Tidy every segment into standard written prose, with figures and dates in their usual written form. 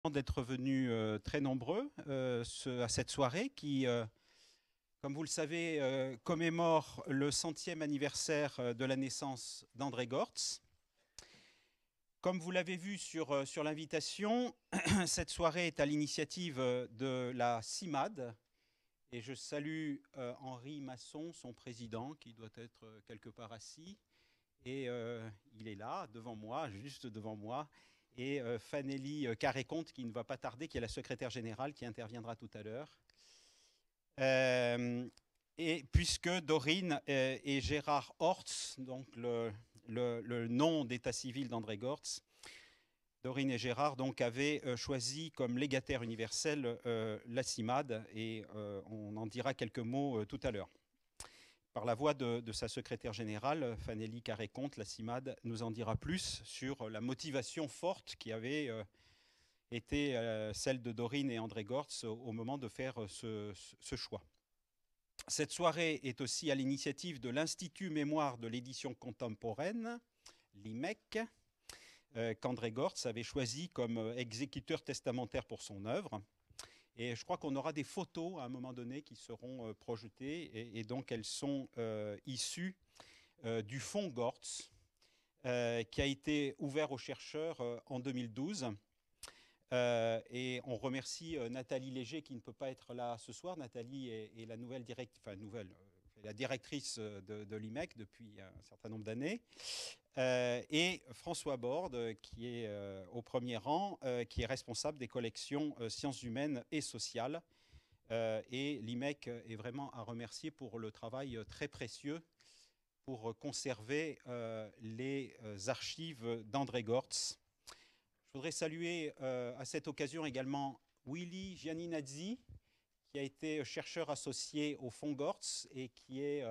D'être venus très nombreux à cette soirée qui, comme vous le savez, commémore le centième anniversaire de la naissance d'André Gortz. Comme vous l'avez vu sur l'invitation, cette soirée est à l'initiative de la CIMAD et je salue Henri Masson, son président, qui doit être quelque part assis. Et il est là, devant moi, juste devant moi. Et Fanelli Carré-Comte, qui ne va pas tarder, qui est la secrétaire générale, qui interviendra tout à l'heure. Et puisque Dorine et Gérard Hortz, donc le nom d'état civil d'André Gortz, Dorine et Gérard donc avaient choisi comme légataire universel la CIMAD, et on en dira quelques mots tout à l'heure. Par la voix de sa secrétaire générale, Fanelli Carré-Comte, la CIMAD nous en dira plus sur la motivation forte qui avait été celle de Dorine et André Gortz au moment de faire ce choix. Cette soirée est aussi à l'initiative de l'Institut Mémoire de l'édition contemporaine, l'IMEC, qu'André Gortz avait choisi comme exécuteur testamentaire pour son œuvre. Et je crois qu'on aura des photos à un moment donné qui seront projetées. Et donc, elles sont issues du fonds Gortz, qui a été ouvert aux chercheurs en 2012. Et on remercie Nathalie Léger, qui ne peut pas être là ce soir. Nathalie est la nouvelle la directrice de l'IMEC depuis un certain nombre d'années. Et François Borde, qui est au premier rang, qui est responsable des collections sciences humaines et sociales. Et l'IMEC est vraiment à remercier pour le travail très précieux pour conserver les archives d'André Gortz. Je voudrais saluer à cette occasion également Willy Gianninazzi, qui a été chercheur associé au fonds Gortz et qui est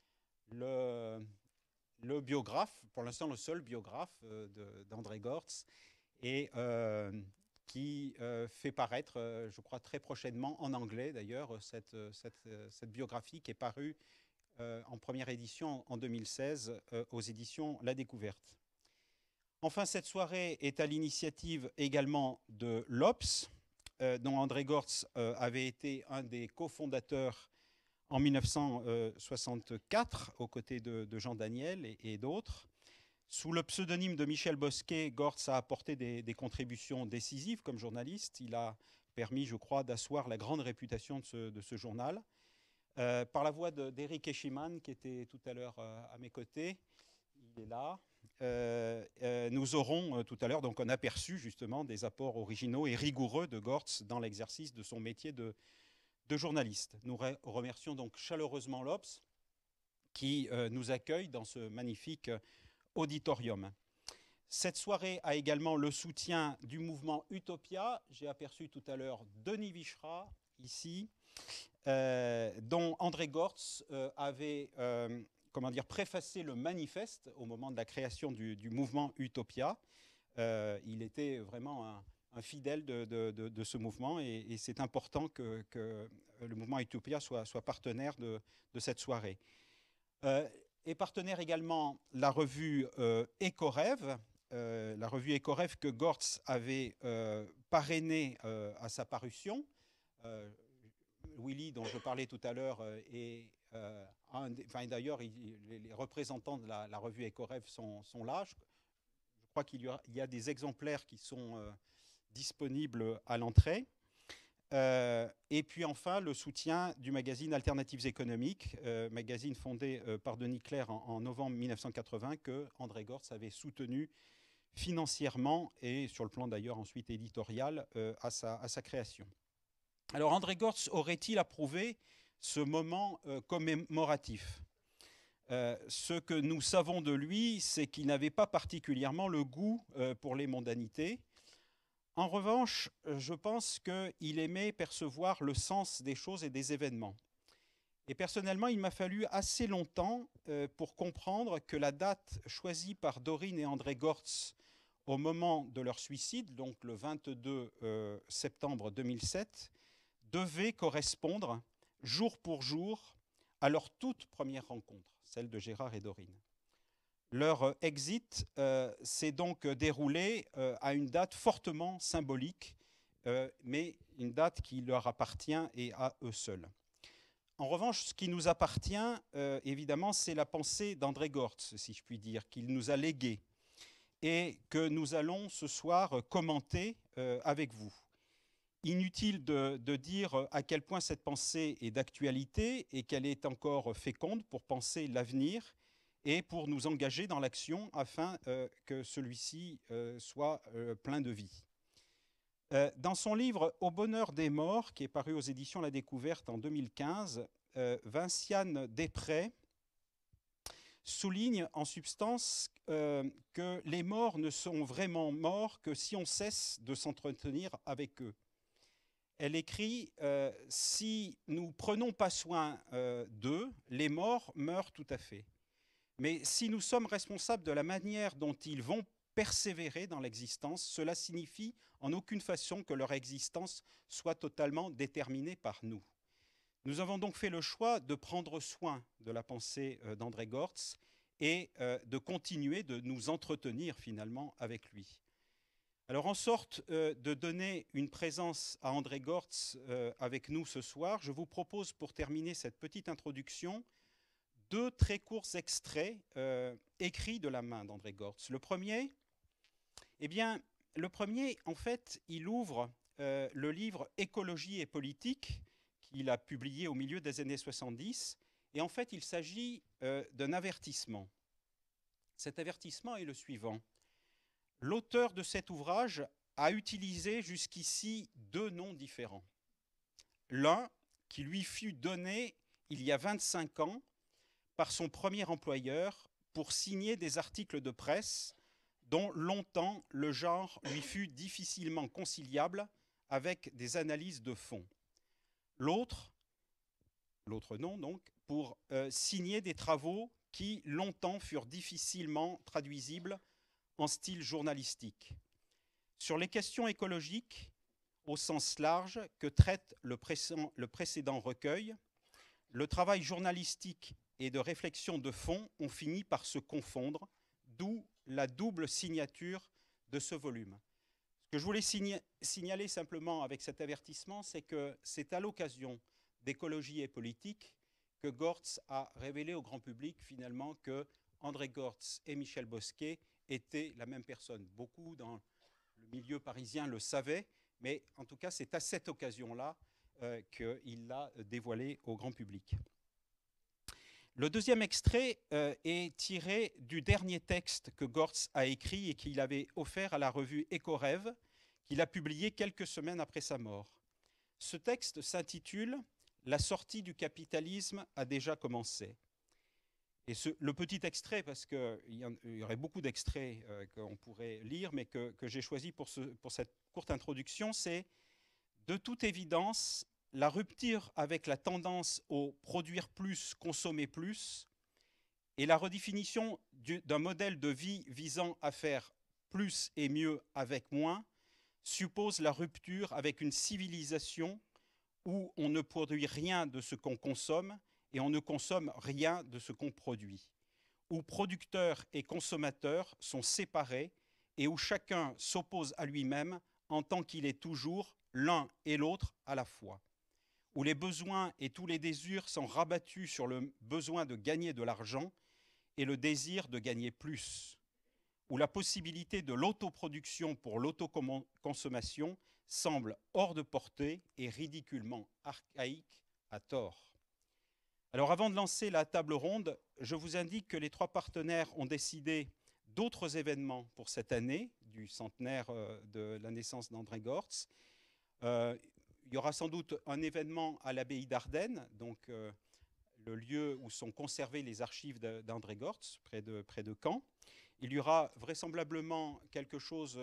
le biographe, pour l'instant le seul biographe d'André Gortz, et qui fait paraître, je crois très prochainement, en anglais d'ailleurs, cette biographie qui est parue en première édition en 2016 aux éditions La Découverte. Enfin, cette soirée est à l'initiative également de l'OPS, dont André Gortz avait été un des cofondateurs en 1964, aux côtés de Jean Daniel et d'autres. Sous le pseudonyme de Michel Bosquet, Gortz a apporté des contributions décisives comme journaliste. Il a permis, je crois, d'asseoir la grande réputation de ce journal. Par la voix d'Éric Eschimann, qui était tout à l'heure à mes côtés, il est là. Nous aurons tout à l'heure donc un aperçu justement des apports originaux et rigoureux de Gortz dans l'exercice de son métier de journaliste. Nous remercions donc chaleureusement l'OPS qui nous accueille dans ce magnifique auditorium. Cette soirée a également le soutien du mouvement Utopia. J'ai aperçu tout à l'heure Denis Vichera, ici, dont André Gortz avait préfacé le manifeste au moment de la création du mouvement Utopia. Il était vraiment un fidèle de ce mouvement et c'est important que le mouvement Utopia soit partenaire de cette soirée. Et partenaire également la revue Écorève, que Gortz avait parrainée à sa parution. Willy, dont je parlais tout à l'heure, est d'ailleurs, les représentants de la revue Écorève sont là. Je crois qu'il y a des exemplaires qui sont disponibles à l'entrée. Et puis enfin, le soutien du magazine Alternatives économiques, magazine fondé par Denis Clerc en novembre 1980, que André Gortz avait soutenu financièrement et sur le plan d'ailleurs ensuite éditorial à sa création. Alors André Gortz aurait-il approuvé ce moment commémoratif ? Ce que nous savons de lui, c'est qu'il n'avait pas particulièrement le goût pour les mondanités. En revanche, je pense qu'il aimait percevoir le sens des choses et des événements. Et personnellement, il m'a fallu assez longtemps pour comprendre que la date choisie par Dorine et André Gortz au moment de leur suicide, donc le 22 septembre 2007, devait correspondre jour pour jour à leur toute première rencontre, celle de Gérard et Dorine. Leur exit s'est donc déroulé à une date fortement symbolique mais une date qui leur appartient et à eux seuls. En revanche, ce qui nous appartient, évidemment, c'est la pensée d'André Gortz, si je puis dire, qu'il nous a léguée et que nous allons ce soir commenter avec vous. Inutile de dire à quel point cette pensée est d'actualité et qu'elle est encore féconde pour penser l'avenir et pour nous engager dans l'action afin que celui-ci soit plein de vie. Dans son livre Au bonheur des morts, qui est paru aux éditions La Découverte en 2015, Vinciane Després souligne en substance que les morts ne sont vraiment morts que si on cesse de s'entretenir avec eux. Elle écrit si nous ne prenons pas soin d'eux, les morts meurent tout à fait. Mais si nous sommes responsables de la manière dont ils vont persévérer dans l'existence, cela signifie en aucune façon que leur existence soit totalement déterminée par nous. Nous avons donc fait le choix de prendre soin de la pensée d'André Gortz et de continuer de nous entretenir finalement avec lui. Alors, en sorte de donner une présence à André Gortz avec nous ce soir, je vous propose pour terminer cette petite introduction 2 très courts extraits écrits de la main d'André Gortz. Le premier, en fait, il ouvre le livre Écologie et politique qu'il a publié au milieu des années 70. Et en fait, il s'agit d'un avertissement. Cet avertissement est le suivant. L'auteur de cet ouvrage a utilisé jusqu'ici 2 noms différents. L'un qui lui fut donné il y a 25 ans par son premier employeur pour signer des articles de presse dont longtemps le genre lui fut difficilement conciliable avec des analyses de fond. L'autre nom donc, pour signer des travaux qui longtemps furent difficilement traduisibles en style journalistique. Sur les questions écologiques, au sens large, que traite le précédent recueil, le travail journalistique et de réflexion de fond ont fini par se confondre, d'où la double signature de ce volume. Ce que je voulais signaler simplement avec cet avertissement, c'est que c'est à l'occasion d'écologie et politique que Gortz a révélé au grand public finalement que André Gortz et Michel Bosquet étaient la même personne. Beaucoup dans le milieu parisien le savaient, mais en tout cas c'est à cette occasion-là qu'il l'a dévoilé au grand public. Le deuxième extrait est tiré du dernier texte que Gortz a écrit et qu'il avait offert à la revue Éco-Rêve, qu'il a publié quelques semaines après sa mort. Ce texte s'intitule « La sortie du capitalisme a déjà commencé ». Et le petit extrait, parce qu'il y aurait beaucoup d'extraits qu'on pourrait lire, mais que j'ai choisi pour cette courte introduction, c'est « De toute évidence, la rupture avec la tendance au produire plus, consommer plus, et la redéfinition d'un modèle de vie visant à faire plus et mieux avec moins suppose la rupture avec une civilisation où on ne produit rien de ce qu'on consomme et on ne consomme rien de ce qu'on produit, où producteurs et consommateurs sont séparés et où chacun s'oppose à lui-même en tant qu'il est toujours l'un et l'autre à la fois, où les besoins et tous les désirs sont rabattus sur le besoin de gagner de l'argent et le désir de gagner plus, où la possibilité de l'autoproduction pour l'autoconsommation semble hors de portée et ridiculement archaïque à tort. Alors avant de lancer la table ronde, je vous indique que les 3 partenaires ont décidé d'autres événements pour cette année, du centenaire de la naissance d'André Gortz. Il y aura sans doute un événement à l'abbaye d'Ardenne, donc le lieu où sont conservées les archives d'André Gortz, près de Caen. Il y aura vraisemblablement quelque chose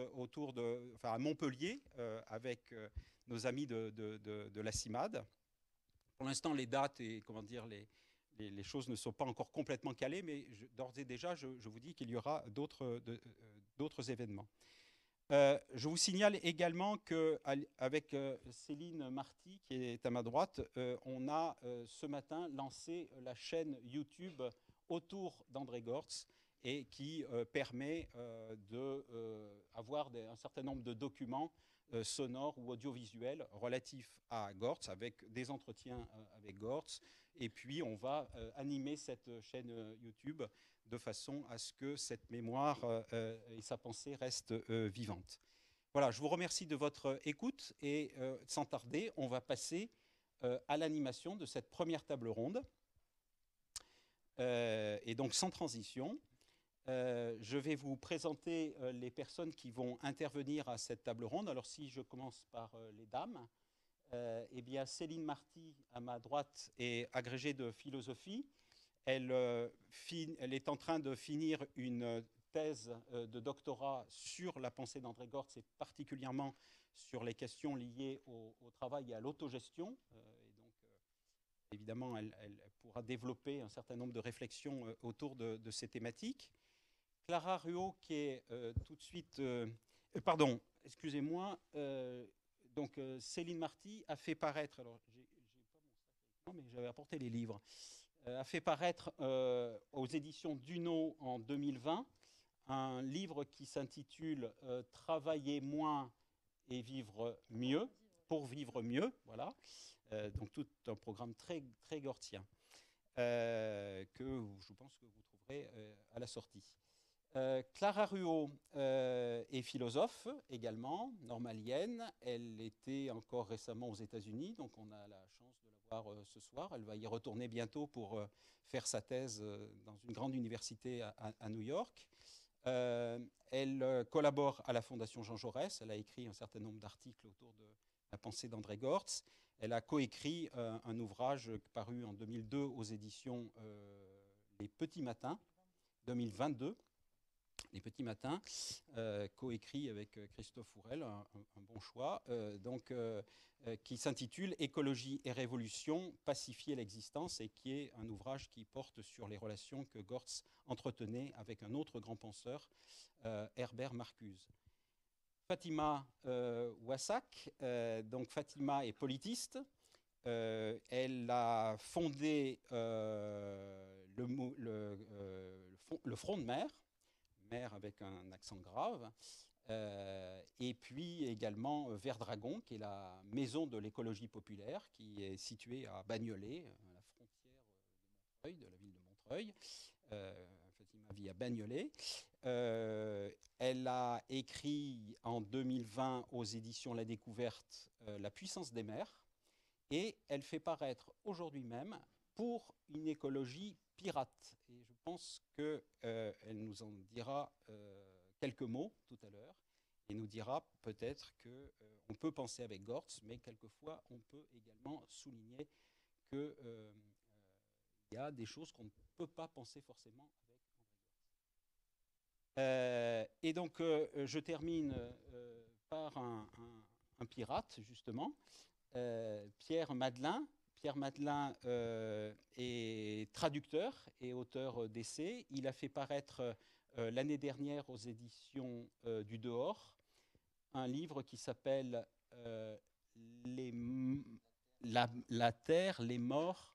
à Montpellier, avec nos amis de la CIMAD. Pour l'instant, les dates et les choses ne sont pas encore complètement calées, mais d'ores et déjà, je vous dis qu'il y aura d'autres événements. Je vous signale également qu'avec Céline Marty, qui est à ma droite, on a ce matin lancé la chaîne YouTube autour d'André Gortz et qui permet d'avoir un certain nombre de documents sonores ou audiovisuels relatifs à Gortz, avec des entretiens avec Gortz. Et puis, on va animer cette chaîne YouTube de façon à ce que cette mémoire et sa pensée restent vivantes. Voilà, je vous remercie de votre écoute et sans tarder, on va passer à l'animation de cette première table ronde. Et donc, sans transition, je vais vous présenter les personnes qui vont intervenir à cette table ronde. Alors, si je commence par les dames, eh bien, Céline Marty, à ma droite, est agrégée de philosophie. Elle est en train de finir une thèse de doctorat sur la pensée d'André Gortz et particulièrement sur les questions liées au travail et à l'autogestion. Et donc, évidemment, elle pourra développer un certain nombre de réflexions autour de ces thématiques. Clara Ruot, qui est tout de suite... pardon, excusez-moi. Donc, Céline Marty a fait paraître... Alors, j'ai pas mon sac avec moi, mais j'avais apporté les livres. A fait paraître aux éditions Duno en 2020 un livre qui s'intitule « Travailler moins et vivre mieux », pour vivre mieux, voilà. Donc tout un programme très, très gortzien que je pense que vous trouverez à la sortie. Clara Ruot est philosophe également, normalienne. Elle était encore récemment aux États-Unis, donc on a la chance de la voir ce soir. Elle va y retourner bientôt pour faire sa thèse dans une grande université à New York. Elle collabore à la Fondation Jean Jaurès. Elle a écrit un certain nombre d'articles autour de la pensée d'André Gortz. Elle a coécrit un ouvrage paru en 2002 aux éditions Les Petits Matins, 2022. Les Petits Matins, coécrit avec Christophe Fourel, un bon choix, qui s'intitule « Écologie et révolution, pacifier l'existence » et qui est un ouvrage qui porte sur les relations que Gortz entretenait avec un autre grand penseur, Herbert Marcuse. Fatima Ouassak, donc Fatima est politiste. Elle a fondé le Front de Mer avec un accent grave, et puis également Verdragon, qui est la maison de l'écologie populaire, qui est située à Bagnolet, à la frontière de Montreuil, de la ville de Montreuil. Fatima vit à Bagnolet. Elle a écrit en 2020 aux éditions La Découverte La puissance des mers, et elle fait paraître aujourd'hui même Pour une écologie pirate. Et je pense qu'elle nous en dira quelques mots tout à l'heure, et nous dira peut-être qu'on peut penser avec Gortz, mais quelquefois on peut également souligner qu'il y a des choses qu'on ne peut pas penser forcément avec André Gortz. Et donc je termine par un pirate, justement, Pierre Madelin. Pierre Madelin est traducteur et auteur d'essais. Il a fait paraître l'année dernière aux éditions du Dehors un livre qui s'appelle La Terre, les morts,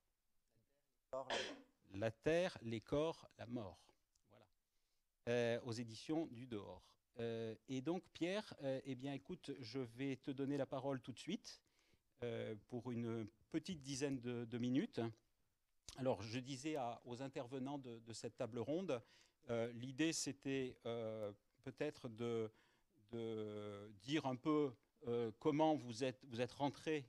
la Terre, les corps, la mort. Voilà. Aux éditions du Dehors. Et donc Pierre, eh bien écoute, je vais te donner la parole tout de suite pour une petite dizaine de minutes. Alors, je disais aux intervenants de cette table ronde, l'idée c'était peut-être de dire un peu comment vous êtes rentré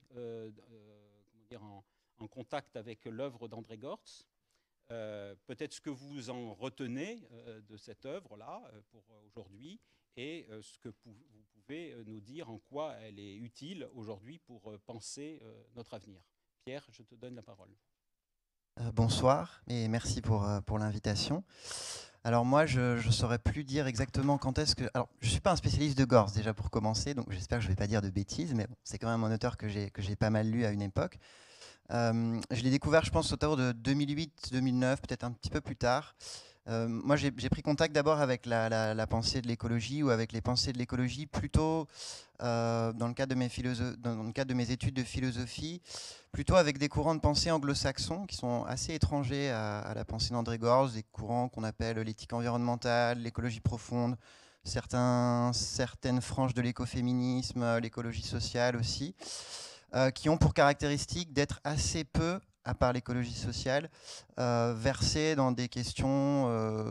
en contact avec l'œuvre d'André Gortz, peut-être ce que vous en retenez de cette œuvre-là pour aujourd'hui, et ce que vous pouvez nous dire en quoi elle est utile aujourd'hui pour penser notre avenir. Pierre, je te donne la parole. Bonsoir et merci pour l'invitation. Alors moi, je ne saurais plus dire exactement quand est-ce que... Alors, je ne suis pas un spécialiste de Gortz déjà pour commencer, donc j'espère que je ne vais pas dire de bêtises, mais bon, c'est quand même un auteur que j'ai pas mal lu à une époque. Je l'ai découvert, je pense, autour de 2008-2009, peut-être un petit peu plus tard. Moi, j'ai pris contact d'abord avec la pensée de l'écologie ou avec les pensées de l'écologie plutôt dans le cadre de mes études de philosophie, plutôt avec des courants de pensée anglo-saxons qui sont assez étrangers à la pensée d'André Gortz, des courants qu'on appelle l'éthique environnementale, l'écologie profonde, certaines franges de l'écoféminisme, l'écologie sociale aussi, qui ont pour caractéristique d'être assez peu, à part l'écologie sociale, versées dans des questions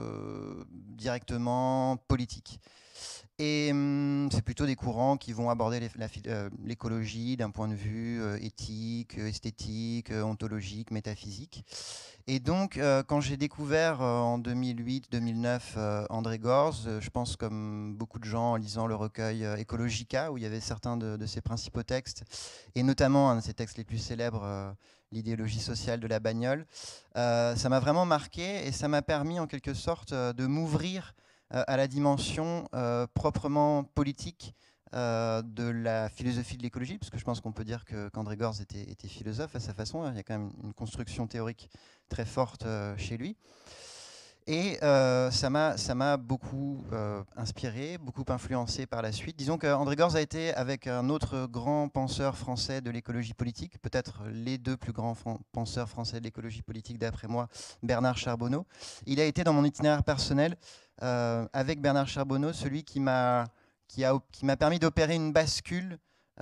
directement politiques. Et c'est plutôt des courants qui vont aborder l'écologie d'un point de vue éthique, esthétique, ontologique, métaphysique. Et donc, quand j'ai découvert en 2008-2009 André Gorz, je pense comme beaucoup de gens en lisant le recueil Ecologica, où il y avait certains de ses principaux textes, et notamment un de ses textes les plus célèbres, l'idéologie sociale de la bagnole, ça m'a vraiment marqué et ça m'a permis en quelque sorte de m'ouvrir à la dimension proprement politique de la philosophie de l'écologie, parce que je pense qu'on peut dire qu'André Gorz était philosophe à sa façon. Il y a quand même une construction théorique très forte chez lui. Et ça m'a beaucoup inspiré, beaucoup influencé par la suite. Disons qu'André Gorz a été, avec un autre grand penseur français de l'écologie politique, peut-être les deux plus grands penseurs français de l'écologie politique d'après moi, Bernard Charbonneau. Il a été dans mon itinéraire personnel, avec Bernard Charbonneau, celui qui m'a permis d'opérer une bascule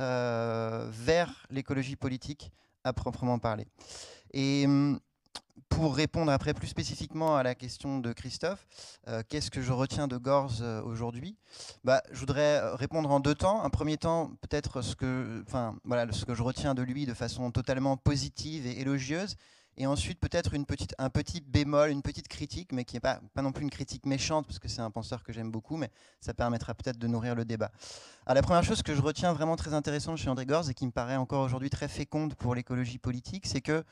vers l'écologie politique à proprement parler. Et pour répondre après plus spécifiquement à la question de Christophe, qu'est-ce que je retiens de Gorz aujourd'hui ? Je voudrais répondre en deux temps. Un premier temps, peut-être ce que je retiens de lui de façon totalement positive et élogieuse. Et ensuite, peut-être un petit bémol, une petite critique, mais qui n'est pas non plus une critique méchante, parce que c'est un penseur que j'aime beaucoup, mais ça permettra peut-être de nourrir le débat. Alors, la première chose que je retiens vraiment très intéressante chez André Gorz, et qui me paraît encore aujourd'hui très féconde pour l'écologie politique, c'est que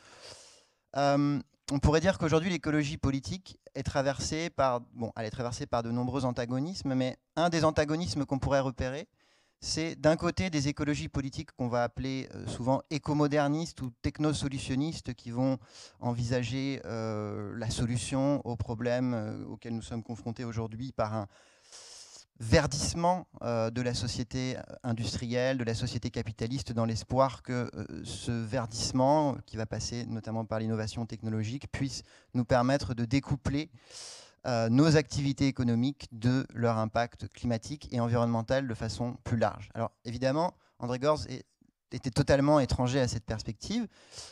on pourrait dire qu'aujourd'hui, l'écologie politique est traversée par de nombreux antagonismes, mais un des antagonismes qu'on pourrait repérer, c'est d'un côté des écologies politiques qu'on va appeler souvent écomodernistes ou technosolutionnistes, qui vont envisager la solution aux problèmes auxquels nous sommes confrontés aujourd'hui par un verdissement de la société industrielle, de la société capitaliste, dans l'espoir que ce verdissement, qui va passer notamment par l'innovation technologique, puisse nous permettre de découpler nos activités économiques de leur impact climatique et environnemental de façon plus large. Alors évidemment, André Gorz était totalement étranger à cette perspective,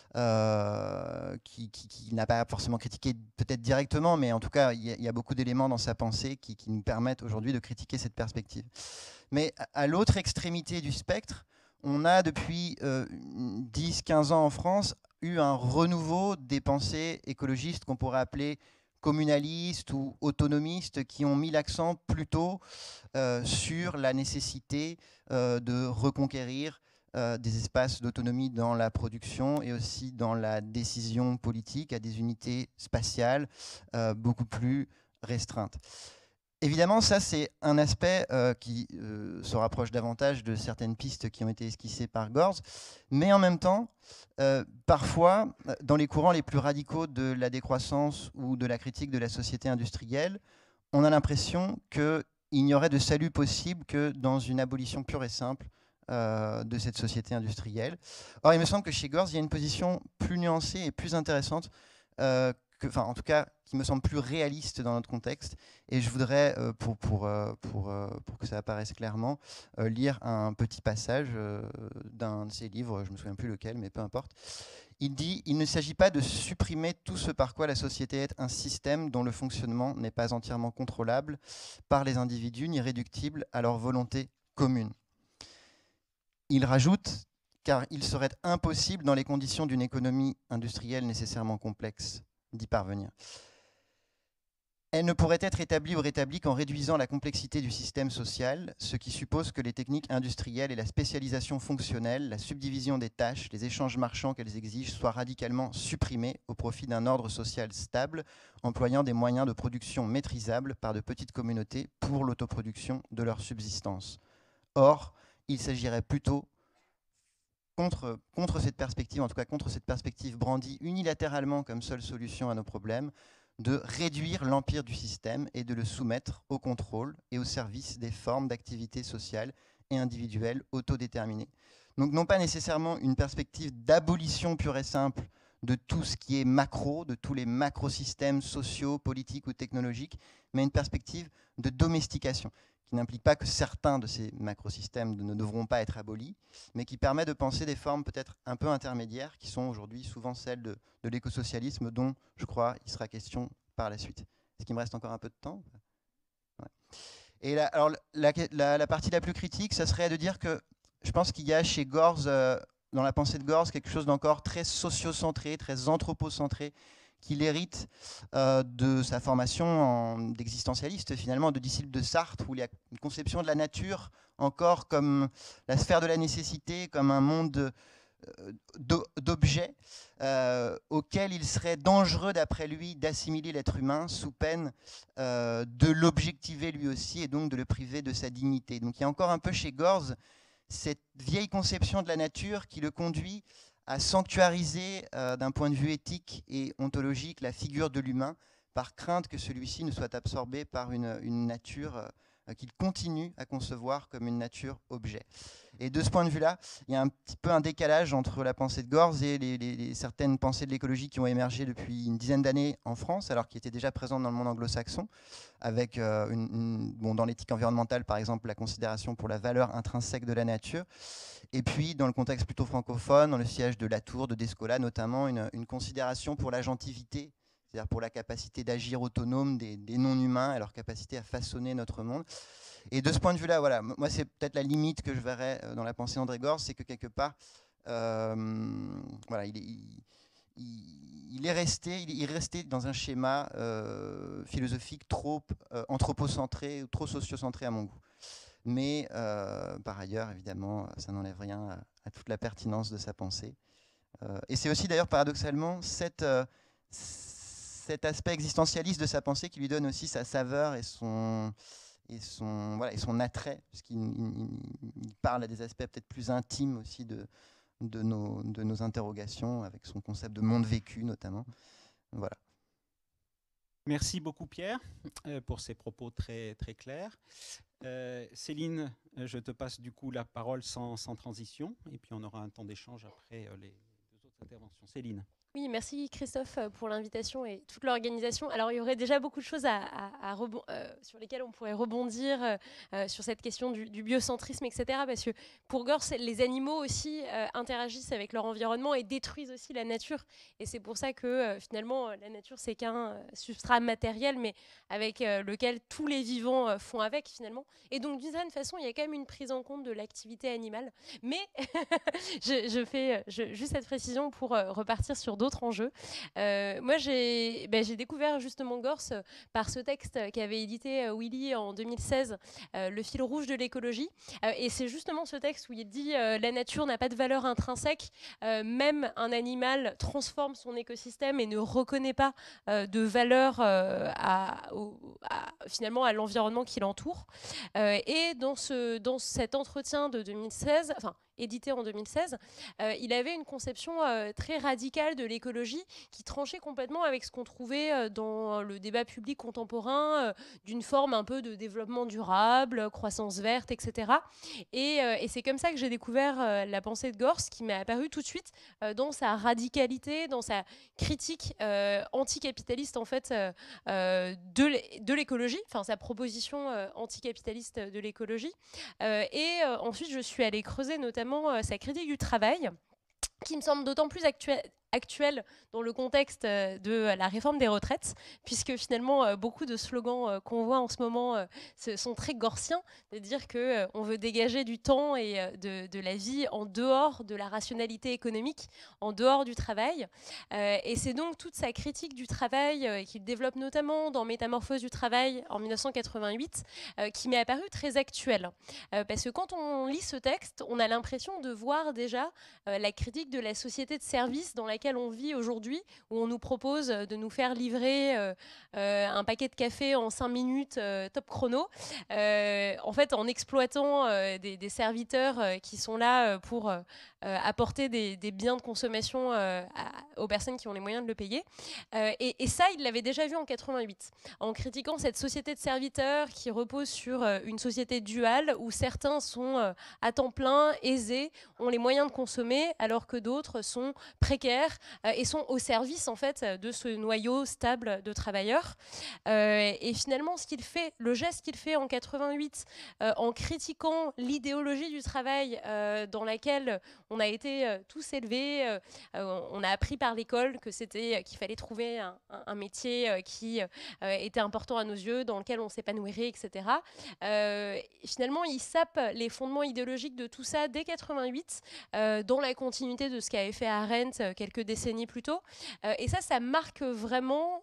qui n'a pas forcément critiqué peut-être directement, mais en tout cas, il y a beaucoup d'éléments dans sa pensée qui nous permettent aujourd'hui de critiquer cette perspective. Mais à l'autre extrémité du spectre, on a depuis 10-15 ans en France eu un renouveau des pensées écologistes qu'on pourrait appeler communalistes ou autonomistes, qui ont mis l'accent plutôt sur la nécessité de reconquérir des espaces d'autonomie dans la production et aussi dans la décision politique à des unités spatiales beaucoup plus restreintes. Évidemment, ça, c'est un aspect qui se rapproche davantage de certaines pistes qui ont été esquissées par Gorz, mais en même temps, parfois, dans les courants les plus radicaux de la décroissance ou de la critique de la société industrielle, on a l'impression qu'il n'y aurait de salut possible que dans une abolition pure et simple de cette société industrielle. Or, il me semble que chez Gorz, il y a une position plus nuancée et plus intéressante, en tout cas, qui me semble plus réaliste dans notre contexte. Et je voudrais, pour que ça apparaisse clairement, lire un petit passage d'un de ses livres, je ne me souviens plus lequel, mais peu importe. Il dit « Il ne s'agit pas de supprimer tout ce par quoi la société est un système dont le fonctionnement n'est pas entièrement contrôlable par les individus ni réductible à leur volonté commune. » Il rajoute « Car il serait impossible, dans les conditions d'une économie industrielle nécessairement complexe, d'y parvenir. Elle ne pourrait être établie ou rétablie qu'en réduisant la complexité du système social, ce qui suppose que les techniques industrielles et la spécialisation fonctionnelle, la subdivision des tâches, les échanges marchands qu'elles exigent soient radicalement supprimés au profit d'un ordre social stable, employant des moyens de production maîtrisables par de petites communautés pour l'autoproduction de leur subsistance. Or, il s'agirait plutôt contre cette perspective, en tout cas contre cette perspective brandie unilatéralement comme seule solution à nos problèmes, de réduire l'empire du système et de le soumettre au contrôle et au service des formes d'activité sociale et individuelle autodéterminées. Donc non pas nécessairement une perspective d'abolition pure et simple de tout ce qui est macro, de tous les macrosystèmes sociaux, politiques ou technologiques, mais une perspective de domestication qui n'implique pas que certains de ces macrosystèmes ne devront pas être abolis, mais qui permet de penser des formes peut-être un peu intermédiaires, qui sont aujourd'hui souvent celles de l'écosocialisme, dont je crois il sera question par la suite. Est-ce qu'il me reste encore un peu de temps? Ouais. Et là, alors, la partie la plus critique, ça serait de dire que je pense qu'il y a chez Gorz, dans la pensée de Gorz, quelque chose d'encore très sociocentré, très anthropocentré, qu'il hérite de sa formation d'existentialiste, finalement, de disciple de Sartre, où il y a une conception de la nature encore comme la sphère de la nécessité, comme un monde d'objets auquel il serait dangereux, d'après lui, d'assimiler l'être humain sous peine de l'objectiver lui aussi et donc de le priver de sa dignité. Donc il y a encore un peu chez Gorz cette vieille conception de la nature qui le conduit à sanctuariser d'un point de vue éthique et ontologique la figure de l'humain par crainte que celui-ci ne soit absorbé par une nature qu'il continue à concevoir comme une nature objet. Et de ce point de vue-là, il y a un petit peu un décalage entre la pensée de Gorz et certaines pensées de l'écologie qui ont émergé depuis une dizaine d'années en France, alors qui étaient déjà présentes dans le monde anglo-saxon, avec dans l'éthique environnementale, par exemple, la considération pour la valeur intrinsèque de la nature. Et puis, dans le contexte plutôt francophone, dans le siège de Latour, de Descola notamment, une considération pour l'agentivité, c'est-à-dire pour la capacité d'agir autonome des non-humains et leur capacité à façonner notre monde. Et de ce point de vue-là, voilà, moi, c'est peut-être la limite que je verrais dans la pensée d'André Gorz, c'est que quelque part, voilà, il est resté dans un schéma philosophique trop anthropocentré, trop sociocentré à mon goût. Mais par ailleurs, évidemment, ça n'enlève rien à toute la pertinence de sa pensée. Et c'est aussi d'ailleurs paradoxalement cet aspect existentialiste de sa pensée qui lui donne aussi sa saveur et son attrait, puisqu'il parle à des aspects peut-être plus intimes aussi de nos interrogations, avec son concept de monde vécu notamment. Voilà. Merci beaucoup Pierre pour ces propos très, très clairs. Céline, je te passe du coup la parole sans transition, et puis on aura un temps d'échange après les deux autres interventions. Céline. Oui, merci Christophe pour l'invitation et toute l'organisation. Alors, il y aurait déjà beaucoup de choses sur lesquelles on pourrait rebondir sur cette question du biocentrisme, etc. Parce que pour Gorz, les animaux aussi interagissent avec leur environnement et détruisent aussi la nature. Et c'est pour ça que finalement, la nature, c'est qu'un substrat matériel, mais avec lequel tous les vivants font avec finalement. Et donc, d'une certaine façon, il y a quand même une prise en compte de l'activité animale. Mais je fais juste cette précision pour repartir sur d'autres enjeux. Moi, j'ai découvert justement Gorz par ce texte qu'avait édité Willy en 2016, Le fil rouge de l'écologie. Et c'est justement ce texte où il dit la nature n'a pas de valeur intrinsèque, même un animal transforme son écosystème et ne reconnaît pas de valeur finalement à l'environnement qui l'entoure. Et dans cet entretien de 2016, enfin édité en 2016, il avait une conception très radicale de l'écologie qui tranchait complètement avec ce qu'on trouvait dans le débat public contemporain, d'une forme un peu de développement durable, croissance verte, etc. Et c'est comme ça que j'ai découvert la pensée de Gorz, qui m'est apparue tout de suite dans sa radicalité, dans sa critique anticapitaliste en fait, de l'écologie, enfin sa proposition anticapitaliste de l'écologie. Et ensuite, je suis allée creuser notamment sa critique du travail, qui me semble d'autant plus actuelle dans le contexte de la réforme des retraites, puisque finalement beaucoup de slogans qu'on voit en ce moment sont très gorsiens, de dire qu'on veut dégager du temps et de la vie en dehors de la rationalité économique, en dehors du travail. Et c'est donc toute sa critique du travail qu'il développe notamment dans Métamorphose du travail en 1988 qui m'est apparue très actuelle. Parce que quand on lit ce texte, on a l'impression de voir déjà la critique de la société de service dans laquelle on vit aujourd'hui, où on nous propose de nous faire livrer un paquet de café en 5 minutes top chrono, en fait en exploitant des serviteurs qui sont là pour apporter des biens de consommation aux personnes qui ont les moyens de le payer. Et ça, il l'avait déjà vu en 88, en critiquant cette société de serviteurs qui repose sur une société duale où certains sont à temps plein, aisés, ont les moyens de consommer, alors que d'autres sont précaires ouvrières et sont au service en fait de ce noyau stable de travailleurs. Et finalement, le geste qu'il fait en 88, en critiquant l'idéologie du travail dans laquelle on a été tous élevés, on a appris par l'école qu'il fallait trouver un métier qui était important à nos yeux, dans lequel on s'épanouirait, etc. Finalement, il sape les fondements idéologiques de tout ça dès 88, dans la continuité de ce qu'avait fait Arendt quelques décennies plus tôt. Et ça marque vraiment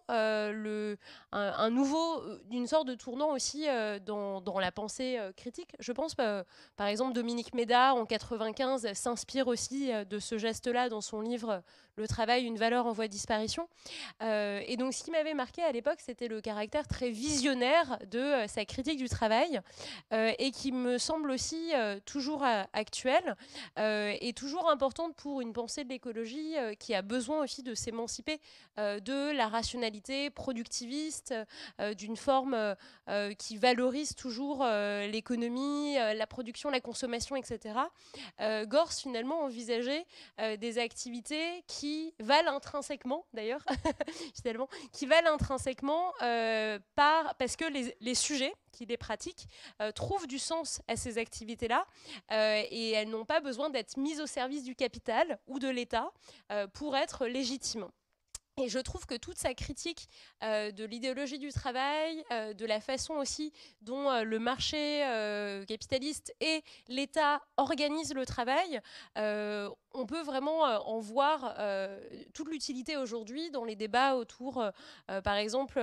une sorte de tournant aussi dans la pensée critique. Je pense, par exemple, Dominique Méda, en 95, s'inspire aussi de ce geste-là dans son livre Le travail, une valeur en voie de disparition. Et donc, ce qui m'avait marqué à l'époque, c'était le caractère très visionnaire de sa critique du travail et qui me semble aussi toujours actuelle et toujours importante pour une pensée de l'écologie qui a besoin aussi de s'émanciper de la rationalité productiviste, d'une forme qui valorise toujours l'économie, la production, la consommation, etc. Gors, finalement, envisageait des activités qui valent intrinsèquement, d'ailleurs, finalement, qui valent intrinsèquement parce que les sujets qui les pratiquent trouvent du sens à ces activités-là et elles n'ont pas besoin d'être mises au service du capital ou de l'État pour être légitimes. Et je trouve que toute sa critique de l'idéologie du travail, de la façon aussi dont le marché capitaliste et l'État organisent le travail, on peut vraiment en voir toute l'utilité aujourd'hui dans les débats autour, par exemple,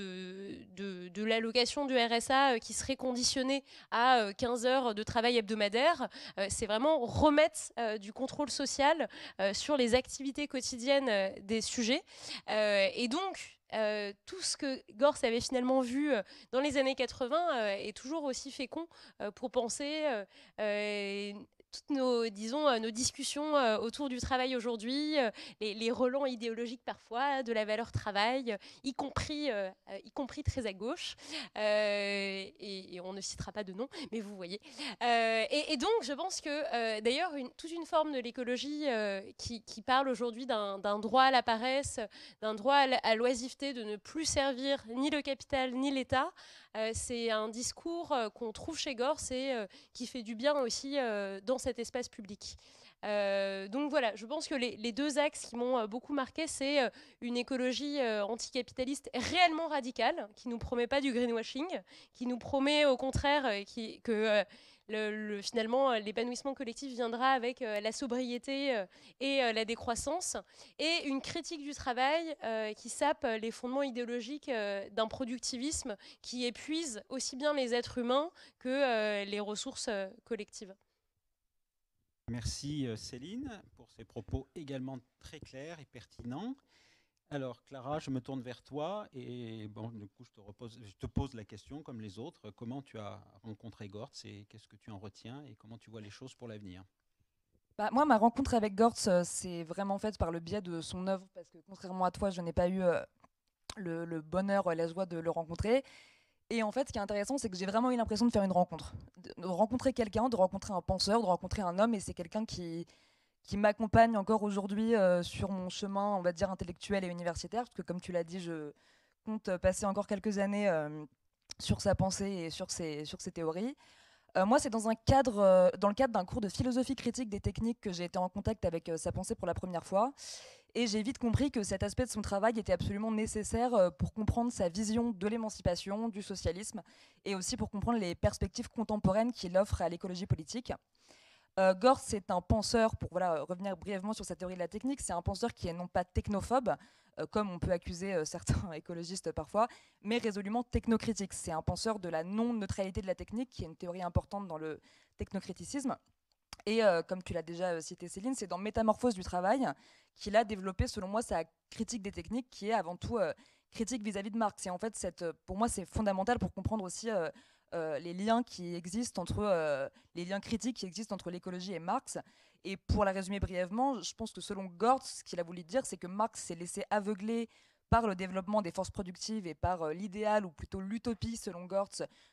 de l'allocation du RSA qui serait conditionnée à 15 heures de travail hebdomadaire. C'est vraiment remettre du contrôle social sur les activités quotidiennes des sujets. Et donc, tout ce que Gors avait finalement vu dans les années 80 est toujours aussi fécond pour penser toutes nos discussions autour du travail aujourd'hui, les relents idéologiques parfois de la valeur travail, y compris très à gauche, et on ne citera pas de nom, mais vous voyez. Et donc, je pense que, d'ailleurs, toute une forme de l'écologie qui parle aujourd'hui d'un droit à la paresse, d'un droit à l'oisiveté, de ne plus servir ni le capital ni l'État, c'est un discours qu'on trouve chez Gors et qui fait du bien aussi dans cet espace public. Donc voilà, je pense que les deux axes qui m'ont beaucoup marqué, c'est une écologie anticapitaliste réellement radicale, qui ne nous promet pas du greenwashing, qui nous promet au contraire que finalement, l'épanouissement collectif viendra avec la sobriété et la décroissance, et une critique du travail qui sape les fondements idéologiques d'un productivisme qui épuise aussi bien les êtres humains que les ressources collectives. Merci Céline pour ces propos également très clairs et pertinents. Alors Clara, je me tourne vers toi et bon, du coup, je te pose la question comme les autres. Comment tu as rencontré Gortz et qu'est-ce que tu en retiens et comment tu vois les choses pour l'avenir? Moi, ma rencontre avec Gortz, c'est vraiment faite par le biais de son œuvre, parce que contrairement à toi, je n'ai pas eu le bonheur, la joie de le rencontrer. Et en fait, ce qui est intéressant, c'est que j'ai vraiment eu l'impression de faire une rencontre, de rencontrer quelqu'un, de rencontrer un penseur, de rencontrer un homme, et c'est quelqu'un qui m'accompagne encore aujourd'hui sur mon chemin, on va dire, intellectuel et universitaire, parce que comme tu l'as dit, je compte passer encore quelques années sur sa pensée et sur ses théories. Moi, c'est dans le cadre d'un cours de philosophie critique des techniques que j'ai été en contact avec sa pensée pour la première fois. Et j'ai vite compris que cet aspect de son travail était absolument nécessaire pour comprendre sa vision de l'émancipation, du socialisme, et aussi pour comprendre les perspectives contemporaines qu'il offre à l'écologie politique. Gortz, c'est un penseur, pour revenir brièvement sur sa théorie de la technique, c'est un penseur qui est non pas technophobe, comme on peut accuser certains écologistes parfois, mais résolument technocritique. C'est un penseur de la non-neutralité de la technique, qui est une théorie importante dans le technocriticisme. Et comme tu l'as déjà cité Céline, c'est dans Métamorphose du travail qu'il a développé, selon moi, sa critique des techniques, qui est avant tout critique vis-à-vis de Marx. Et en fait, pour moi, c'est fondamental pour comprendre aussi les liens qui existent les liens critiques qui existent entre l'écologie et Marx. Et pour la résumer brièvement, je pense que selon Gortz, ce qu'il a voulu dire, c'est que Marx s'est laissé aveugler par le développement des forces productives et par l'idéal, ou plutôt l'utopie, selon Gortz,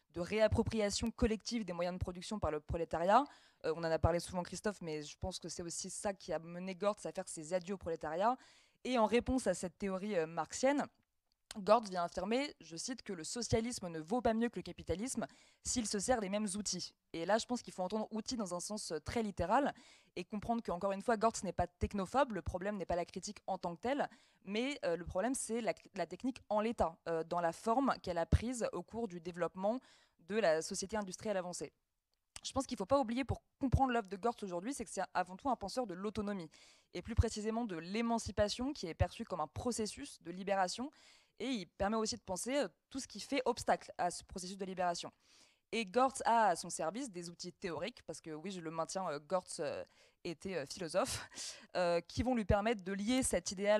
de réappropriation collective des moyens de production par le prolétariat. On en a parlé souvent, Christophe, mais je pense que c'est aussi ça qui a mené Gortz à faire ses adieux au prolétariat. Et en réponse à cette théorie marxienne, Gortz vient affirmer, je cite, que le socialisme ne vaut pas mieux que le capitalisme s'il se sert des mêmes outils. Et là, je pense qu'il faut entendre outils dans un sens très littéral et comprendre qu'encore une fois, Gortz n'est pas technophobe, le problème n'est pas la critique en tant que telle, mais le problème, c'est la technique en l'état, dans la forme qu'elle a prise au cours du développement de la société industrielle avancée. Je pense qu'il ne faut pas oublier, pour comprendre l'œuvre de Gortz aujourd'hui, c'est que c'est avant tout un penseur de l'autonomie, et plus précisément de l'émancipation, qui est perçue comme un processus de libération, et il permet aussi de penser tout ce qui fait obstacle à ce processus de libération. Et Gortz a à son service des outils théoriques, parce que oui, je le maintiens, Gortz était philosophe, qui vont lui permettre de lier cet idéal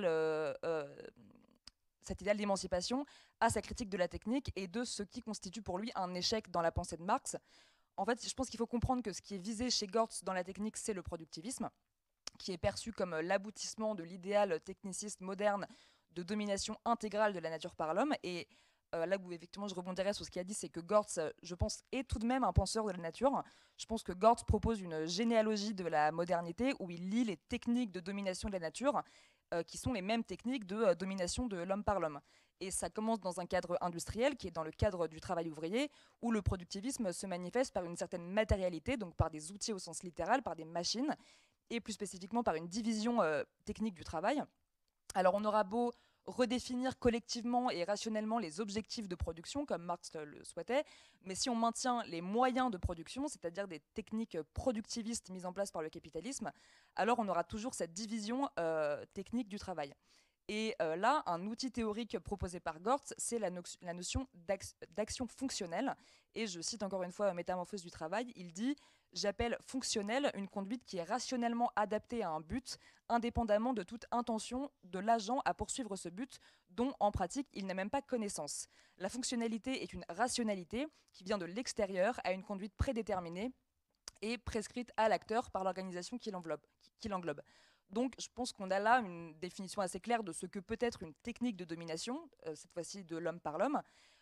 d'émancipation à sa critique de la technique et de ce qui constitue pour lui un échec dans la pensée de Marx. En fait, je pense qu'il faut comprendre que ce qui est visé chez Gortz dans la technique, c'est le productivisme, qui est perçu comme l'aboutissement de l'idéal techniciste moderne de domination intégrale de la nature par l'homme. Et là où effectivement je rebondirais sur ce qu'il a dit, c'est que Gortz, je pense, est tout de même un penseur de la nature. Je pense que Gortz propose une généalogie de la modernité où il lie les techniques de domination de la nature qui sont les mêmes techniques de domination de l'homme par l'homme. Et ça commence dans un cadre industriel qui est dans le cadre du travail ouvrier, où le productivisme se manifeste par une certaine matérialité, donc par des outils au sens littéral, par des machines, et plus spécifiquement par une division technique du travail. Alors on aura beau redéfinir collectivement et rationnellement les objectifs de production, comme Marx le souhaitait, mais si on maintient les moyens de production, c'est-à-dire des techniques productivistes mises en place par le capitalisme, alors on aura toujours cette division technique du travail. Et là, un outil théorique proposé par Gortz, c'est la notion d'action fonctionnelle. Et je cite encore une fois Métamorphose du travail, il dit « J'appelle fonctionnelle une conduite qui est rationnellement adaptée à un but, indépendamment de toute intention de l'agent à poursuivre ce but, dont en pratique il n'a même pas connaissance. La fonctionnalité est une rationalité qui vient de l'extérieur à une conduite prédéterminée et prescrite à l'acteur par l'organisation qui l'englobe. » Donc je pense qu'on a là une définition assez claire de ce que peut être une technique de domination, cette fois-ci de l'homme par l'homme.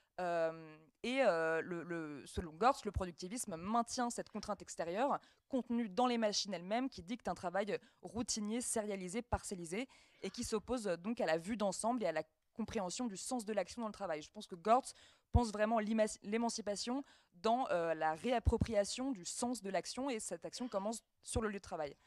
Selon Gortz, le productivisme maintient cette contrainte extérieure contenue dans les machines elles-mêmes qui dictent un travail routinier, sérialisé, parcellisé et qui s'oppose donc à la vue d'ensemble et à la compréhension du sens de l'action dans le travail. Je pense que Gortz pense vraiment l'émancipation dans la réappropriation du sens de l'action, et cette action commence sur le lieu de travail.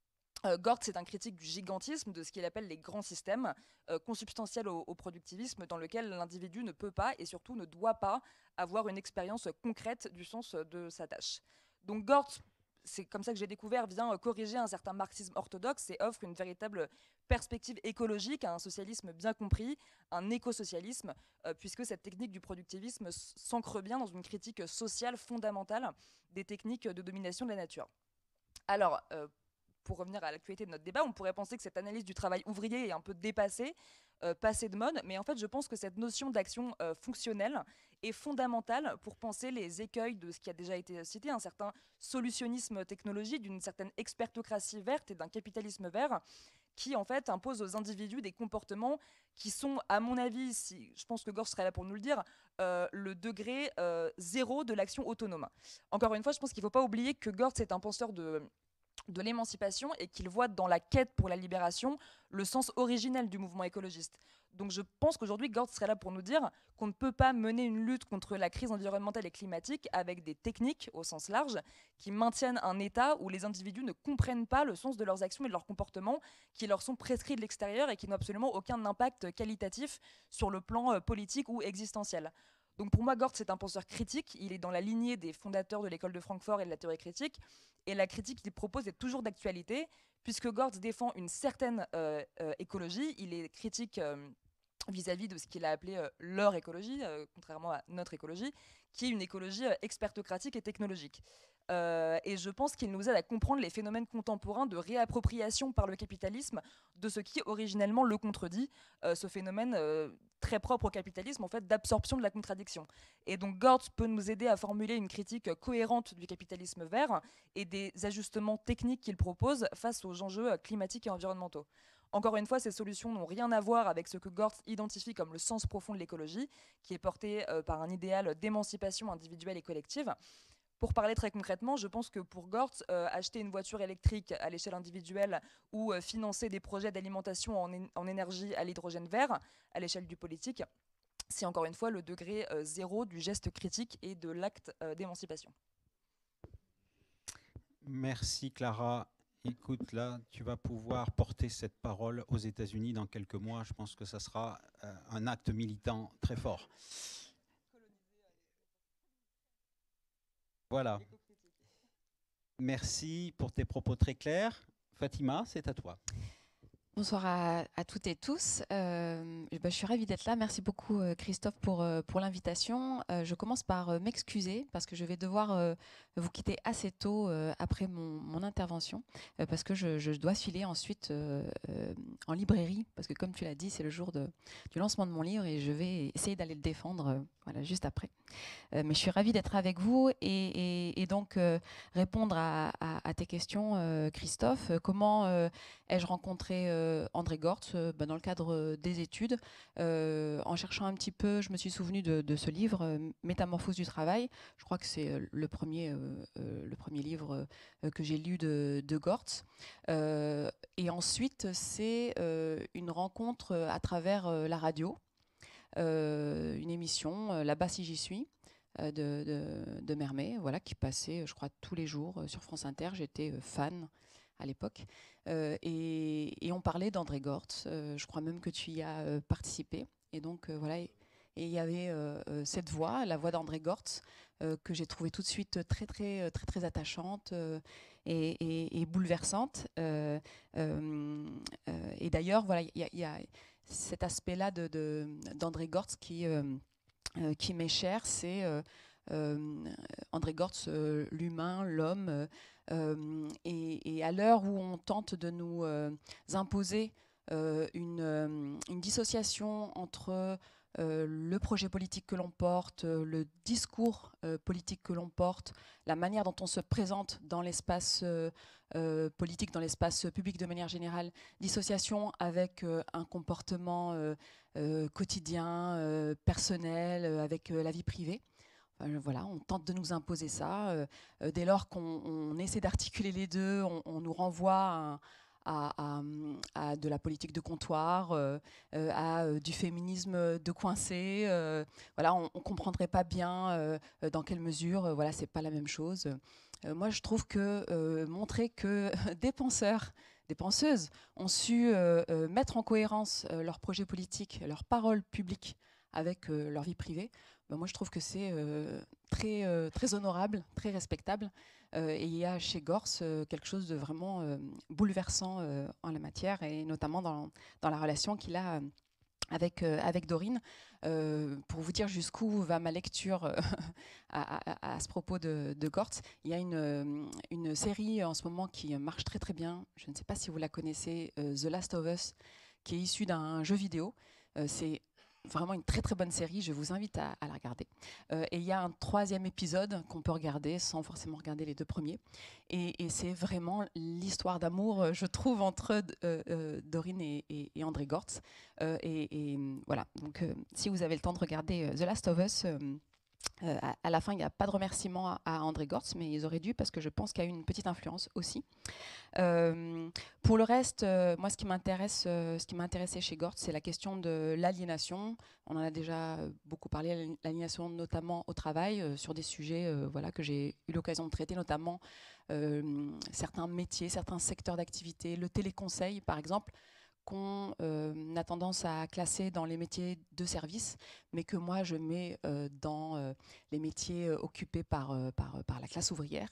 Gortz est un critique du gigantisme, de ce qu'il appelle les grands systèmes, consubstantiels au productivisme, dans lequel l'individu ne peut pas et surtout ne doit pas avoir une expérience concrète du sens de sa tâche. Donc Gortz, c'est comme ça que j'ai découvert, vient corriger un certain marxisme orthodoxe et offre une véritable perspective écologique à un socialisme bien compris, un écosocialisme, puisque cette technique du productivisme s'ancre bien dans une critique sociale fondamentale des techniques de domination de la nature. Alors, pour revenir à l'actualité de notre débat, on pourrait penser que cette analyse du travail ouvrier est un peu dépassée, passée de mode, mais en fait je pense que cette notion d'action fonctionnelle est fondamentale pour penser les écueils de ce qui a déjà été cité, un certain solutionnisme technologique, d'une certaine expertocratie verte et d'un capitalisme vert qui en fait impose aux individus des comportements qui sont, à mon avis, je pense que Gortz serait là pour nous le dire, le degré zéro de l'action autonome. Encore une fois, je pense qu'il ne faut pas oublier que Gortz est un penseur de l'émancipation et qu'il voit dans la quête pour la libération le sens originel du mouvement écologiste. Donc je pense qu'aujourd'hui, Gortz serait là pour nous dire qu'on ne peut pas mener une lutte contre la crise environnementale et climatique avec des techniques, au sens large, qui maintiennent un état où les individus ne comprennent pas le sens de leurs actions et de leurs comportements, qui leur sont prescrits de l'extérieur et qui n'ont absolument aucun impact qualitatif sur le plan politique ou existentiel. Donc pour moi, Gortz est un penseur critique, il est dans la lignée des fondateurs de l'école de Francfort et de la théorie critique, et la critique qu'il propose est toujours d'actualité, puisque Gortz défend une certaine écologie, il est critique vis-à-vis de ce qu'il a appelé leur écologie, contrairement à notre écologie, qui est une écologie expertocratique et technologique. Et je pense qu'il nous aide à comprendre les phénomènes contemporains de réappropriation par le capitalisme de ce qui originellement le contredit, ce phénomène très propre au capitalisme, en fait, d'absorption de la contradiction. Et donc Gortz peut nous aider à formuler une critique cohérente du capitalisme vert et des ajustements techniques qu'il propose face aux enjeux climatiques et environnementaux. Encore une fois, ces solutions n'ont rien à voir avec ce que Gortz identifie comme le sens profond de l'écologie, qui est porté par un idéal d'émancipation individuelle et collective. Pour parler très concrètement, je pense que pour Gortz, acheter une voiture électrique à l'échelle individuelle ou financer des projets d'alimentation en énergie à l'hydrogène vert à l'échelle du politique, c'est encore une fois le degré zéro du geste critique et de l'acte d'émancipation. Merci Clara. Écoute, là, tu vas pouvoir porter cette parole aux États-Unis dans quelques mois. Je pense que ça sera un acte militant très fort. Voilà. Merci pour tes propos très clairs. Fatima, c'est à toi. Bonsoir à toutes et tous. Je suis ravie d'être là. Merci beaucoup Christophe pour l'invitation. Je commence par m'excuser parce que je vais devoir vous quitter assez tôt après mon intervention parce que je dois filer ensuite en librairie parce que comme tu l'as dit, c'est le jour du lancement de mon livre et je vais essayer d'aller le défendre voilà, juste après. Mais je suis ravie d'être avec vous et donc répondre à tes questions, Christophe. Comment ai-je rencontré André Gortz dans le cadre des études. En cherchant un petit peu, je me suis souvenue de ce livre, Métamorphose du travail. Je crois que c'est le premier livre que j'ai lu de Gortz. Et ensuite, c'est une rencontre à travers la radio, une émission, Là-bas si j'y suis, de Mermet, voilà, qui passait, je crois, tous les jours sur France Inter. J'étais fan à l'époque. Et on parlait d'André Gortz. Je crois même que tu y as participé. Et donc, voilà. Et il y avait cette voix, la voix d'André Gortz, que j'ai trouvée tout de suite très attachante et bouleversante. Et d'ailleurs, voilà, il y a cet aspect-là d'André Gortz qui m'est cher. C'est André Gortz, l'humain, l'homme. Et à l'heure où on tente de nous imposer une dissociation entre le projet politique que l'on porte, le discours politique que l'on porte, la manière dont on se présente dans l'espace politique, dans l'espace public de manière générale, dissociation avec un comportement quotidien, personnel, avec la vie privée. Voilà, on tente de nous imposer ça. Dès lors qu'on essaie d'articuler les deux, on nous renvoie à de la politique de comptoir, à du féminisme de coincé. Voilà, on ne comprendrait pas bien dans quelle mesure, voilà, c'est pas la même chose. Moi, je trouve que montrer que des penseurs, des penseuses ont su mettre en cohérence leurs projets politiques, leurs paroles publiques avec leur vie privée, moi je trouve que c'est très honorable, très respectable. Et il y a chez Gortz quelque chose de vraiment bouleversant en la matière, et notamment dans la relation qu'il a avec Dorine. Pour vous dire jusqu'où va ma lecture à ce propos de Gortz, il y a une série en ce moment qui marche très bien. Je ne sais pas si vous la connaissez, The Last of Us, qui est issue d'un jeu vidéo. C'est vraiment une très bonne série, je vous invite à la regarder. Et il y a un 3e épisode qu'on peut regarder sans forcément regarder les 2 premiers. Et c'est vraiment l'histoire d'amour, je trouve, entre Dorine et André Gortz. Et voilà, donc si vous avez le temps de regarder The Last of Us, à la fin, il n'y a pas de remerciement à André Gortz, mais ils auraient dû, parce que je pense qu'il y a eu une petite influence aussi. Pour le reste, moi, ce qui m'a intéressé chez Gortz, c'est la question de l'aliénation. On en a déjà beaucoup parlé, l'aliénation notamment au travail, sur des sujets voilà, que j'ai eu l'occasion de traiter, notamment certains métiers, certains secteurs d'activité, le téléconseil, par exemple, qu'on a tendance à classer dans les métiers de service, mais que moi je mets dans les métiers occupés par la classe ouvrière.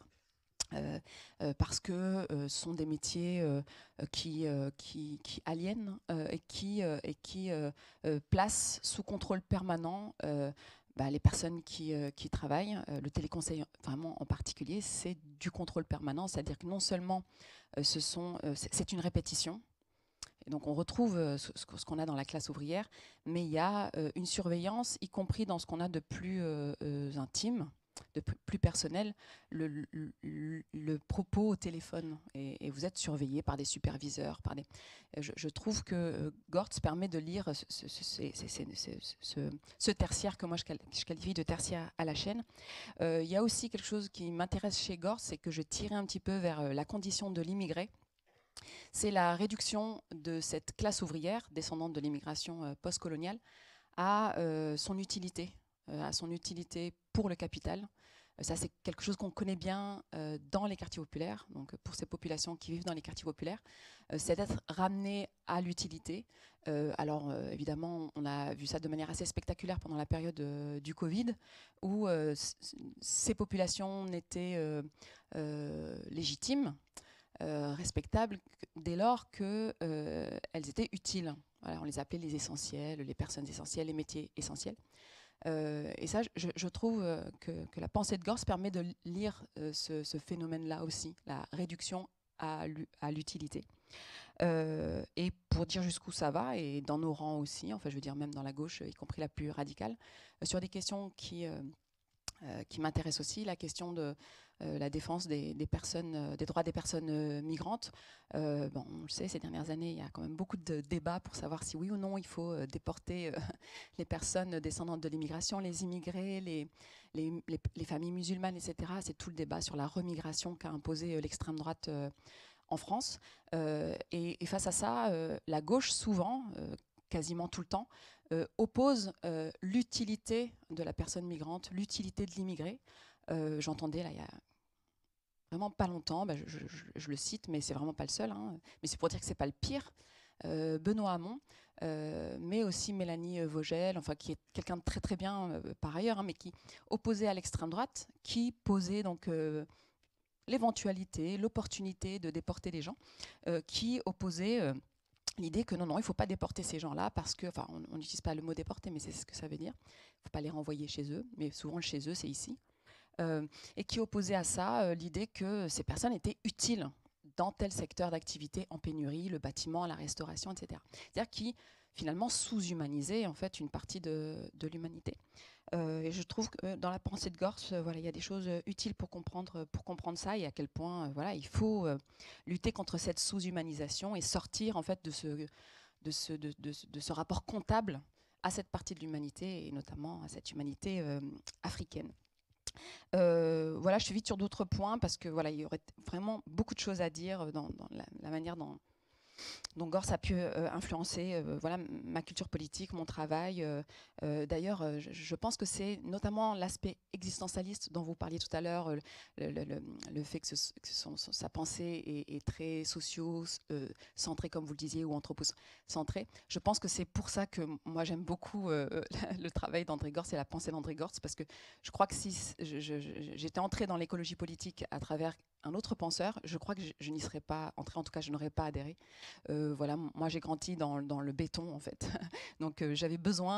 Parce que ce sont des métiers qui aliènent et qui placent sous contrôle permanent les personnes qui travaillent. Le téléconseil, vraiment en particulier, c'est du contrôle permanent, c'est-à-dire que non seulement c'est une répétition. Et donc on retrouve ce qu'on a dans la classe ouvrière, mais il y a une surveillance, y compris dans ce qu'on a de plus intime, plus personnel, le propos au téléphone. Et vous êtes surveillé par des superviseurs. Je trouve que Gortz permet de lire ce tertiaire que moi je qualifie de tertiaire à la chaîne. Il y a aussi quelque chose qui m'intéresse chez Gortz, c'est que je tirais un petit peu vers la condition de l'immigré. C'est la réduction de cette classe ouvrière, descendante de l'immigration postcoloniale, à son utilité pour le capital. Ça, c'est quelque chose qu'on connaît bien dans les quartiers populaires. Donc, pour ces populations qui vivent dans les quartiers populaires, c'est d'être ramené à l'utilité. Alors, évidemment, on a vu ça de manière assez spectaculaire pendant la période du Covid, où ces populations n'étaient légitimes, respectables, dès lors qu'elles étaient utiles. Voilà, on les appelait les essentiels, les personnes essentielles, les métiers essentiels. Et ça, je trouve que la pensée de Gortz permet de lire ce phénomène-là aussi, la réduction à l'utilité. Et pour dire jusqu'où ça va, et dans nos rangs aussi, enfin je veux dire même dans la gauche, y compris la plus radicale, sur des questions qui m'intéressent aussi, la question de la défense des droits des personnes migrantes. Bon, on le sait, ces dernières années, il y a quand même beaucoup de débats pour savoir si oui ou non il faut déporter les personnes descendantes de l'immigration, les immigrés, les familles musulmanes, etc. C'est tout le débat sur la remigration qu'a imposé l'extrême droite en France. Et face à ça, la gauche, souvent, quasiment tout le temps, oppose l'utilité de la personne migrante, l'utilité de l'immigré. J'entendais là il y a vraiment pas longtemps, je le cite, mais c'est vraiment pas le seul, hein, mais c'est pour dire que c'est pas le pire, Benoît Hamon, mais aussi Mélanie Vogel, enfin qui est quelqu'un de très très bien par ailleurs, hein, mais qui opposait à l'extrême droite, qui posait donc l'éventualité, l'opportunité de déporter les gens, qui opposait l'idée que non, il ne faut pas déporter ces gens-là parce que, enfin, on n'utilise pas le mot déporter, mais c'est ce que ça veut dire. Il ne faut pas les renvoyer chez eux, mais souvent le chez eux, c'est ici. Et qui opposait à ça l'idée que ces personnes étaient utiles dans tel secteur d'activité en pénurie, le bâtiment, la restauration, etc. C'est-à-dire qui, finalement, sous-humanisait en fait une partie de l'humanité. Et je trouve que dans la pensée de Gortz, voilà, il y a des choses utiles pour comprendre ça et à quel point voilà, il faut lutter contre cette sous-humanisation et sortir en fait de ce rapport comptable à cette partie de l'humanité et notamment à cette humanité africaine. Voilà, je suis vite sur d'autres points parce que voilà, il y aurait vraiment beaucoup de choses à dire dans la manière dont Gortz a pu influencer voilà, ma culture politique, mon travail. D'ailleurs, je pense que c'est notamment l'aspect existentialiste dont vous parliez tout à l'heure, le fait que sa pensée est très socio-centrée, comme vous le disiez, ou anthropocentrée. Je pense que c'est pour ça que moi j'aime beaucoup le travail d'André Gortz et la pensée d'André Gortz, parce que je crois que si j'étais entrée dans l'écologie politique à travers un autre penseur, je crois que je n'y serais pas entrée, en tout cas je n'aurais pas adhéré. Voilà, moi j'ai grandi dans le béton en fait, donc j'avais besoin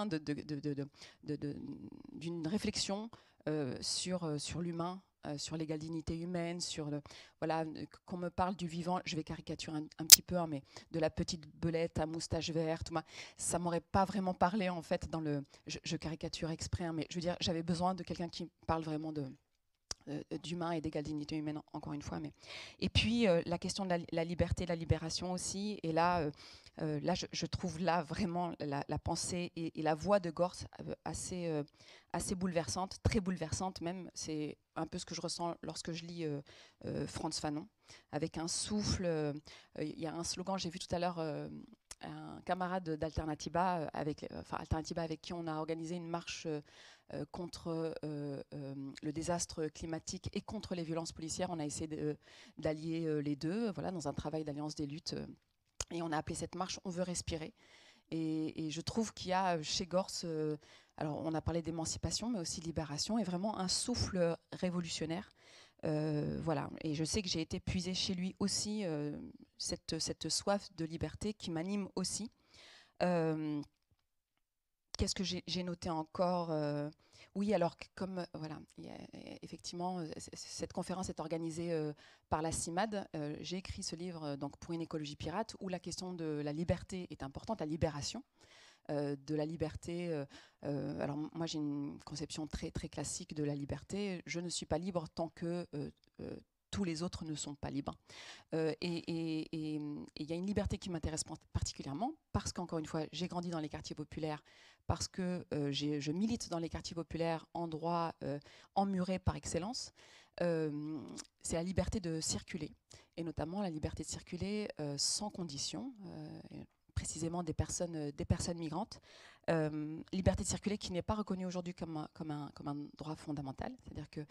d'une réflexion sur l'humain, sur l'égale dignité humaine, voilà, qu'on me parle du vivant, je vais caricaturer un petit peu, hein, mais de la petite belette à moustache verte, ça m'aurait pas vraiment parlé en fait je caricature exprès, hein, mais je veux dire, j'avais besoin de quelqu'un qui parle vraiment d'humain et d'égale dignité humaine, encore une fois. Et puis, la question de la liberté, de la libération aussi. Et là, je trouve là vraiment la pensée et la voix de Gortz assez bouleversante, très bouleversante même. C'est un peu ce que je ressens lorsque je lis Frantz Fanon, avec un souffle. Il y a un slogan, j'ai vu tout à l'heure un camarade d'Alternativa, Alternativa avec qui on a organisé une marche contre le désastre climatique et contre les violences policières. On a essayé d'allier les deux, voilà, dans un travail d'alliance des luttes. Et on a appelé cette marche « On veut respirer ». Et je trouve qu'il y a chez Gortz, alors on a parlé d'émancipation, mais aussi de libération, et vraiment un souffle révolutionnaire. Voilà. Et je sais que j'ai été puisée chez lui aussi cette soif de liberté qui m'anime aussi. Qu'est-ce que j'ai noté encore oui, alors comme voilà, effectivement, cette conférence est organisée par la CIMAD. J'ai écrit ce livre donc pour une écologie pirate où la question de la liberté est importante, la libération. de la liberté. Alors moi j'ai une conception très très classique de la liberté. Je ne suis pas libre tant que tous les autres ne sont pas libres. Et il y a une liberté qui m'intéresse particulièrement parce qu'encore une fois, j'ai grandi dans les quartiers populaires, parce que je milite dans les quartiers populaires en droit emmuré par excellence. C'est la liberté de circuler, et notamment la liberté de circuler sans condition, précisément des personnes migrantes. Liberté de circuler qui n'est pas reconnue aujourd'hui comme un droit fondamental. C'est-à-dire que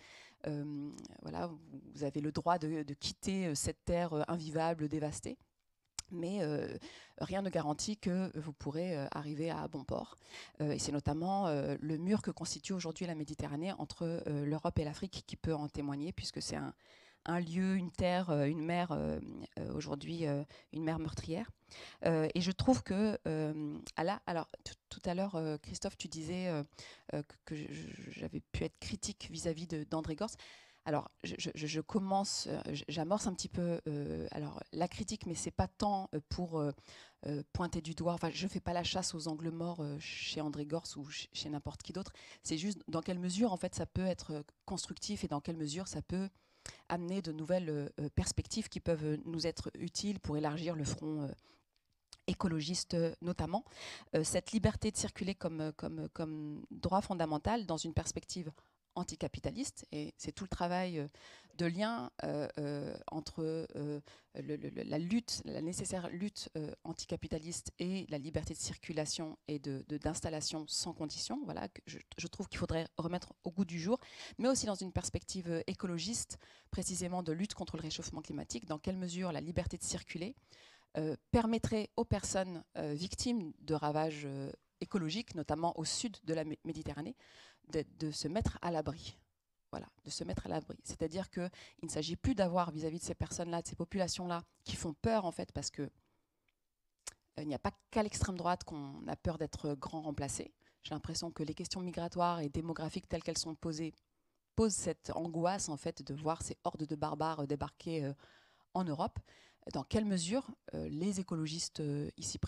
voilà, vous avez le droit de quitter cette terre invivable, dévastée, mais rien ne garantit que vous pourrez arriver à bon port. Et c'est notamment le mur que constitue aujourd'hui la Méditerranée entre l'Europe et l'Afrique qui peut en témoigner, puisque c'est un lieu, une terre, une mer, aujourd'hui une mer meurtrière. Et je trouve que, alors tout à l'heure, Christophe, tu disais que j'avais pu être critique vis-à-vis d'André Gorz. Alors, je commence, j'amorce un petit peu alors, la critique, mais c'est pas tant pour pointer du doigt. Enfin, je fais pas la chasse aux angles morts chez André Gorz ou chez n'importe qui d'autre. C'est juste dans quelle mesure, en fait, ça peut être constructif et dans quelle mesure ça peut amener de nouvelles perspectives qui peuvent nous être utiles pour élargir le front écologiste notamment. Cette liberté de circuler comme droit fondamental dans une perspective anticapitaliste, et c'est tout le travail de lien entre la lutte, la nécessaire lutte anticapitaliste et la liberté de circulation et d'installation sans condition, voilà, que je trouve qu'il faudrait remettre au goût du jour, mais aussi dans une perspective écologiste, précisément de lutte contre le réchauffement climatique, dans quelle mesure la liberté de circuler permettrait aux personnes victimes de ravages écologiques, notamment au sud de la Méditerranée, de se mettre à l'abri. Voilà, de se mettre à l'abri. C'est-à-dire qu'il ne s'agit plus d'avoir vis-à-vis de ces personnes-là, de ces populations-là, qui font peur en fait, parce que il n'y a pas qu'à l'extrême droite qu'on a peur d'être grand remplacé. J'ai l'impression que les questions migratoires et démographiques telles qu'elles sont posées posent cette angoisse en fait de voir ces hordes de barbares débarquer en Europe. Dans quelle mesure les écologistes ici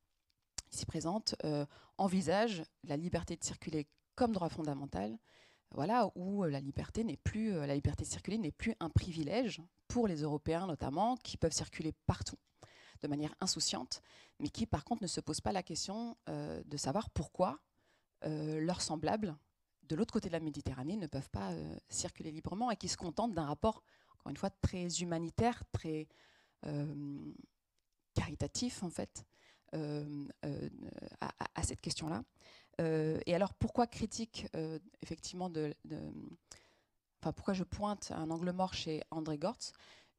présentes envisagent la liberté de circuler comme droit fondamental, voilà, où la liberté de circuler n'est plus un privilège pour les Européens notamment, qui peuvent circuler partout de manière insouciante, mais qui par contre ne se posent pas la question de savoir pourquoi leurs semblables de l'autre côté de la Méditerranée ne peuvent pas circuler librement, et qui se contentent d'un rapport, encore une fois, très humanitaire, très caritatif en fait à cette question-là. Et alors pourquoi critique effectivement enfin pourquoi je pointe un angle mort chez André Gorz?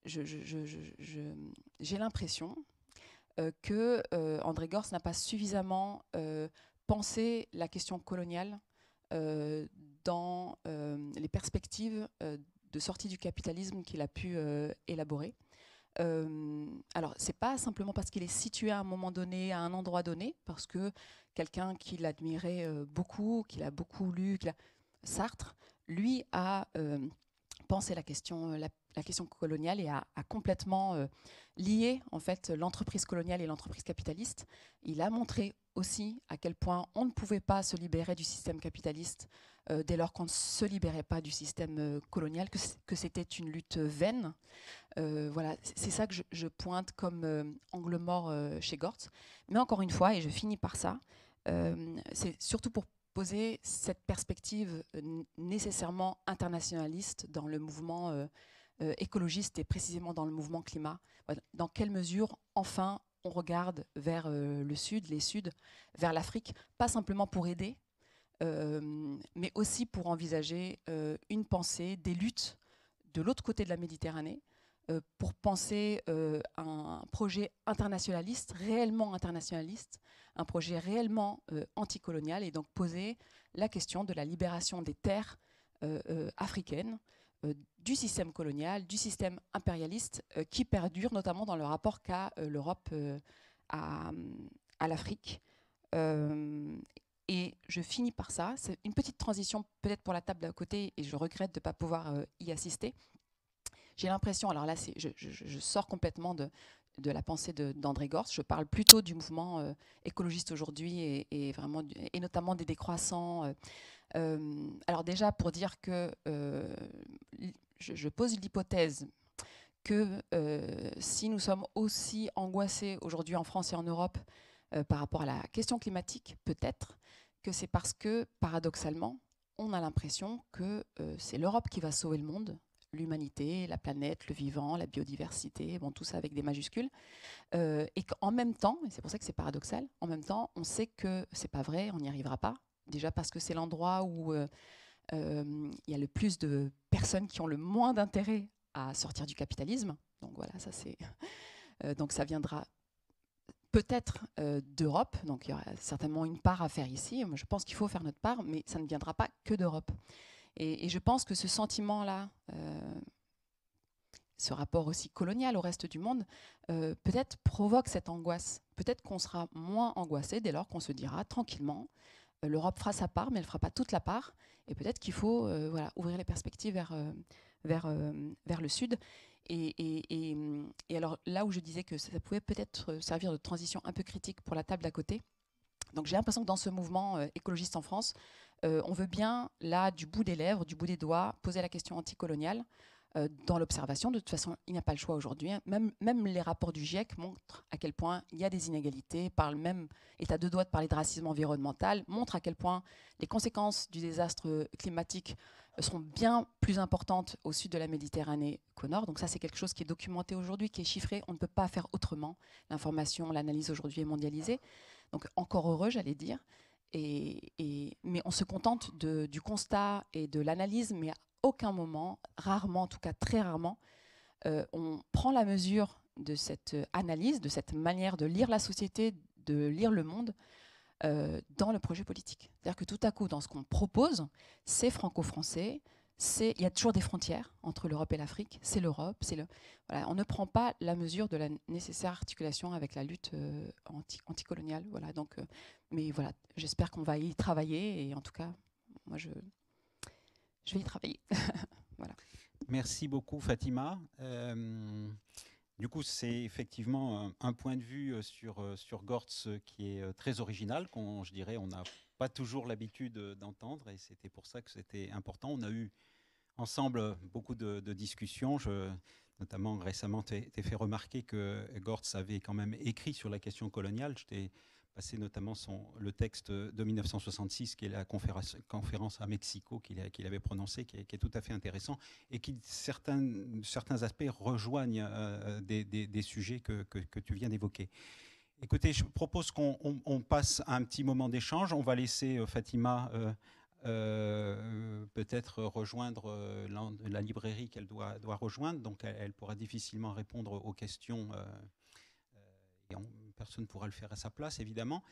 J'ai l'impression que André Gorz n'a pas suffisamment pensé la question coloniale dans les perspectives de sortie du capitalisme qu'il a pu élaborer. Alors, c'est pas simplement parce qu'il est situé à un moment donné, à un endroit donné, parce que quelqu'un qui l'admirait beaucoup, qu'il a beaucoup lu, Sartre, lui a pensé la question coloniale et a complètement lié en fait l'entreprise coloniale et l'entreprise capitaliste. Il a montré aussi à quel point on ne pouvait pas se libérer du système capitaliste dès lors qu'on ne se libérait pas du système colonial, que c'était une lutte vaine. Voilà, c'est ça que je pointe comme angle mort chez Gorz. Mais encore une fois, et je finis par ça, c'est surtout pour poser cette perspective nécessairement internationaliste dans le mouvement écologiste et précisément dans le mouvement climat. Dans quelle mesure, enfin, on regarde vers le sud, les suds, vers l'Afrique, pas simplement pour aider, mais aussi pour envisager une pensée des luttes de l'autre côté de la Méditerranée, pour penser un projet internationaliste, réellement internationaliste, un projet réellement anticolonial, et donc poser la question de la libération des terres africaines, du système colonial, du système impérialiste qui perdure notamment dans le rapport qu'a l'Europe à l'Afrique. Et je finis par ça. C'est une petite transition peut-être pour la table d'à côté, et je regrette de ne pas pouvoir y assister. J'ai l'impression, alors là je sors complètement de la pensée d'André Gorz. Je parle plutôt du mouvement écologiste aujourd'hui et notamment des décroissants. Alors déjà, pour dire que je pose l'hypothèse que si nous sommes aussi angoissés aujourd'hui en France et en Europe par rapport à la question climatique, peut-être que c'est parce que, paradoxalement, on a l'impression que c'est l'Europe qui va sauver le monde, l'humanité, la planète, le vivant, la biodiversité, bon, tout ça avec des majuscules, et qu'en même temps, et c'est pour ça que c'est paradoxal, en même temps, on sait que c'est pas vrai, on n'y arrivera pas, déjà parce que c'est l'endroit où il y a le plus de personnes qui ont le moins d'intérêt à sortir du capitalisme. Donc voilà, ça c'est donc ça viendra peut-être d'Europe. Donc il y aura certainement une part à faire ici. Moi, je pense qu'il faut faire notre part, mais ça ne viendra pas que d'Europe. Et je pense que ce sentiment-là, ce rapport aussi colonial au reste du monde, peut-être provoque cette angoisse. Peut-être qu'on sera moins angoissé dès lors qu'on se dira tranquillement, l'Europe fera sa part, mais elle ne fera pas toute la part. Et peut-être qu'il faut voilà, ouvrir les perspectives vers le sud. Et alors là où je disais que ça pouvait peut-être servir de transition un peu critique pour la table d'à côté, donc j'ai l'impression que dans ce mouvement écologiste en France, on veut bien, là, du bout des lèvres, du bout des doigts, poser la question anticoloniale dans l'observation. De toute façon, il n'y a pas le choix aujourd'hui. Même les rapports du GIEC montrent à quel point il y a des inégalités, parlent même, est à deux doigts de parler de racisme environnemental, montrent à quel point les conséquences du désastre climatique sont bien plus importantes au sud de la Méditerranée qu'au nord. Donc ça, c'est quelque chose qui est documenté aujourd'hui, qui est chiffré. On ne peut pas faire autrement. L'information, l'analyse aujourd'hui est mondialisée. Donc encore heureux, j'allais dire. Mais on se contente du constat et de l'analyse, mais à aucun moment, rarement, en tout cas très rarement, on prend la mesure de cette analyse, de cette manière de lire la société, de lire le monde dans le projet politique. C'est-à-dire que tout à coup, dans ce qu'on propose, c'est franco-français, il y a toujours des frontières entre l'Europe et l'Afrique, c'est l'Europe, voilà, on ne prend pas la mesure de la nécessaire articulation avec la lutte anticoloniale. Voilà, donc, mais voilà, j'espère qu'on va y travailler, et en tout cas, moi je vais y travailler. Voilà. Merci beaucoup Fatima. Du coup, c'est effectivement un point de vue sur Gorz qui est très original, je dirais, on n'a pas toujours l'habitude d'entendre, et c'était pour ça que c'était important. On a eu ensemble beaucoup de discussions. Notamment récemment, t'ai fait remarquer que Gorz avait quand même écrit sur la question coloniale. Je t'ai passé notamment le texte de 1966, qui est la conférence à Mexico qu'il avait prononcé, qui est tout à fait intéressant, et qui, certains aspects rejoignent des sujets que tu viens d'évoquer. Écoutez, je propose qu'on passe à un petit moment d'échange. On va laisser Fatima peut-être rejoindre la librairie qu'elle doit rejoindre, donc elle pourra difficilement répondre aux questions et personne ne pourra le faire à sa place, évidemment.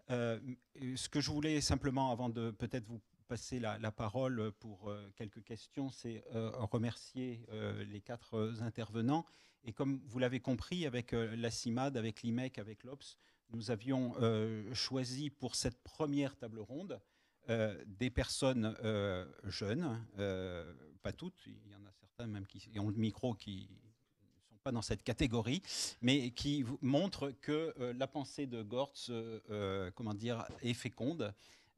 Ce que je voulais simplement, avant de peut-être vous passer la parole pour quelques questions, c'est remercier les 4 intervenants. Et comme vous l'avez compris, avec la CIMAD, avec l'IMEC, avec l'OPS, nous avions choisi pour cette première table ronde des personnes jeunes, pas toutes, il y en a certains même qui ont le micro qui ne sont pas dans cette catégorie, mais qui montrent que la pensée de Gorz est féconde,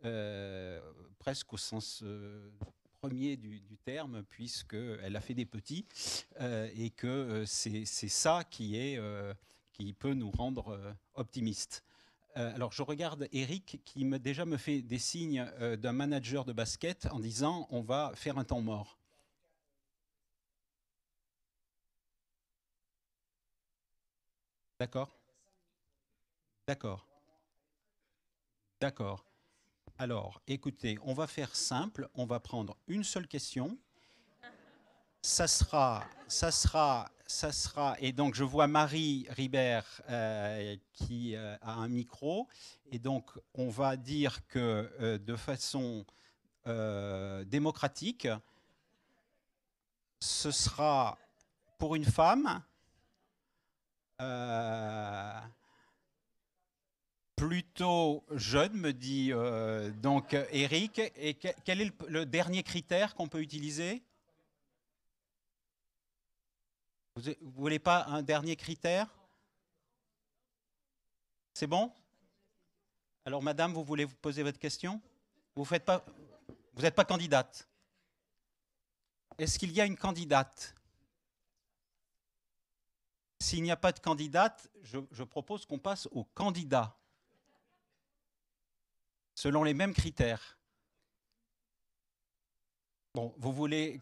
presque au sens premier du terme, puisqu'elle a fait des petits, et que c'est ça qui peut nous rendre optimistes. Alors, je regarde Eric qui déjà me fait des signes d'un manager de basket en disant « on va faire un temps mort ». D'accord ? D'accord. D'accord. Alors, écoutez, on va faire simple, on va prendre une seule question. Ça sera, et donc je vois Marie Ribert qui a un micro, et donc on va dire que de façon démocratique, ce sera pour une femme, plutôt jeune, me dit donc Eric, et quel est le dernier critère qu'on peut utiliser ? Vous ne voulez pas un dernier critère ? C'est bon? Alors, madame, vous voulez vous poser votre question? Vous n'êtes pas candidate. Est-ce qu'il y a une candidate? S'il n'y a pas de candidate, je propose qu'on passe aux candidats, selon les mêmes critères. Bon, vous voulez...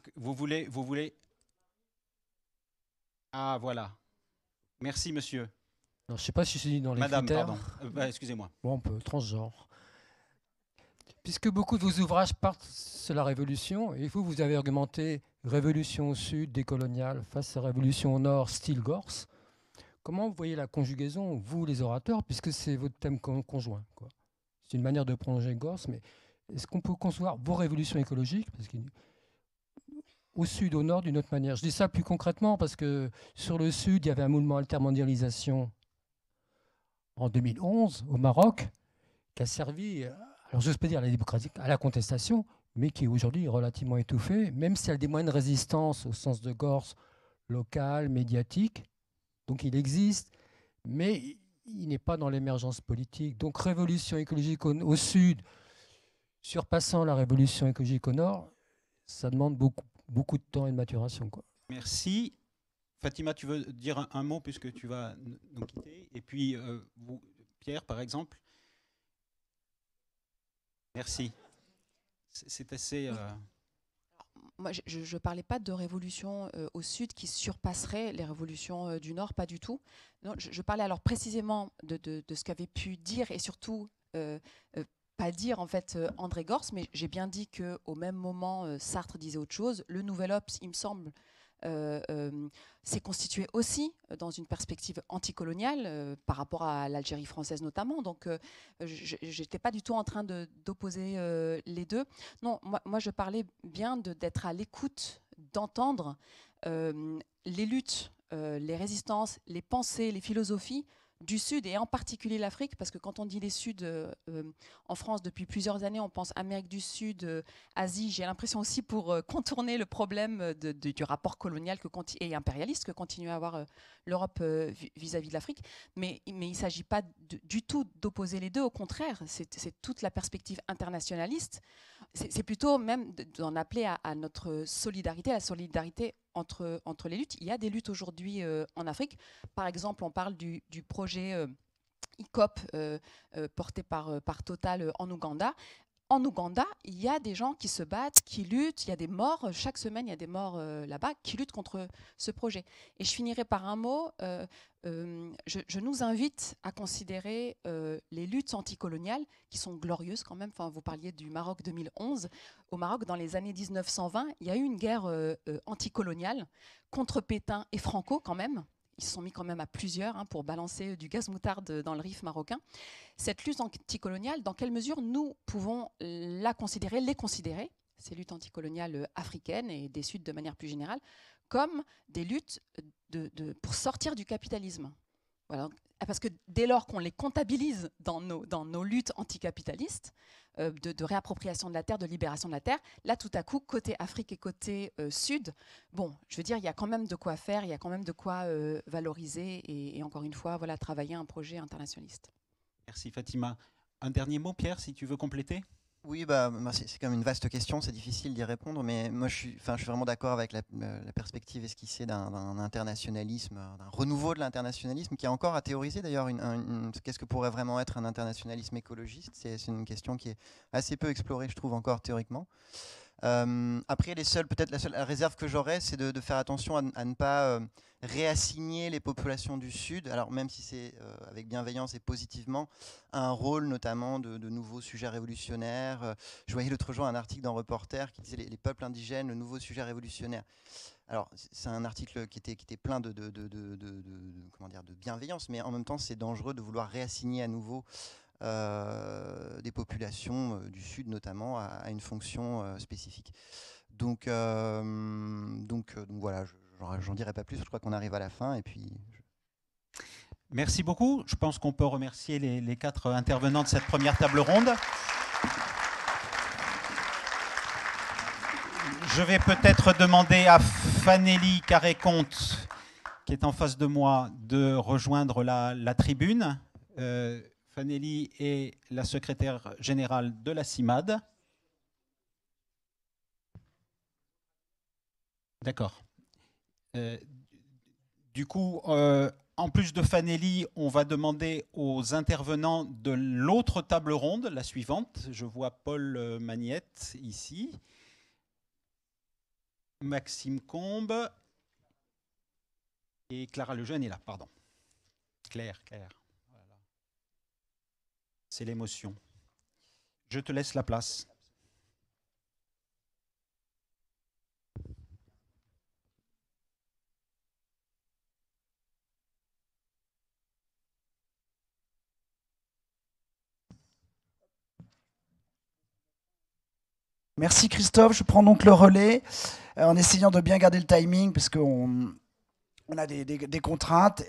Ah, voilà. Merci, monsieur. Non, je ne sais pas si je suis dans les Madame, critères. pardon. Excusez-moi. Bon, un peu transgenre. Puisque beaucoup de vos ouvrages partent sur la Révolution, et vous avez argumenté Révolution au Sud, décoloniale, face à Révolution au Nord, style Gorse. Comment vous voyez la conjugaison, vous les orateurs, puisque c'est votre thème conjoint, quoi. C'est une manière de prolonger Gorse, mais est-ce qu'on peut concevoir vos révolutions écologiques, parce au Sud, au Nord, d'une autre manière? Je dis ça plus concrètement, parce que sur le Sud, il y avait un mouvement altermondialisation en 2011 au Maroc, qui a servi, alors j'ose pas dire à la démocratie, à la contestation, mais qui aujourd'hui est relativement étouffée, même si elle a des moyens de résistance au sens de Gorse, local, médiatique. Donc il existe, mais il n'est pas dans l'émergence politique. Donc révolution écologique au Sud, surpassant la révolution écologique au Nord, ça demande beaucoup de temps et de maturation, quoi. Merci. Fatima, tu veux dire un mot puisque tu vas nous quitter? Et puis, vous, Pierre, par exemple. Merci. C'est assez... Moi, je ne parlais pas de révolution au Sud qui surpasserait les révolutions du Nord, pas du tout. Non, je parlais alors précisément de ce qu'avait pu dire et surtout pas dire en fait André Gorce, mais j'ai bien dit qu'au même moment, Sartre disait autre chose. Le Nouvel Obs, il me semble, s'est constitué aussi dans une perspective anticoloniale par rapport à l'Algérie française notamment. Donc, je n'étais pas du tout en train d'opposer les deux. Non, moi, je parlais bien d'être à l'écoute, d'entendre les luttes, les résistances, les pensées, les philosophies du Sud, et en particulier l'Afrique, parce que quand on dit les Suds en France depuis plusieurs années, on pense Amérique du Sud, Asie. J'ai l'impression aussi pour contourner le problème du rapport colonial et impérialiste que continue à avoir l'Europe vis-à-vis de l'Afrique. Mais il ne s'agit pas du tout d'opposer les deux, au contraire, c'est toute la perspective internationaliste. C'est plutôt même d'en appeler à notre solidarité, à la solidarité entre les luttes. Il y a des luttes aujourd'hui en Afrique. Par exemple, on parle du projet ICOP porté par Total en Ouganda. En Ouganda, il y a des gens qui se battent, qui luttent. Il y a des morts. Chaque semaine, il y a des morts là-bas qui luttent contre ce projet. Et je finirai par un mot. Je nous invite à considérer les luttes anticoloniales qui sont glorieuses quand même. Enfin, vous parliez du Maroc 2011. Au Maroc, dans les années 1920, il y a eu une guerre anticoloniale contre Pétain et Franco quand même. Ils se sont mis quand même à plusieurs pour balancer du gaz moutarde dans le Rif marocain. Cette lutte anticoloniale, dans quelle mesure nous pouvons les considérer, ces luttes anticoloniales africaines et des Suds de manière plus générale, comme des luttes pour sortir du capitalisme. Voilà. Parce que dès lors qu'on les comptabilise dans nos luttes anticapitalistes, de réappropriation de la terre, de libération de la terre, là tout à coup, côté Afrique et côté Sud, bon, je veux dire, il y a quand même de quoi faire, il y a quand même de quoi valoriser et encore une fois, voilà, travailler un projet internationaliste. Merci Fatima. Un dernier mot, Pierre, si tu veux compléter? Oui, c'est quand même une vaste question, c'est difficile d'y répondre, mais moi je suis vraiment d'accord avec la perspective esquissée d'un internationalisme, d'un renouveau de l'internationalisme qui est encore à théoriser d'ailleurs. Qu'est-ce que pourrait vraiment être un internationalisme écologiste? C'est une question qui est assez peu explorée, je trouve, encore théoriquement. Après, peut-être la seule réserve que j'aurais, c'est de faire attention à ne pas réassigner les populations du Sud, alors même si c'est avec bienveillance et positivement, un rôle notamment de nouveaux sujets révolutionnaires. Je voyais l'autre jour un article dans Reporter qui disait les peuples indigènes, le nouveau sujet révolutionnaire. Alors, c'est un article qui était plein de bienveillance, mais en même temps, c'est dangereux de vouloir réassigner à nouveau des populations du Sud notamment à une fonction spécifique. Donc voilà, j'en dirai pas plus, je crois qu'on arrive à la fin. Et puis, Merci beaucoup. Je pense qu'on peut remercier les 4 intervenants de cette première table ronde. Je vais peut-être demander à Fanélie Carré-Comte, qui est en face de moi, de rejoindre la tribune. Fanelli est la secrétaire générale de la CIMAD. D'accord. Du coup, en plus de Fanelli, on va demander aux intervenants de l'autre table ronde, la suivante. Je vois Paul Magnette ici. Maxime Combe. Et Clara Lejeune est là, pardon. Claire. Voilà. C'est l'émotion. Je te laisse la place. Merci Christophe, je prends donc le relais en essayant de bien garder le timing parce qu'on a des contraintes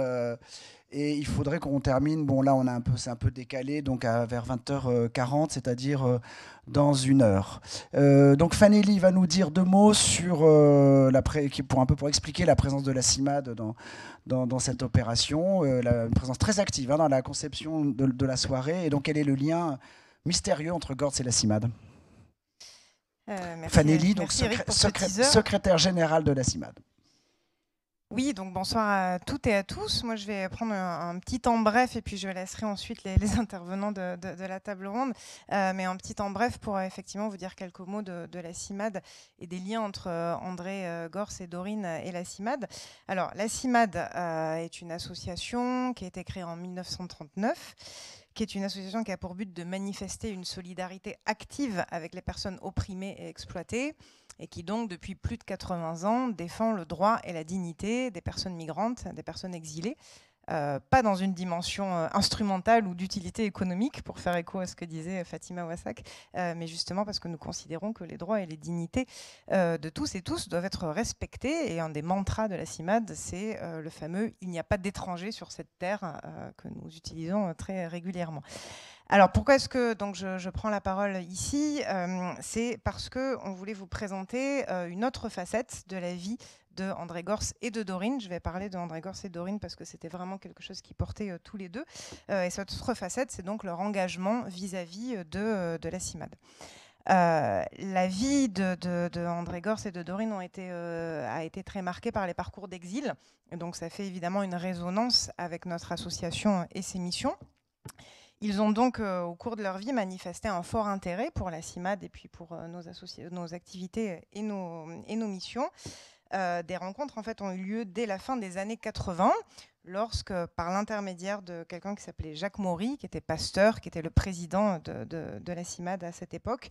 et il faudrait qu'on termine. Bon là c'est un peu décalé, donc vers 20h40, c'est-à-dire dans 1 heure. Donc Fanelli va nous dire 2 mots sur pour expliquer la présence de la CIMAD dans cette opération, une présence très active dans la conception de la soirée, et donc quel est le lien mystérieux entre GORTS et la CIMAD. Fanelli, donc secrétaire générale de la CIMAD. Oui, donc bonsoir à toutes et à tous. Moi, je vais prendre un petit temps bref et puis je laisserai ensuite les intervenants de la table ronde. Mais un petit temps bref pour effectivement vous dire quelques mots de la CIMAD et des liens entre André Gors et Dorine et la CIMAD. Alors, la CIMAD est une association qui a été créée en 1939, qui est une association qui a pour but de manifester une solidarité active avec les personnes opprimées et exploitées, et qui donc, depuis plus de 80 ans, défend le droit et la dignité des personnes migrantes, des personnes exilées, pas dans une dimension instrumentale ou d'utilité économique, pour faire écho à ce que disait Fatima Wassak, mais justement parce que nous considérons que les droits et les dignités de tous et tous doivent être respectés, et un des mantras de la CIMAD, c'est le fameux « il n'y a pas d'étrangers sur cette terre » que nous utilisons très régulièrement. Alors pourquoi est-ce que donc, je prends la parole ici? C'est parce qu'on voulait vous présenter une autre facette de la vie de André Gors et de Dorine. Je vais parler de André Gors et Dorine parce que c'était vraiment quelque chose qui portait tous les deux. Et cette autre facette, c'est donc leur engagement vis-à-vis de la CIMAD. La vie de André Gors et de Dorine a été très marquée par les parcours d'exil. Et donc ça fait évidemment une résonance avec notre association et ses missions. Ils ont donc, au cours de leur vie, manifesté un fort intérêt pour la CIMAD et puis pour nos activités et nos missions. Des rencontres en fait, ont eu lieu dès la fin des années 80, lorsque, par l'intermédiaire de quelqu'un qui s'appelait Jacques Maury, qui était pasteur, qui était le président de la CIMAD à cette époque,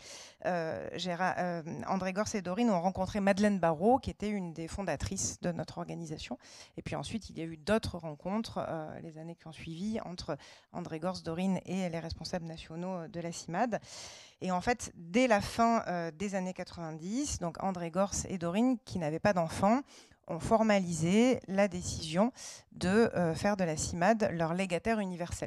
André Gors et Dorine ont rencontré Madeleine Barrault, qui était une des fondatrices de notre organisation. Et puis ensuite, il y a eu d'autres rencontres, les années qui ont suivi, entre André Gors, Dorine et les responsables nationaux de la CIMAD. Et en fait, dès la fin des années 90, donc André Gors et Dorine, qui n'avaient pas d'enfants, ont formalisé la décision de faire de la CIMAD leur légataire universel.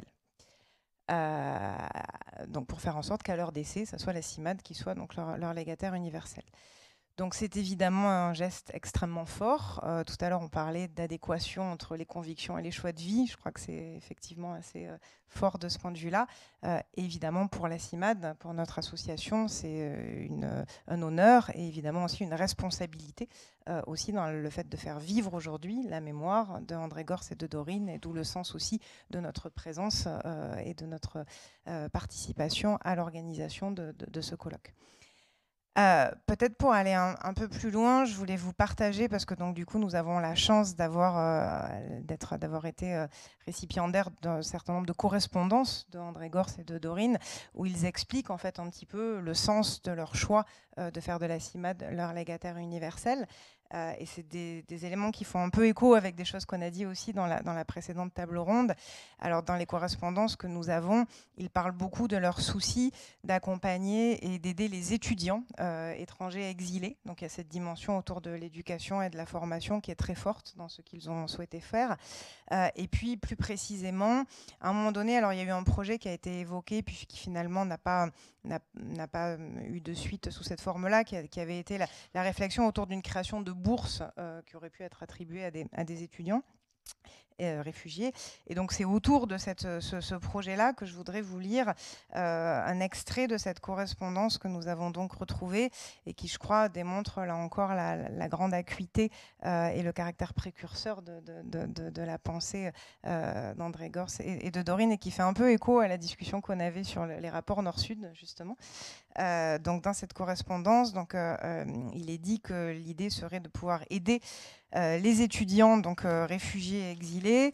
Donc pour faire en sorte qu'à leur décès, ça soit la CIMAD qui soit donc leur légataire universel. Donc c'est évidemment un geste extrêmement fort. Tout à l'heure, on parlait d'adéquation entre les convictions et les choix de vie. Je crois que c'est effectivement assez fort de ce point de vue-là. Évidemment, pour la CIMAD, pour notre association, c'est un honneur et évidemment aussi une responsabilité, aussi dans le fait de faire vivre aujourd'hui la mémoire de André Gors et de Dorine, et d'où le sens aussi de notre présence et de notre participation à l'organisation de ce colloque. Peut-être pour aller un peu plus loin, je voulais vous partager, parce que donc, du coup, nous avons la chance d'avoir été récipiendaires d'un certain nombre de correspondances de André Gors et de Dorine, où ils expliquent en fait un petit peu le sens de leur choix de faire de la CIMAD leur légataire universel. Et c'est des éléments qui font un peu écho avec des choses qu'on a dit aussi dans la précédente table ronde. Alors, dans les correspondances que nous avons, ils parlent beaucoup de leur souci d'accompagner et d'aider les étudiants étrangers exilés. Donc, il y a cette dimension autour de l'éducation et de la formation qui est très forte dans ce qu'ils ont souhaité faire. Et puis, plus précisément, à un moment donné, alors il y a eu un projet qui a été évoqué, puis qui finalement n'a pas eu de suite sous cette forme-là, qui avait été la réflexion autour d'une création de bourses qui aurait pu être attribuée à des étudiants. réfugiés. Et donc c'est autour de ce projet-là que je voudrais vous lire un extrait de cette correspondance que nous avons donc retrouvée et qui, je crois, démontre là encore la grande acuité et le caractère précurseur de la pensée d'André Gorz et de Dorine, et qui fait un peu écho à la discussion qu'on avait sur les rapports Nord-Sud, justement. Donc dans cette correspondance, il est dit que l'idée serait de pouvoir aider les étudiants réfugiés et exilés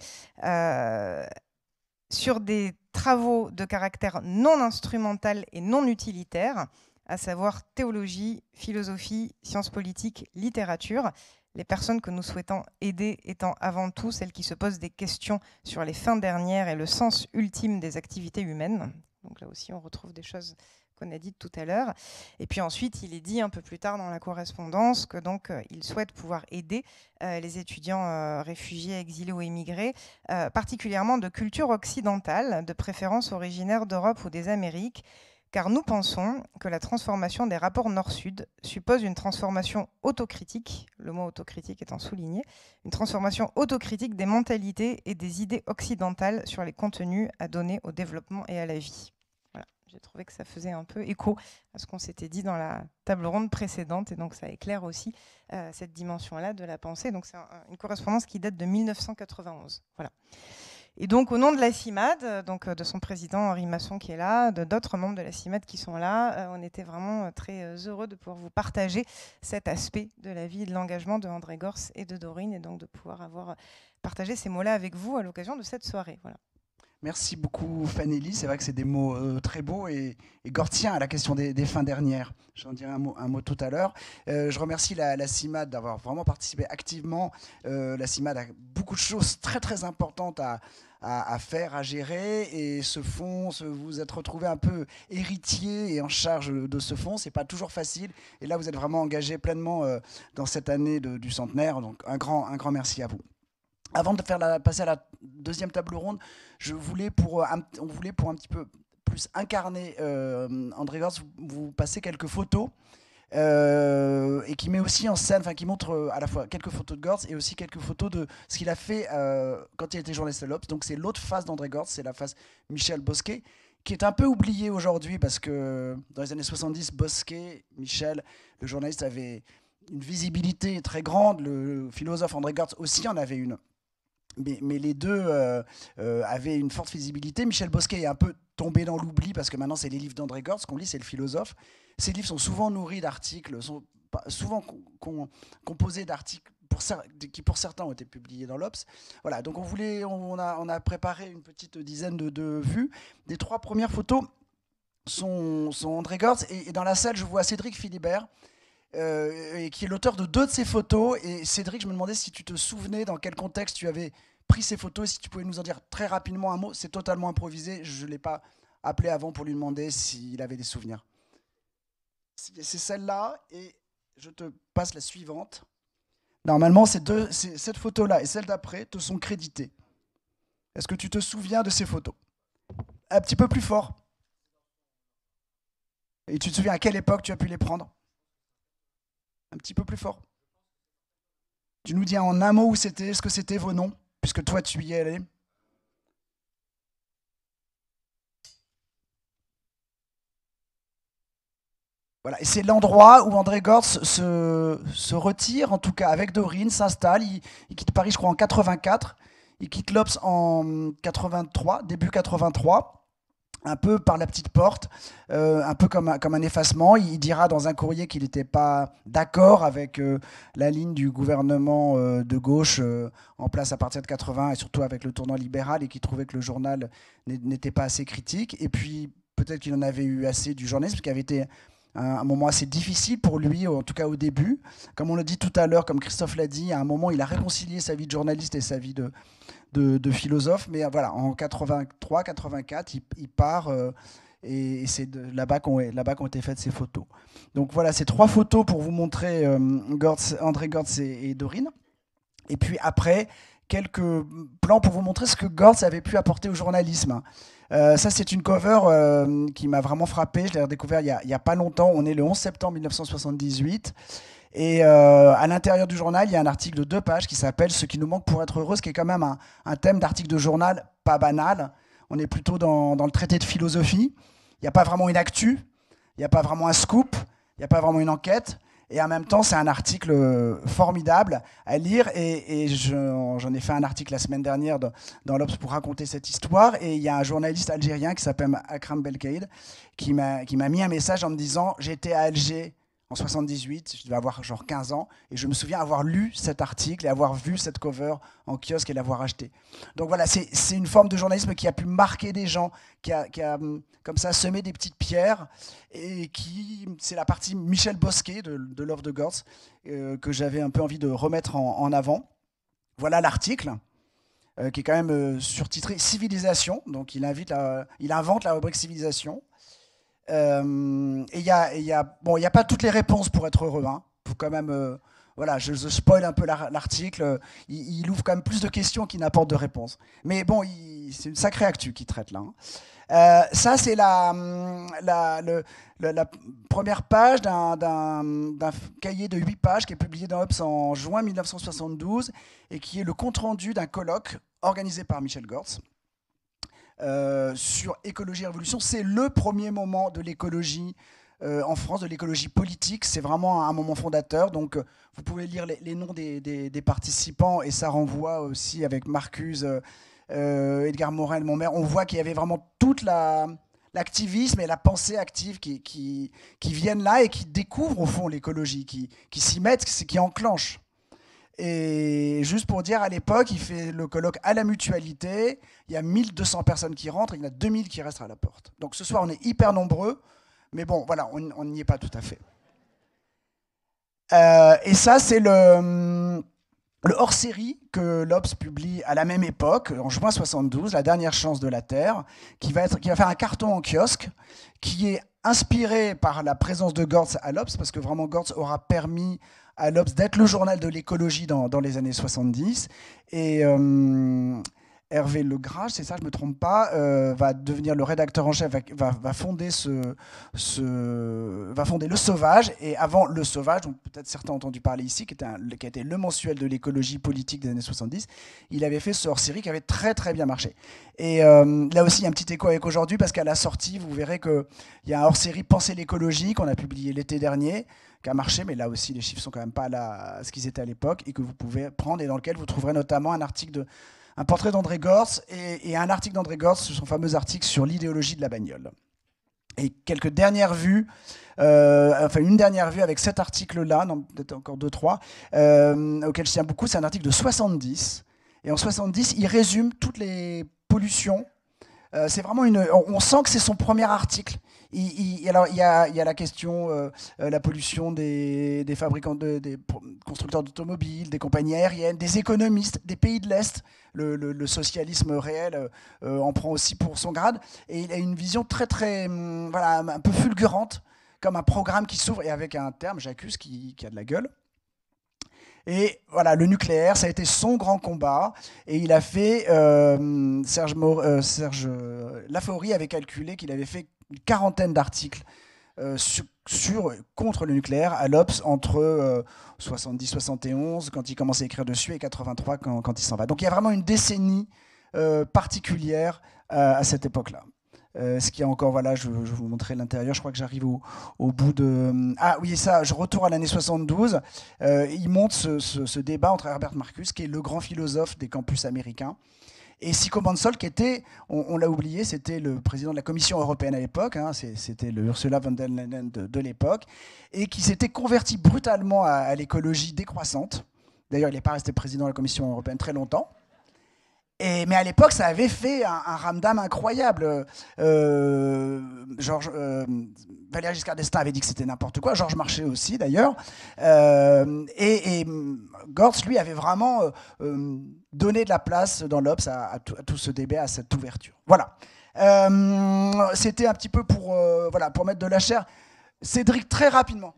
sur des travaux de caractère non instrumental et non utilitaire, à savoir théologie, philosophie, sciences politiques, littérature. Les personnes que nous souhaitons aider étant avant tout celles qui se posent des questions sur les fins dernières et le sens ultime des activités humaines. Donc là aussi, on retrouve des choses qu'on a dites tout à l'heure. Et puis ensuite, il est dit un peu plus tard dans la correspondance que il souhaite pouvoir aider les étudiants réfugiés, exilés ou émigrés, particulièrement de culture occidentale, de préférence originaire d'Europe ou des Amériques, car nous pensons que la transformation des rapports Nord-Sud suppose une transformation autocritique, le mot autocritique étant souligné, une transformation autocritique des mentalités et des idées occidentales sur les contenus à donner au développement et à la vie. Voilà, j'ai trouvé que ça faisait un peu écho à ce qu'on s'était dit dans la table ronde précédente, et donc ça éclaire aussi cette dimension-là de la pensée. Donc c'est une correspondance qui date de 1991. Voilà. Et donc, au nom de la CIMAD, de son président Henri Masson qui est là, d'autres membres de la CIMAD qui sont là, on était vraiment très heureux de pouvoir vous partager cet aspect de la vie et de l'engagement de André Gorz et de Dorine, et donc de pouvoir avoir partagé ces mots-là avec vous à l'occasion de cette soirée. Voilà. Merci beaucoup Fanelli, c'est vrai que c'est des mots très beaux et gorziens à la question des fins dernières. J'en dirai un mot tout à l'heure. Je remercie la CIMAD d'avoir vraiment participé activement. La CIMAD a beaucoup de choses très très importantes à faire, à gérer, et ce fonds, vous êtes retrouvé un peu héritier et en charge de ce fonds. C'est pas toujours facile, et là vous êtes vraiment engagé pleinement dans cette année du centenaire, donc un grand merci à vous. Avant de passer à la deuxième table ronde, on voulait pour un petit peu plus incarner André Gorz, vous passer quelques photos et qui met aussi en scène, qui montre à la fois quelques photos de Gorz et aussi quelques photos de ce qu'il a fait quand il était journaliste à l'Obs. Donc c'est l'autre face d'André Gorz, c'est la face Michel Bosquet, qui est un peu oubliée aujourd'hui parce que dans les années 70, Bosquet, Michel, le journaliste, avait une visibilité très grande. Le philosophe André Gorz aussi en avait une. Mais les deux avaient une forte visibilité. Michel Bosquet est un peu tombé dans l'oubli parce que maintenant c'est les livres d'André Gorz qu'on lit, c'est le philosophe. Ces livres sont souvent nourris d'articles, sont souvent composés d'articles qui pour certains ont été publiés dans l'Obs. Voilà, donc on a préparé une petite dizaine de vues. Les trois premières photos sont André Gorz, et dans la salle je vois Cédric Philibert, et qui est l'auteur de deux de ces photos. Et Cédric, je me demandais si tu te souvenais dans quel contexte tu avais pris ces photos, et si tu pouvais nous en dire très rapidement un mot. C'est totalement improvisé, je ne l'ai pas appelé avant pour lui demander s'il avait des souvenirs. C'est celle-là, et je te passe la suivante. Normalement, cette photo-là et celle d'après te sont créditées. Est-ce que tu te souviens de ces photos? Un petit peu plus fort. Et tu te souviens à quelle époque tu as pu les prendre? Un petit peu plus fort. Tu nous dis en un mot où c'était, ce que c'était, vos noms, puisque toi tu y es allé. Voilà, et c'est l'endroit où André Gorz se retire, en tout cas avec Dorine, s'installe. Il quitte Paris, je crois, en 84. Il quitte l'Obs en 83, début 83. Un peu par la petite porte, un peu comme un effacement. Il dira dans un courrier qu'il n'était pas d'accord avec la ligne du gouvernement de gauche en place à partir de 80, et surtout avec le tournant libéral, et qu'il trouvait que le journal n'était pas assez critique. Et puis peut-être qu'il en avait eu assez du journalisme, qui avait été un moment assez difficile pour lui, en tout cas au début. Comme on le dit tout à l'heure, comme Christophe l'a dit, à un moment il a réconcilié sa vie de journaliste et sa vie de philosophe, mais voilà, en 83-84, il part, et c'est là-bas qu'ont été faites ces photos. Donc voilà, ces trois photos pour vous montrer André Gorz et Dorine. Et puis après, quelques plans pour vous montrer ce que Gorz avait pu apporter au journalisme. Ça, c'est une cover qui m'a vraiment frappé. Je l'ai redécouvert il y a pas longtemps. On est le 11 septembre 1978. Et à l'intérieur du journal, il y a un article de 2 pages qui s'appelle « Ce qui nous manque pour être heureux », ce qui est quand même un thème d'article de journal pas banal. On est plutôt dans le traité de philosophie. Il n'y a pas vraiment une actu, il n'y a pas vraiment un scoop, il n'y a pas vraiment une enquête. Et en même temps, c'est un article formidable à lire. Et j'en ai fait un article la semaine dernière dans l'Obs pour raconter cette histoire. Et il y a un journaliste algérien qui s'appelle Akram Belkaïd qui m'a mis un message en me disant « J'étais à Alger en 78, je devais avoir genre 15 ans, et je me souviens avoir lu cet article et avoir vu cette cover en kiosque et l'avoir acheté. » Donc voilà, c'est une forme de journalisme qui a pu marquer des gens, qui a comme ça semé des petites pierres, et c'est la partie Michel Bosquet de Love the Gods que j'avais un peu envie de remettre en avant. Voilà l'article. Qui est quand même surtitré Civilisation, donc il invente la rubrique Civilisation. Et il y a pas toutes les réponses pour être heureux. Faut quand même, voilà, je spoil un peu l'article. Il ouvre quand même plus de questions qu'il n'apporte de réponses. Mais bon, c'est une sacrée actu qu'il traite là. Ça, c'est la première page d'un cahier de 8 pages qui est publié dans Obs en juin 1972 et qui est le compte-rendu d'un colloque organisé par Michel Gortz. Sur écologie et révolution, c'est le premier moment de l'écologie en France, de l'écologie politique. C'est vraiment un moment fondateur. Donc, vous pouvez lire les noms des participants et ça renvoie aussi avec Marcuse, Edgar Morin, Montmer. On voit qu'il y avait vraiment toute l'activisme et la pensée active qui viennent là et qui découvrent au fond l'écologie, qui s'y mettent, qui enclenchent. Et juste pour dire, à l'époque, il fait le colloque à la Mutualité. Il y a 1200 personnes qui rentrent, il y en a 2000 qui restent à la porte. Donc ce soir, on est hyper nombreux, mais bon, voilà, on n'y est pas tout à fait. Et ça, c'est le hors-série que l'Obs publie à la même époque, en juin 72, La dernière chance de la Terre, qui va faire un carton en kiosque, qui est inspiré par la présence de Gortz à l'Obs, parce que vraiment Gortz aura permis à l'Obs d'être le journal de l'écologie dans les années 70. Et Hervé Legrage, c'est ça, je ne me trompe pas, va devenir le rédacteur en chef, va fonder va fonder Le Sauvage. Et avant Le Sauvage, donc peut-être certains ont entendu parler ici, qui a été le mensuel de l'écologie politique des années 70, il avait fait ce hors-série qui avait très très bien marché. Et là aussi, il y a un petit écho avec aujourd'hui, parce qu'à la sortie, vous verrez qu'il y a un hors-série Penser l'écologie qu'on a publié l'été dernier, qui a marché, mais là aussi les chiffres sont quand même pas là à ce qu'ils étaient à l'époque, et que vous pouvez prendre, et dans lequel vous trouverez notamment un portrait d'André Gortz et un article d'André Gortz, son fameux article sur l'idéologie de la bagnole. Et quelques dernières vues, une dernière vue avec cet article-là, peut-être encore 2-3, auquel je tiens beaucoup, c'est un article de 70. Et en 70, il résume toutes les pollutions. C'est vraiment on sent que c'est son premier article. Alors, il y a la question, la pollution des fabricants, des constructeurs d'automobiles, des compagnies aériennes, des économistes, des pays de l'Est. Le socialisme réel en prend aussi pour son grade. Et il a une vision très, très, voilà, un peu fulgurante, comme un programme qui s'ouvre, et avec un terme, j'accuse, qui a de la gueule. Et voilà, le nucléaire, ça a été son grand combat. Et il a fait, Serge Laforie avait calculé qu'il avait fait une quarantaine d'articles contre le nucléaire à l'Obs entre 70-71, quand il commence à écrire dessus, et 83, quand il s'en va. Donc il y a vraiment une décennie particulière à cette époque-là. Ce qui est encore, voilà, je vais vous montrer l'intérieur, je crois que j'arrive au bout de... Ah oui, ça, je retourne à l'année 72. Il monte ce débat entre Herbert Marcuse, qui est le grand philosophe des campus américains, et Sico Mansell, qui était, on l'a oublié, c'était le président de la Commission européenne à l'époque, c'était le Ursula von der Leyen de l'époque, et qui s'était converti brutalement à l'écologie décroissante. D'ailleurs, il n'est pas resté président de la Commission européenne très longtemps. Mais à l'époque, ça avait fait un ramdam incroyable. Valéry Giscard d'Estaing avait dit que c'était n'importe quoi. Georges Marchais aussi, d'ailleurs. Et Gortz, lui, avait vraiment donné de la place dans l'Obs à tout ce débat, à cette ouverture. Voilà. C'était un petit peu pour mettre de la chair. Cédric, très rapidement.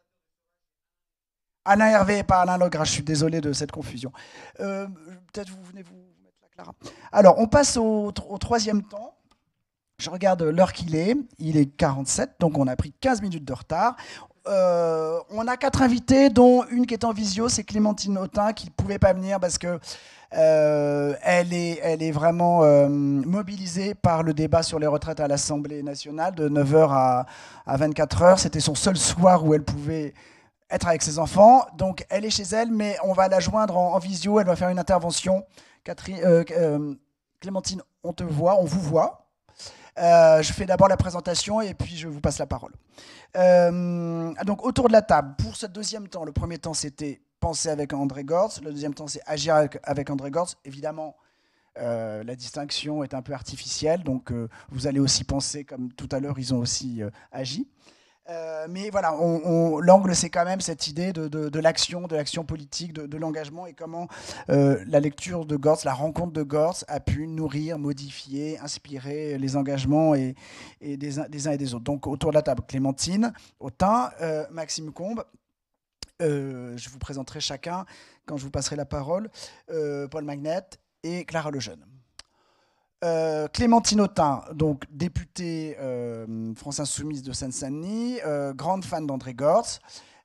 Alain Hervé et pas Alain Legrage. Je suis désolé de cette confusion. Peut-être vous venez vous... Alors, on passe au troisième temps. Je regarde l'heure qu'il est. Il est 47, donc on a pris 15 minutes de retard. On a 4 invités, dont une qui est en visio, c'est Clémentine Autain, qui ne pouvait pas venir parce que elle est vraiment mobilisée par le débat sur les retraites à l'Assemblée nationale de 9h à 24h. C'était son seul soir où elle pouvait être avec ses enfants. Donc elle est chez elle, mais on va la joindre en visio. Elle va faire une intervention. Clémentine, on te voit, on vous voit. Je fais d'abord la présentation et puis je vous passe la parole. Donc autour de la table, pour ce deuxième temps, le premier temps c'était penser avec André Gortz, le deuxième temps c'est agir avec André Gortz. Évidemment, la distinction est un peu artificielle, donc vous allez aussi penser comme tout à l'heure ils ont aussi agi. Mais voilà, l'angle, c'est quand même cette idée de l'action politique, de l'engagement, et comment la lecture de Gortz, la rencontre de Gortz a pu nourrir, modifier, inspirer les engagements et des uns et des autres. Donc autour de la table, Clémentine Autain, Maxime Combes, je vous présenterai chacun quand je vous passerai la parole, Paul Magnette et Clara Lejeune. Clémentine Autain, donc députée France Insoumise de Seine-Saint-Denis, grande fan d'André Gortz,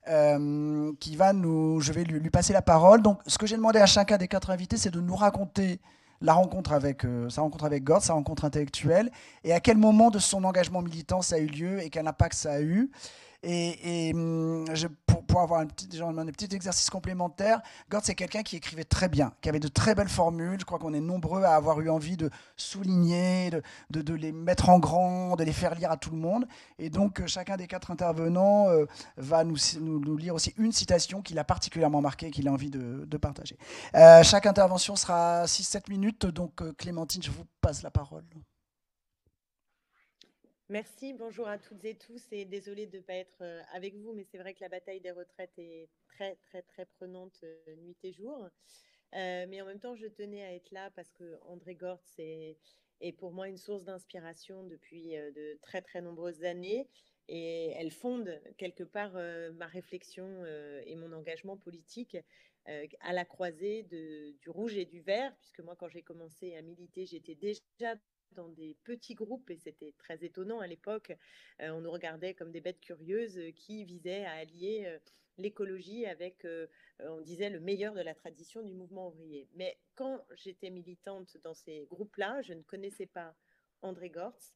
je vais lui passer la parole. Donc, ce que j'ai demandé à chacun des 4 invités, c'est de nous raconter sa rencontre avec Gortz, sa rencontre intellectuelle, et à quel moment de son engagement militant ça a eu lieu et quel impact ça a eu. Et pour avoir un petit exercice complémentaire, Gortz, c'est quelqu'un qui écrivait très bien, qui avait de très belles formules. Je crois qu'on est nombreux à avoir eu envie de souligner, de les mettre en grand, de les faire lire à tout le monde. Et donc, chacun des 4 intervenants va nous lire aussi une citation qui l'a particulièrement marqué, qu'il a envie de partager. Chaque intervention sera 6-7 minutes. Donc, Clémentine, je vous passe la parole. Merci, bonjour à toutes et tous, et désolée de ne pas être avec vous, mais c'est vrai que la bataille des retraites est très, très, très prenante nuit et jour. Mais en même temps, je tenais à être là parce que André Gortz est pour moi une source d'inspiration depuis de très, très nombreuses années, et elle fonde quelque part ma réflexion et mon engagement politique à la croisée du rouge et du vert, puisque moi, quand j'ai commencé à militer, j'étais déjà dans des petits groupes, et c'était très étonnant à l'époque. On nous regardait comme des bêtes curieuses qui visaient à allier l'écologie avec, on disait, le meilleur de la tradition du mouvement ouvrier. Mais quand j'étais militante dans ces groupes-là, je ne connaissais pas André Gortz.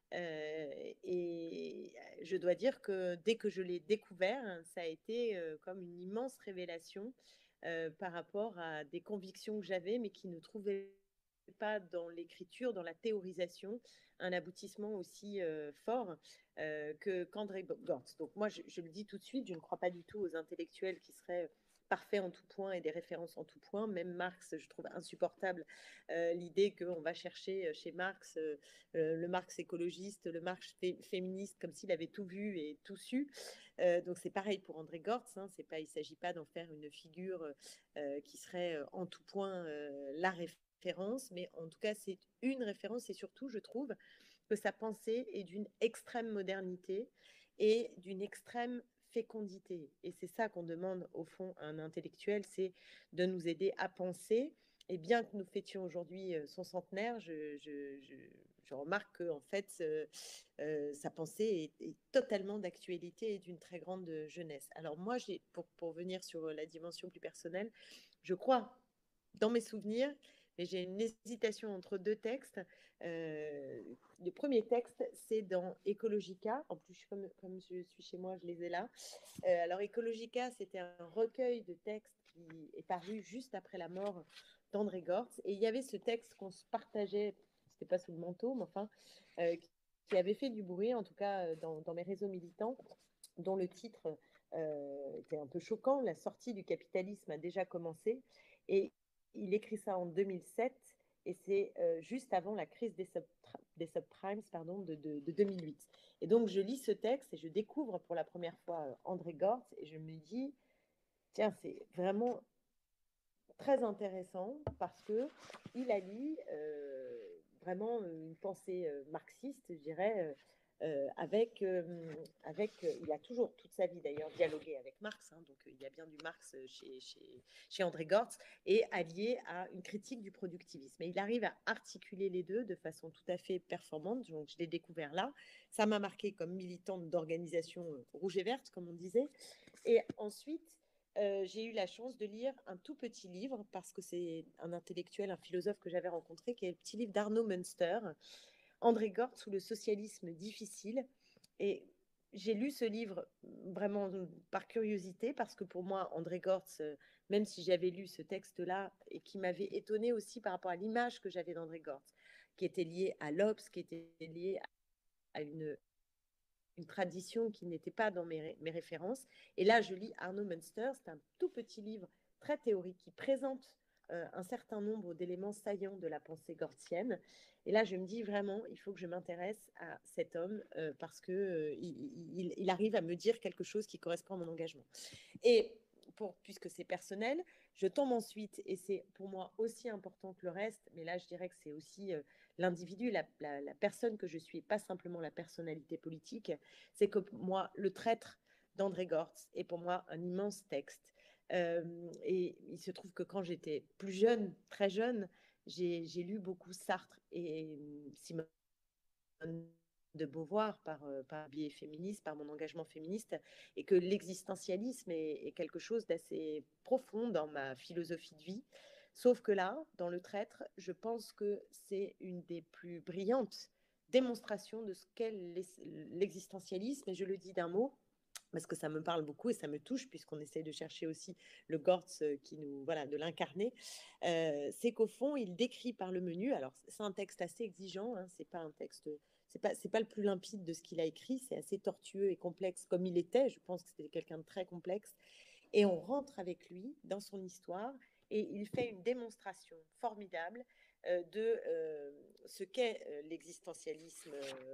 Et je dois dire que dès que je l'ai découvert, ça a été comme une immense révélation par rapport à des convictions que j'avais, mais qui ne trouvaient pas dans l'écriture, dans la théorisation, un aboutissement aussi fort qu'André Gortz. Donc moi, je le dis tout de suite, je ne crois pas du tout aux intellectuels qui seraient parfaits en tout point et des références en tout point. Même Marx, je trouve insupportable l'idée qu'on va chercher chez Marx le Marx écologiste, le Marx féministe, comme s'il avait tout vu et tout su. Donc c'est pareil pour André Gortz, hein, il ne s'agit pas d'en faire une figure qui serait en tout point la référence, mais en tout cas c'est une référence, et surtout je trouve que sa pensée est d'une extrême modernité et d'une extrême fécondité. Et c'est ça qu'on demande au fond à un intellectuel, c'est de nous aider à penser. Et bien que nous fêtions aujourd'hui son centenaire, je remarque que en fait, sa pensée est totalement d'actualité et d'une très grande jeunesse. Alors moi, pour venir sur la dimension plus personnelle, je crois, dans mes souvenirs, mais j'ai une hésitation entre 2 textes. Le premier texte, c'est dans Ecologica. En plus, comme je suis chez moi, je les ai là. Alors, Ecologica, c'était un recueil de textes qui est paru juste après la mort d'André Gortz. Et il y avait ce texte qu'on se partageait, c'était pas sous le manteau, mais enfin, qui avait fait du bruit, en tout cas dans mes réseaux militants, dont le titre était un peu choquant. La sortie du capitalisme a déjà commencé. Et il écrit ça en 2007, et c'est juste avant la crise des subprimes de 2008. Et donc je lis ce texte et je découvre pour la première fois André Gortz, et je me dis, tiens, c'est vraiment très intéressant parce qu'il allie vraiment une pensée marxiste, je dirais, il a toujours toute sa vie d'ailleurs dialogué avec Marx, hein, donc il y a bien du Marx chez André Gortz, et allié à une critique du productivisme. Et il arrive à articuler les deux de façon tout à fait performante, donc je l'ai découvert là. Ça m'a marqué comme militante d'organisation rouge et verte, comme on disait. Et ensuite, j'ai eu la chance de lire un tout petit livre, parce que c'est un intellectuel, un philosophe que j'avais rencontré, qui est le petit livre d'Arnaud Münster, André Gortz ou le socialisme difficile. Et j'ai lu ce livre vraiment par curiosité, parce que pour moi, André Gortz, même si j'avais lu ce texte-là, et qui m'avait étonnée aussi par rapport à l'image que j'avais d'André Gortz, qui était liée à l'Obs, qui était liée à une tradition qui n'était pas dans mes références. Et là, je lis Arnaud Münster, c'est un tout petit livre très théorique qui présente un certain nombre d'éléments saillants de la pensée gortzienne. Et là, je me dis vraiment, il faut que je m'intéresse à cet homme parce qu'il arrive à me dire quelque chose qui correspond à mon engagement. Et puisque c'est personnel, je tombe ensuite, et c'est pour moi aussi important que le reste, mais là, je dirais que c'est aussi l'individu, la personne que je suis, pas simplement la personnalité politique, c'est que moi, Le Traître d'André Gortz est pour moi un immense texte. Et il se trouve que quand j'étais plus jeune, très jeune, j'ai lu beaucoup Sartre et Simone de Beauvoir par biais féministe, par mon engagement féministe, et que l'existentialisme est quelque chose d'assez profond dans ma philosophie de vie. Sauf que là, dans Le Traître, je pense que c'est une des plus brillantes démonstrations de ce qu'est l'existentialisme, et je le dis d'un mot, parce que ça me parle beaucoup et ça me touche, puisqu'on essaie de chercher aussi le Gortz qui nous, voilà, de l'incarner. C'est qu'au fond, il décrit par le menu, alors c'est un texte assez exigeant, hein, c'est pas un texte, c'est pas le plus limpide de ce qu'il a écrit, c'est assez tortueux et complexe comme il était, je pense que c'était quelqu'un de très complexe, et on rentre avec lui dans son histoire, et il fait une démonstration formidable de ce qu'est l'existentialisme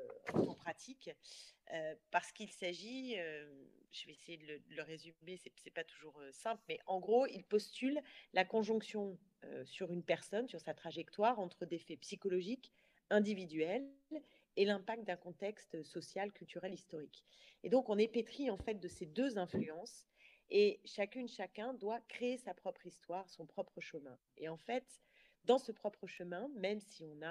en pratique, parce qu'il s'agit, je vais essayer de le résumer, c'est pas toujours simple, mais en gros, il postule la conjonction sur une personne, sur sa trajectoire, entre des faits psychologiques, individuels, et l'impact d'un contexte social, culturel, historique. Et donc, on est pétri en fait de ces deux influences, et chacun doit créer sa propre histoire, son propre chemin. Et en fait, dans ce propre chemin, même si on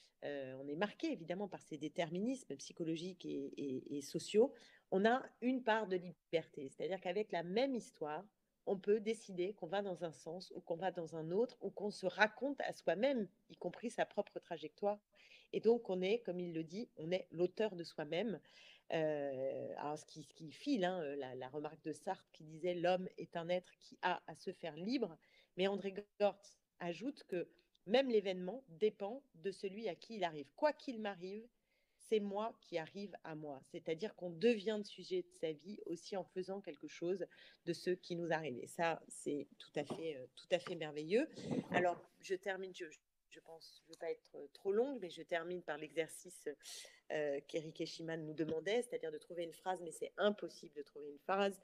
est marqué évidemment par ces déterminismes psychologiques et sociaux, on a une part de liberté. C'est-à-dire qu'avec la même histoire, on peut décider qu'on va dans un sens ou qu'on va dans un autre, ou qu'on se raconte à soi-même, y compris sa propre trajectoire. Et donc, on est, comme il le dit, on est l'auteur de soi-même. Alors, ce qui file, hein, la remarque de Sartre qui disait « l'homme est un être qui a à se faire libre », mais André Gortz ajoute que même l'événement dépend de celui à qui il arrive. Quoi qu'il m'arrive, c'est moi qui arrive à moi. C'est-à-dire qu'on devient le sujet de sa vie aussi en faisant quelque chose de ce qui nous arrive. Et ça, c'est tout à fait merveilleux. Alors, je termine, je pense, je ne veux pas être trop longue, mais je termine par l'exercice qu'Éric Eschiman nous demandait, c'est-à-dire de trouver une phrase, mais c'est impossible de trouver une phrase.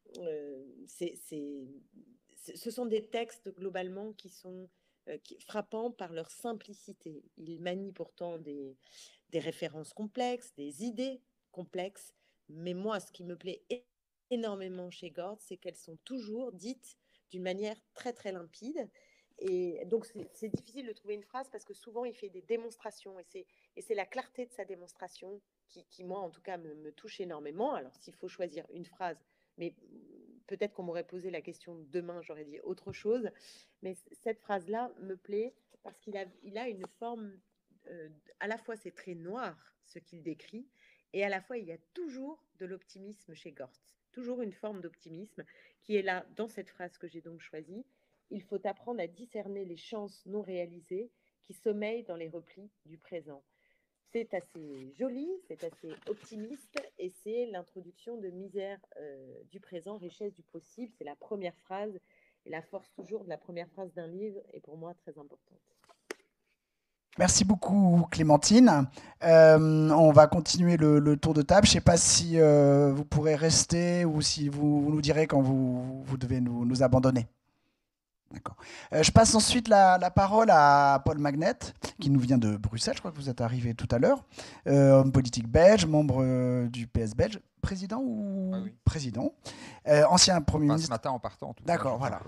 Ce sont des textes globalement qui sont frappants par leur simplicité. Ils manient pourtant des références complexes, des idées complexes, mais moi, ce qui me plaît énormément chez Gortz, c'est qu'elles sont toujours dites d'une manière très très limpide. Et donc, c'est difficile de trouver une phrase parce que souvent, il fait des démonstrations et c'est la clarté de sa démonstration qui moi, en tout cas, me touche énormément. Alors, s'il faut choisir une phrase, mais peut-être qu'on m'aurait posé la question demain, j'aurais dit autre chose. Mais cette phrase-là me plaît parce qu'il a une forme, à la fois c'est très noir ce qu'il décrit, et à la fois il y a toujours de l'optimisme chez Gortz. Toujours une forme d'optimisme qui est là dans cette phrase que j'ai donc choisie. Il faut apprendre à discerner les chances non réalisées qui sommeillent dans les replis du présent. C'est assez joli, c'est assez optimiste, et c'est l'introduction de misère du présent, richesse du possible. C'est la première phrase, et la force toujours de la première phrase d'un livre est pour moi très importante. Merci beaucoup Clémentine. On va continuer le tour de table. Je ne sais pas si vous pourrez rester ou si vous nous direz quand vous devez nous abandonner. D'accord. Je passe ensuite la parole à Paul Magnette, qui nous vient de Bruxelles. Je crois que vous êtes arrivé tout à l'heure. Homme politique belge, membre du PS belge. Président ou oui. Président. Ancien Premier Enfin, ministre. ce matin en partant, en tout cas. D'accord, voilà.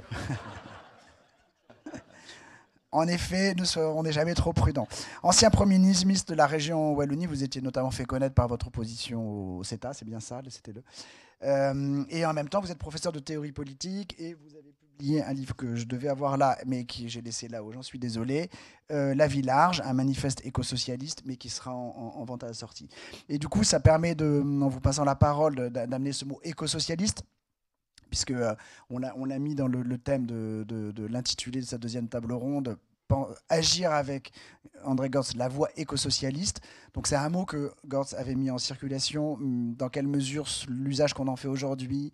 En effet, on n'est jamais trop prudent. Ancien Premier ministre de la région Wallonie, vous étiez notamment fait connaître par votre opposition au CETA, c'est bien ça, c'était le. Et en même temps, vous êtes professeur de théorie politique et vous avez publié un livre que je devais avoir là, mais que j'ai laissé là-haut, j'en suis désolé, La vie large, un manifeste éco-socialiste, mais qui sera en vente à la sortie. Et du coup, ça permet, en vous passant la parole, d'amener ce mot éco-socialiste, puisque on l'a mis dans le thème de l'intitulé de sa deuxième table ronde, agir avec André Gorz, la voie éco-socialiste. Donc c'est un mot que Gorz avait mis en circulation. Dans quelle mesure l'usage qu'on en fait aujourd'hui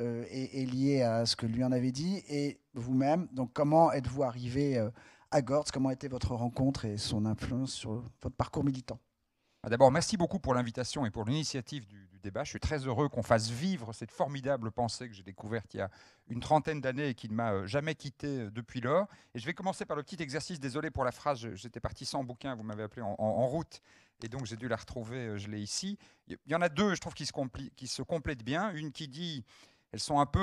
est lié à ce que lui en avait dit, et vous-même, donc comment êtes-vous arrivé à Gorz? Comment était votre rencontre et son influence sur votre parcours militant? D'abord, merci beaucoup pour l'invitation et pour l'initiative du débat. Je suis très heureux qu'on fasse vivre cette formidable pensée que j'ai découverte il y a une trentaine d'années et qui ne m'a jamais quitté depuis lors. Et je vais commencer par le petit exercice. Désolé pour la phrase, j'étais parti sans bouquin, vous m'avez appelé en route, et donc j'ai dû la retrouver, je l'ai ici. Il y en a deux, je trouve, qui se complètent bien. Une qui dit, elles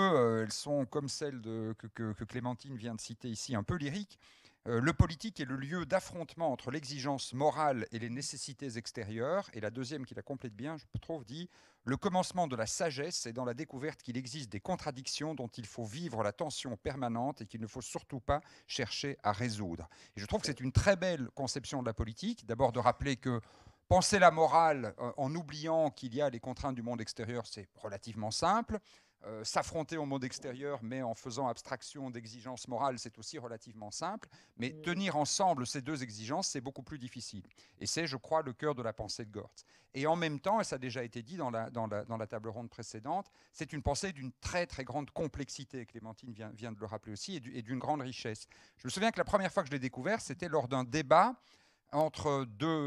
sont comme celle que Clémentine vient de citer ici, un peu lyriques. Le politique est le lieu d'affrontement entre l'exigence morale et les nécessités extérieures. Et la deuxième, qui la complète bien, je trouve, dit « Le commencement de la sagesse est dans la découverte qu'il existe des contradictions dont il faut vivre la tension permanente et qu'il ne faut surtout pas chercher à résoudre. » Et je trouve que c'est une très belle conception de la politique. D'abord de rappeler que penser la morale en oubliant qu'il y a les contraintes du monde extérieur, c'est relativement simple. S'affronter au monde extérieur, mais en faisant abstraction d'exigences morales, c'est aussi relativement simple. Mais tenir ensemble ces deux exigences, c'est beaucoup plus difficile. Et c'est, je crois, le cœur de la pensée de Gorz. Et en même temps, et ça a déjà été dit dans la table ronde précédente, c'est une pensée d'une très très grande complexité. Clémentine vient de le rappeler aussi, et d'une grande richesse. Je me souviens que la première fois que je l'ai découvert, c'était lors d'un débat entre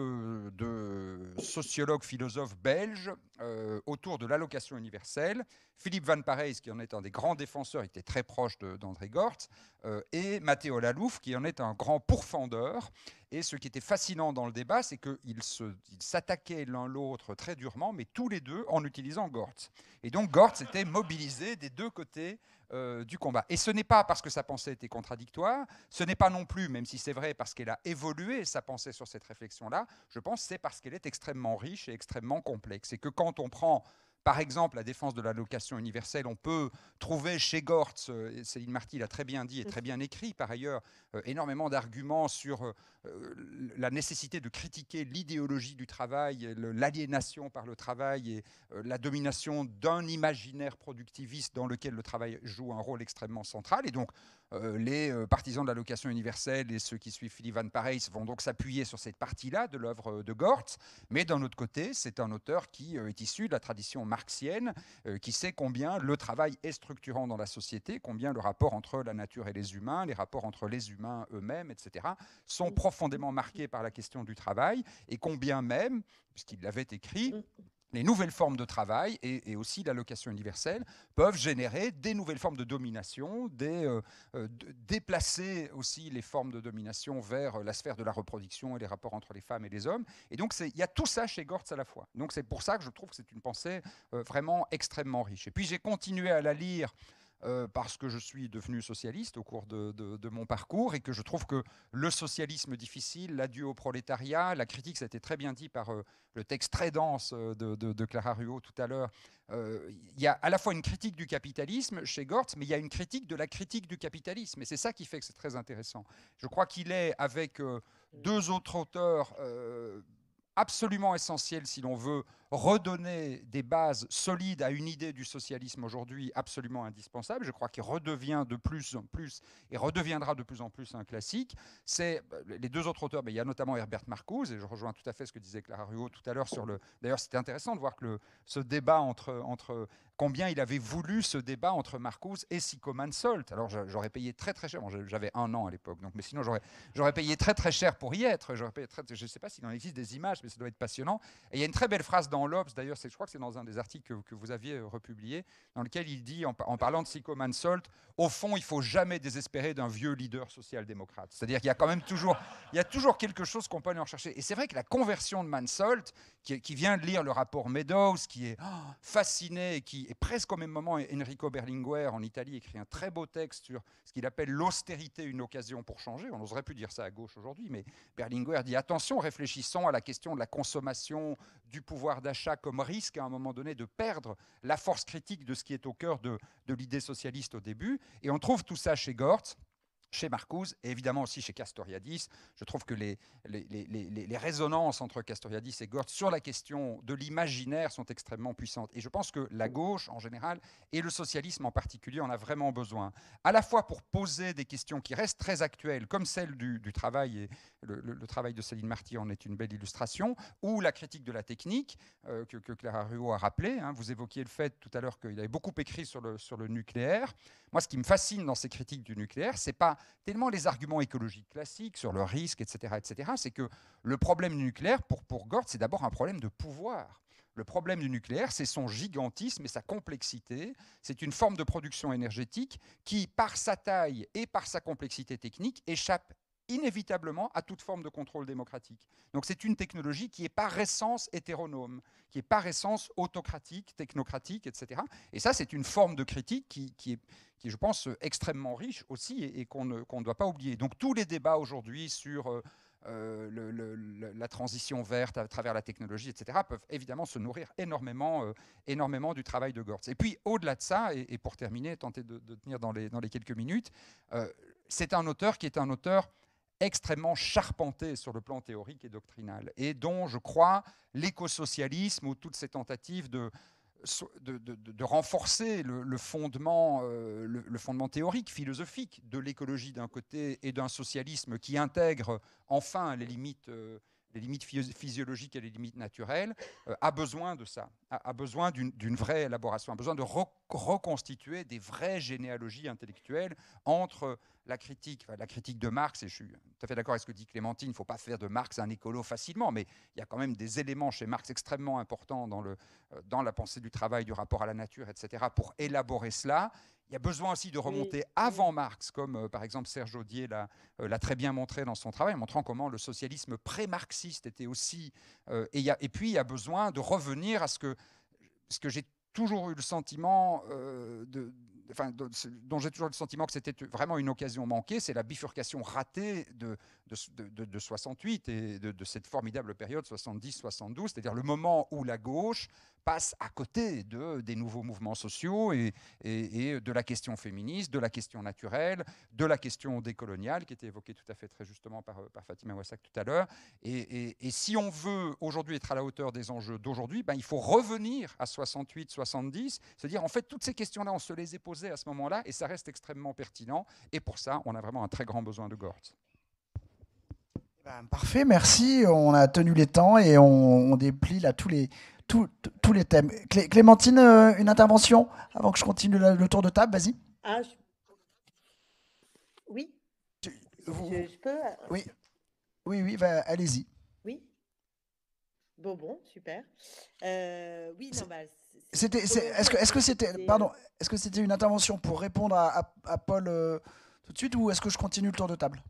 deux sociologues, philosophes belges autour de l'allocation universelle. Philippe Van Parijs, qui en est un des grands défenseurs, était très proche d'André Gorz, et Matteo Lalouf, qui en est un grand pourfendeur. Et ce qui était fascinant dans le débat, c'est qu'ils s'attaquaient l'un l'autre très durement, mais tous les deux en utilisant Gorz. Et donc Gorz était mobilisé des deux côtés du combat. Et ce n'est pas parce que sa pensée était contradictoire, ce n'est pas non plus, même si c'est vrai, parce qu'elle a évolué sa pensée sur cette réflexion-là, je pense que c'est parce qu'elle est extrêmement riche et extrêmement complexe. Et que quand on prend, par exemple, la défense de l'allocation universelle, on peut trouver chez Gorz, Céline Marty l'a très bien dit et très bien écrit par ailleurs, énormément d'arguments sur la nécessité de critiquer l'idéologie du travail, l'aliénation par le travail et la domination d'un imaginaire productiviste dans lequel le travail joue un rôle extrêmement central. Et donc, les partisans de l'allocation universelle et ceux qui suivent Philippe Van Parijs vont donc s'appuyer sur cette partie-là de l'œuvre de Gorz. Mais d'un autre côté, c'est un auteur qui est issu de la tradition marxienne, qui sait combien le travail est structurant dans la société, combien le rapport entre la nature et les humains, les rapports entre les humains eux-mêmes, etc., sont profondément marqués par la question du travail, et combien même, puisqu'il l'avait écrit, les nouvelles formes de travail et aussi l'allocation universelle peuvent générer des nouvelles formes de domination, déplacer aussi les formes de domination vers la sphère de la reproduction et les rapports entre les femmes et les hommes. Et donc il y a tout ça chez Gorz à la fois. Donc c'est pour ça que je trouve que c'est une pensée vraiment extrêmement riche. Et puis j'ai continué à la lire parce que je suis devenu socialiste au cours de mon parcours et que je trouve que le socialisme difficile, l'adieu au prolétariat, la critique, ça a été très bien dit par le texte très dense de Clara Ruot tout à l'heure. Il y a à la fois une critique du capitalisme chez Gorz, mais il y a une critique de la critique du capitalisme. Et c'est ça qui fait que c'est très intéressant. Je crois qu'il est, avec deux autres auteurs, absolument essentiel si l'on veut redonner des bases solides à une idée du socialisme aujourd'hui, absolument indispensable. Je crois qu'il redevient de plus en plus et redeviendra de plus en plus un classique. C'est les deux autres auteurs, il y a notamment Herbert Marcuse, et je rejoins tout à fait ce que disait Clara Ruot tout à l'heure sur le. D'ailleurs, c'était intéressant de voir que ce débat entre combien il avait voulu ce débat entre Marcuse et Sico Mansolt. Alors j'aurais payé très très cher. Bon, j'avais 1 an à l'époque, donc, mais sinon j'aurais payé très très cher pour y être. Je ne sais pas s'il en existe des images. mais ça doit être passionnant. Et il y a une très belle phrase dans l'Obs, d'ailleurs, je crois que c'est dans un des articles que vous aviez republié, dans lequel il dit, en parlant de Psycho Mansolt, au fond, il ne faut jamais désespérer d'un vieux leader social-démocrate. C'est-à-dire qu'il y a quand même toujours quelque chose qu'on peut aller en chercher. Et c'est vrai que la conversion de Mansolt, qui vient de lire le rapport Meadows, qui est fasciné, et qui est presque au même moment, Enrico Berlinguer en Italie écrit un très beau texte sur ce qu'il appelle l'austérité, une occasion pour changer. On n'oserait plus dire ça à gauche aujourd'hui, mais Berlinguer dit attention, réfléchissons à la question de la consommation, du pouvoir d'achat comme risque à un moment donné de perdre la force critique de ce qui est au cœur de l'idée socialiste au début. Et on trouve tout ça chez Gortz, chez Marcuse et évidemment aussi chez Castoriadis. Je trouve que les résonances entre Castoriadis et Gortz sur la question de l'imaginaire sont extrêmement puissantes. Et je pense que la gauche en général et le socialisme en particulier en a vraiment besoin. À la fois pour poser des questions qui restent très actuelles, comme celle du travail, et le travail de Céline Marty en est une belle illustration, ou la critique de la technique que Clara Ruot a rappelé. Vous évoquiez le fait tout à l'heure qu'il avait beaucoup écrit sur le nucléaire. Moi, ce qui me fascine dans ces critiques du nucléaire, c'est pas tellement les arguments écologiques classiques sur le risque, etc., c'est que le problème du nucléaire, pour Gortz, c'est d'abord un problème de pouvoir. Le problème du nucléaire, c'est son gigantisme et sa complexité. C'est une forme de production énergétique qui, par sa taille et par sa complexité technique, échappe inévitablement à toute forme de contrôle démocratique. Donc c'est une technologie qui est par essence hétéronome, qui est par essence autocratique, technocratique, etc. Et ça, c'est une forme de critique qui est, je pense, extrêmement riche aussi et qu'on ne doit pas oublier. Donc tous les débats aujourd'hui sur la transition verte à travers la technologie, etc., peuvent évidemment se nourrir énormément du travail de Gortz. Et puis, au-delà de ça, et pour terminer, tenter de tenir dans les quelques minutes, c'est un auteur qui est un auteur extrêmement charpenté sur le plan théorique et doctrinal, et dont, je crois, l'écosocialisme ou toutes ces tentatives de renforcer le fondement théorique, philosophique de l'écologie d'un côté et d'un socialisme qui intègre enfin les limites physiologiques et les limites naturelles, a besoin de ça, a besoin d'une vraie élaboration, a besoin de reconstituer des vraies généalogies intellectuelles entre la critique de Marx, et je suis tout à fait d'accord avec ce que dit Clémentine, il ne faut pas faire de Marx un écolo facilement, mais il y a quand même des éléments chez Marx extrêmement importants dans la pensée du travail, du rapport à la nature, etc., pour élaborer cela. Il y a besoin aussi de remonter avant Marx, comme par exemple Serge Audier l'a très bien montré dans son travail, montrant comment le socialisme pré-marxiste était aussi... et puis il y a besoin de revenir à ce que j'ai toujours eu le sentiment dont j'ai toujours le sentiment que c'était vraiment une occasion manquée, c'est la bifurcation ratée de 68 et de cette formidable période 70-72, c'est-à-dire le moment où la gauche passe à côté des nouveaux mouvements sociaux et de la question féministe, de la question naturelle, de la question décoloniale, qui était évoquée tout à fait très justement par Fatima Wassak tout à l'heure. Et si on veut aujourd'hui être à la hauteur des enjeux d'aujourd'hui, il faut revenir à 68-70, c'est-à-dire en fait toutes ces questions-là, on se les est posées à ce moment-là et ça reste extrêmement pertinent. Et pour ça, on a vraiment un très grand besoin de Gortz. Parfait, merci. On a tenu les temps et on déplie là tous les thèmes. Clémentine, une intervention avant que je continue le tour de table, vas-y. Oui. Je peux. Oui, allez-y. Oui. Bon, super. Oui, non, est-ce que c'était une intervention pour répondre à Paul tout de suite, ou est-ce que je continue le tour de table?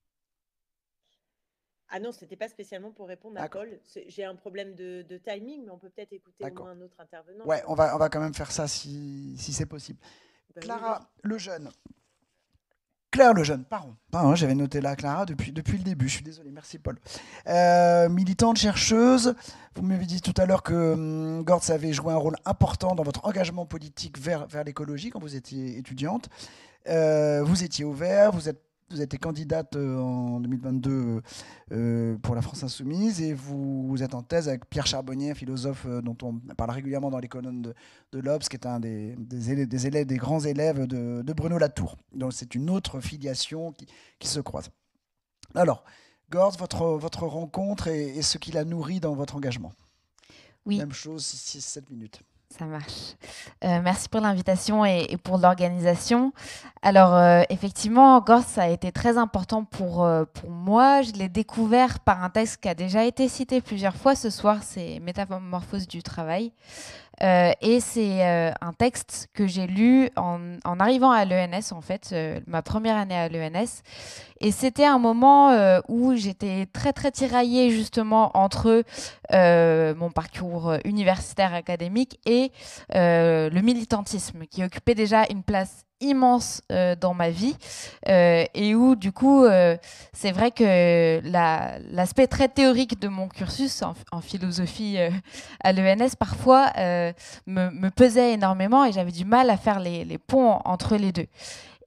Ah non, c'était pas spécialement pour répondre à Paul. J'ai un problème de timing, mais on peut peut-être écouter au moins un autre intervenant. Ouais, on va quand même faire ça si c'est possible. Clara Lejeune. Claire Lejeune, pardon, j'avais noté là Clara depuis le début, je suis désolé, merci Paul. Militante, chercheuse, vous m'avez dit tout à l'heure que Gortz avait joué un rôle important dans votre engagement politique vers l'écologie quand vous étiez étudiante. Vous étiez ouvert, vous êtes candidate en 2022 pour la France Insoumise, et vous êtes en thèse avec Pierre Charbonnier, un philosophe dont on parle régulièrement dans les colonnes de l'Obs, qui est un des grands élèves de Bruno Latour. Donc c'est une autre filiation qui se croise. Alors, Gortz, votre rencontre et ce qui l'a nourri dans votre engagement. Oui. Même chose, 6-7 minutes. Ça marche. Merci pour l'invitation et pour l'organisation. Alors, effectivement, Gorz, ça a été très important pour moi. Je l'ai découvert par un texte qui a déjà été cité plusieurs fois ce soir, c'est Métamorphose du travail. Et c'est un texte que j'ai lu en arrivant à l'ENS, en fait, ma première année à l'ENS. Et c'était un moment où j'étais très, très tiraillée justement entre mon parcours universitaire académique et le militantisme, qui occupait déjà une place immense dans ma vie et où du coup c'est vrai que l'aspect très théorique de mon cursus en philosophie à l'ENS parfois me pesait énormément et j'avais du mal à faire les ponts entre les deux.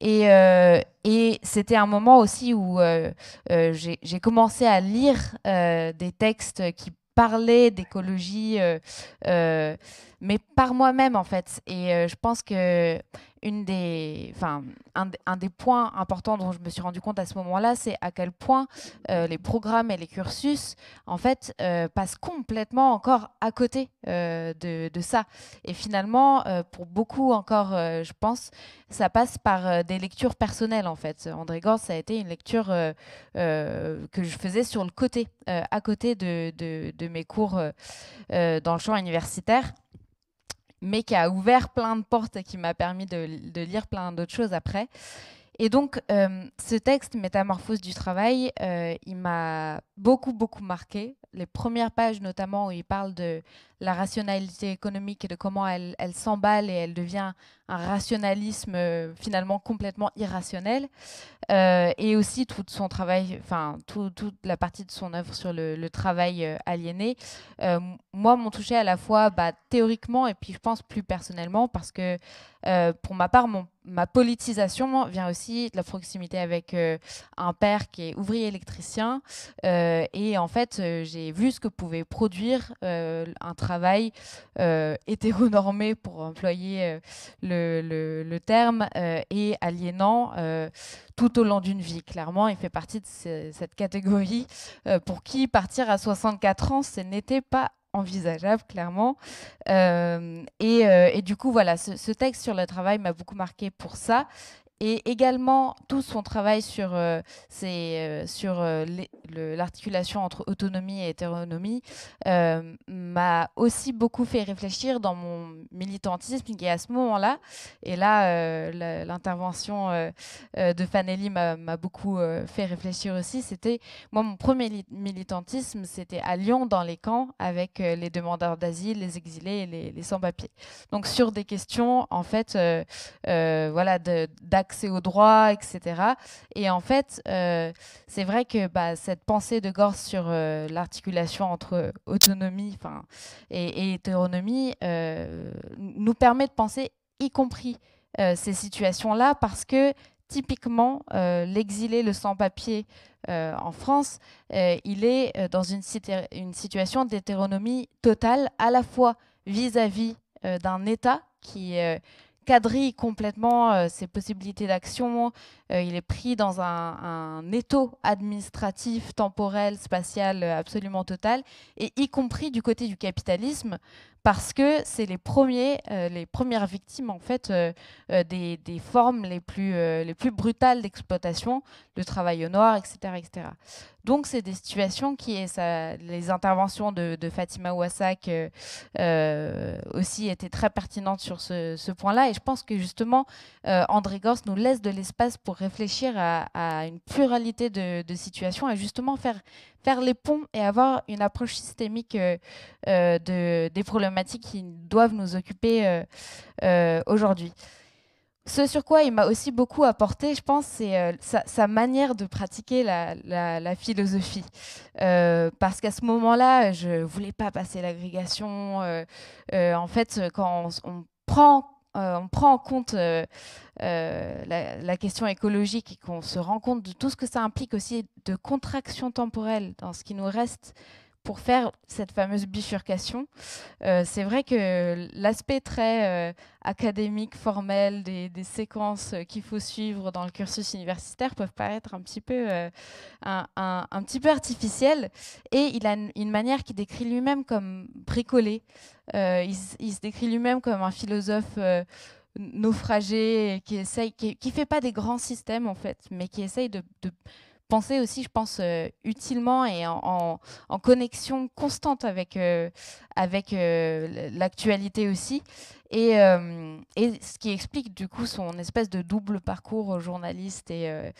Et c'était un moment aussi où j'ai commencé à lire des textes qui parlaient d'écologie, mais par moi-même en fait. Et je pense que un des points importants dont je me suis rendu compte à ce moment-là, c'est à quel point les programmes et les cursus, en fait, passent complètement encore à côté de ça. Et finalement, pour beaucoup encore, je pense, ça passe par des lectures personnelles, en fait. André Gorz, ça a été une lecture que je faisais sur le côté, à côté de mes cours dans le champ universitaire, mais qui a ouvert plein de portes et qui m'a permis de lire plein d'autres choses après. Et donc, ce texte, Métamorphose du travail, il m'a beaucoup, beaucoup marqué. Les premières pages, notamment, où il parle de la rationalité économique et de comment elle s'emballe et elle devient un rationalisme finalement complètement irrationnel. Et aussi tout son travail, enfin, toute la partie de son œuvre sur le travail aliéné, moi, m'ont touché à la fois théoriquement et puis je pense plus personnellement parce que pour ma part, ma politisation vient aussi de la proximité avec un père qui est ouvrier électricien et en fait, j'ai vu ce que pouvait produire un travail hétéronormé, pour employer le terme, et aliénant tout au long d'une vie. Clairement, il fait partie de cette catégorie pour qui partir à 64 ans, ce n'était pas envisageable, clairement. Et du coup, voilà, ce texte sur le travail m'a beaucoup marqué pour ça. Et également, tout son travail sur l'articulation entre autonomie et hétéronomie m'a aussi beaucoup fait réfléchir dans mon militantisme, qui est à ce moment-là. Et là, l'intervention de Fanelli m'a beaucoup fait réfléchir aussi. C'était, moi, mon premier militantisme, c'était à Lyon, dans les camps, avec les demandeurs d'asile, les exilés et les sans-papiers. Donc, sur des questions, en fait, voilà, d'accès aux droits, etc. Et en fait, c'est vrai que cette pensée de Gorz sur l'articulation entre autonomie et hétéronomie nous permet de penser, y compris ces situations-là, parce que typiquement, l'exilé, le sans-papier en France, il est dans une situation d'hétéronomie totale, à la fois vis-à-vis d'un État qui quadrille complètement ses possibilités d'action. Il est pris dans un étau administratif, temporel, spatial absolument total, et y compris du côté du capitalisme, parce que c'est les premières victimes en fait des formes les plus brutales d'exploitation, le travail au noir, etc., etc. Donc c'est des situations les interventions de Fatima Ouassak aussi étaient très pertinentes sur ce point-là, et je pense que justement André Gorz nous laisse de l'espace pour réfléchir à une pluralité de situations et justement faire les ponts et avoir une approche systémique des problématiques qui doivent nous occuper aujourd'hui. Ce sur quoi il m'a aussi beaucoup apporté, je pense, c'est sa manière de pratiquer la philosophie. Parce qu'à ce moment-là, je ne voulais pas passer l'agrégation. En fait, quand on prend en compte la question écologique et qu'on se rend compte de tout ce que ça implique aussi de contraction temporelle dans ce qui nous reste pour faire cette fameuse bifurcation. C'est vrai que l'aspect très académique, formel, des séquences qu'il faut suivre dans le cursus universitaire peuvent paraître un petit peu artificielles. Et il a une manière qu'il décrit lui-même comme bricolé. Il se décrit lui-même comme un philosophe naufragé, qui fait pas des grands systèmes en fait, mais qui essaye de penser aussi, je pense, utilement et en connexion constante avec l'actualité aussi. Et ce qui explique du coup son espèce de double parcours journaliste,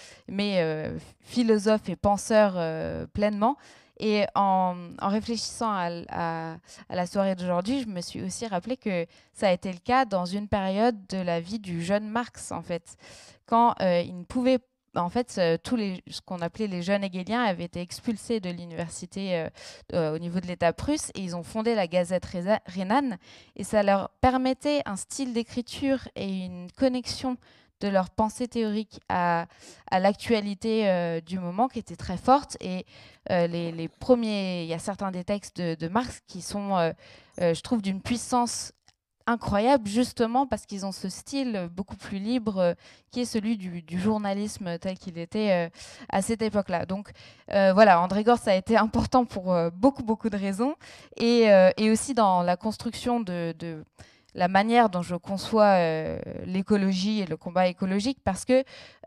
mais philosophe et penseur pleinement. Et en réfléchissant à la soirée d'aujourd'hui, je me suis aussi rappelé que ça a été le cas dans une période de la vie du jeune Marx, en fait, quand il ne pouvait en fait, ce qu'on appelait les jeunes hegéliens avaient été expulsés de l'université au niveau de l'État prusse, et ils ont fondé la Gazette rhénane, et ça leur permettait un style d'écriture et une connexion de leur pensée théorique à l'actualité du moment qui était très forte. Et les premiers, il y a certains des textes de Marx qui sont, je trouve, d'une puissance incroyable, justement parce qu'ils ont ce style beaucoup plus libre qui est celui du journalisme tel qu'il était à cette époque-là. Donc voilà, André Gorz a été important pour beaucoup de raisons, et aussi dans la construction de la manière dont je conçois l'écologie et le combat écologique, parce que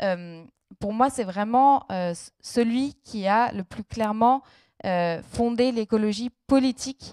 pour moi, c'est vraiment celui qui a le plus clairement fondé l'écologie politique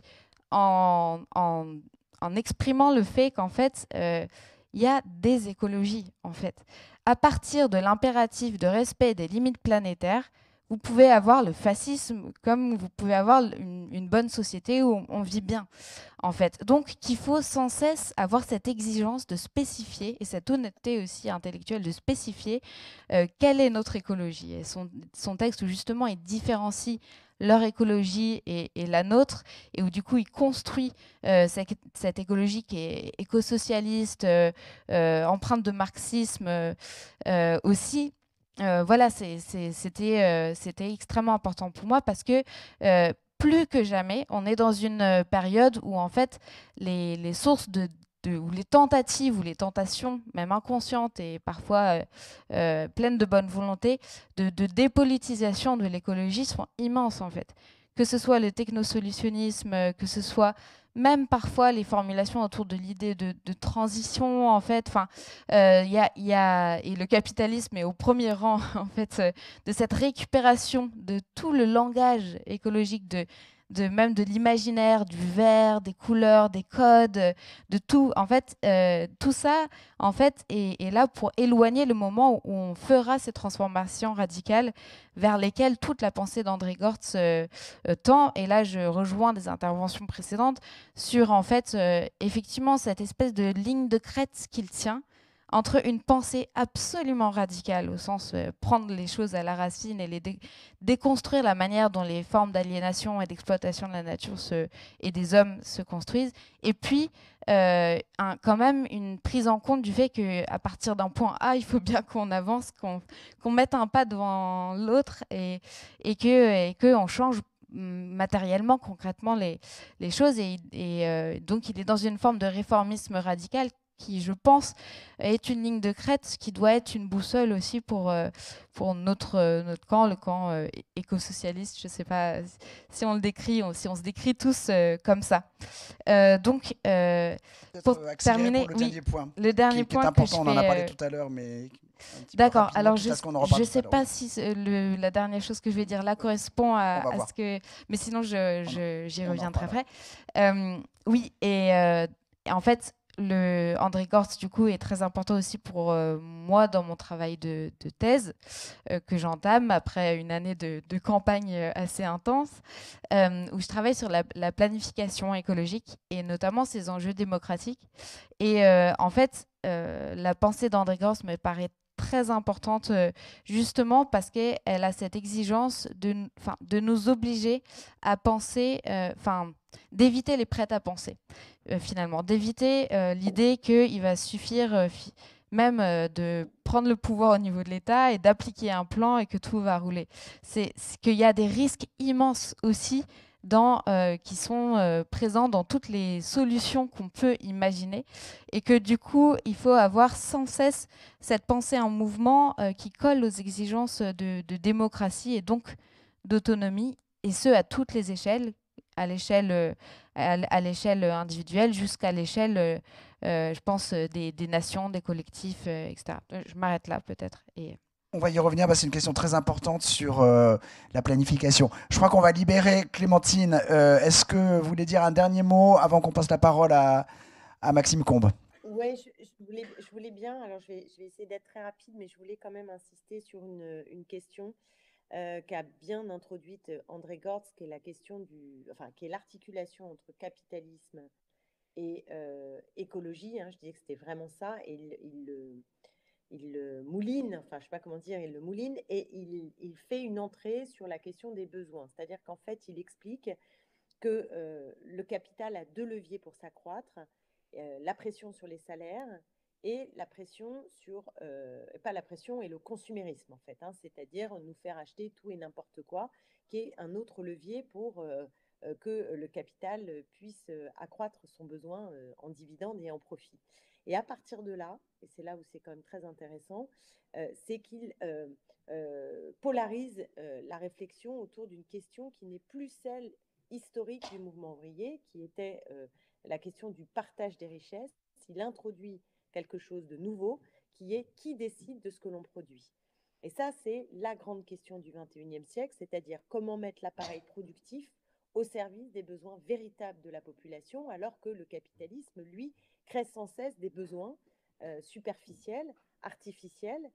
en exprimant le fait qu'en fait, il y a des écologies, en fait. À partir de l'impératif de respect des limites planétaires, vous pouvez avoir le fascisme comme vous pouvez avoir une bonne société où on vit bien, en fait. Donc, qu'il faut sans cesse avoir cette exigence de spécifier, et cette honnêteté aussi intellectuelle de spécifier quelle est notre écologie. Et son texte, où justement, il différencie leur écologie et la nôtre, et où du coup il construit cette écologie qui est éco-socialiste, empreinte de marxisme aussi. Voilà, c'était extrêmement important pour moi, parce que plus que jamais, on est dans une période où en fait les sources ou les tentatives ou les tentations, même inconscientes et parfois pleines de bonne volonté, de dépolitisation de l'écologie sont immenses, en fait. Que ce soit le technosolutionnisme, que ce soit même parfois les formulations autour de l'idée de transition, en fait. Enfin, et le capitalisme est au premier rang, en fait, de cette récupération de tout le langage écologique, même de l'imaginaire, du vert, des couleurs, des codes, de tout. En fait, tout ça, en fait, est là pour éloigner le moment où on fera ces transformations radicales vers lesquelles toute la pensée d'André Gorz tend. Et là, je rejoins des interventions précédentes sur, en fait, effectivement, cette espèce de ligne de crête qu'il tient entre une pensée absolument radicale, au sens prendre les choses à la racine et déconstruire la manière dont les formes d'aliénation et d'exploitation de la nature et des hommes se construisent, et puis quand même une prise en compte du fait qu'à partir d'un point A, il faut bien qu'on avance, qu'on mette un pas devant l'autre, et qu'on change matériellement, concrètement les choses. Et donc il est dans une forme de réformisme radical qui, je pense, est une ligne de crête qui doit être une boussole aussi pour notre camp, le camp éco-socialiste. Je ne sais pas si on le décrit, si on se décrit tous comme ça. Donc, pour terminer, pour le dernier point, le dernier point qui est important, que je on en a fais, parlé tout à l'heure, mais d'accord. Alors, je ne sais pas pas si la dernière chose que je vais dire là correspond à ce que... Mais sinon, j'y reviendrai après. Oui, et en fait, André Gorz, du coup, est très important aussi pour moi dans mon travail de thèse que j'entame après une année de campagne assez intense, où je travaille sur la planification écologique et notamment ses enjeux démocratiques. Et en fait, la pensée d'André Gorz me paraît très importante justement parce qu'elle a cette exigence de nous obliger à penser, d'éviter les prêts-à-penser, finalement, d'éviter l'idée qu'il va suffire même de prendre le pouvoir au niveau de l'État et d'appliquer un plan et que tout va rouler. C'est qu'il y a des risques immenses aussi qui sont présents dans toutes les solutions qu'on peut imaginer, et que du coup, il faut avoir sans cesse cette pensée en mouvement qui colle aux exigences de démocratie et donc d'autonomie, et ce à toutes les échelles, à l'échelle individuelle jusqu'à l'échelle, je pense, des nations, des collectifs, etc. Je m'arrête là peut-être. On va y revenir, parce que c'est une question très importante sur la planification. Je crois qu'on va libérer Clémentine. Est-ce que vous voulez dire un dernier mot avant qu'on passe la parole à Maxime Combes? Oui, je voulais bien, alors je vais essayer d'être très rapide, mais je voulais quand même insister sur une question qu'a bien introduite André Gortz, qui est la question qui est l'articulation entre capitalisme et écologie. Je disais que c'était vraiment ça, et il le mouline, enfin je sais pas comment dire, il le mouline, et il fait une entrée sur la question des besoins. C'est-à-dire qu'en fait, il explique que le capital a deux leviers pour s'accroître, la pression sur les salaires et la pression sur, pas la pression, et le consumérisme en fait, c'est-à-dire nous faire acheter tout et n'importe quoi, qui est un autre levier pour que le capital puisse accroître son besoin en dividendes et en profit. Et à partir de là, et c'est là où c'est quand même très intéressant, c'est qu'il polarise la réflexion autour d'une question qui n'est plus celle historique du mouvement ouvrier, qui était la question du partage des richesses. Il introduit quelque chose de nouveau, qui est qui décide de ce que l'on produit. Et ça, c'est la grande question du XXIe siècle, c'est-à-dire comment mettre l'appareil productif au service des besoins véritables de la population, alors que le capitalisme, lui, crée sans cesse des besoins superficiels, artificiels,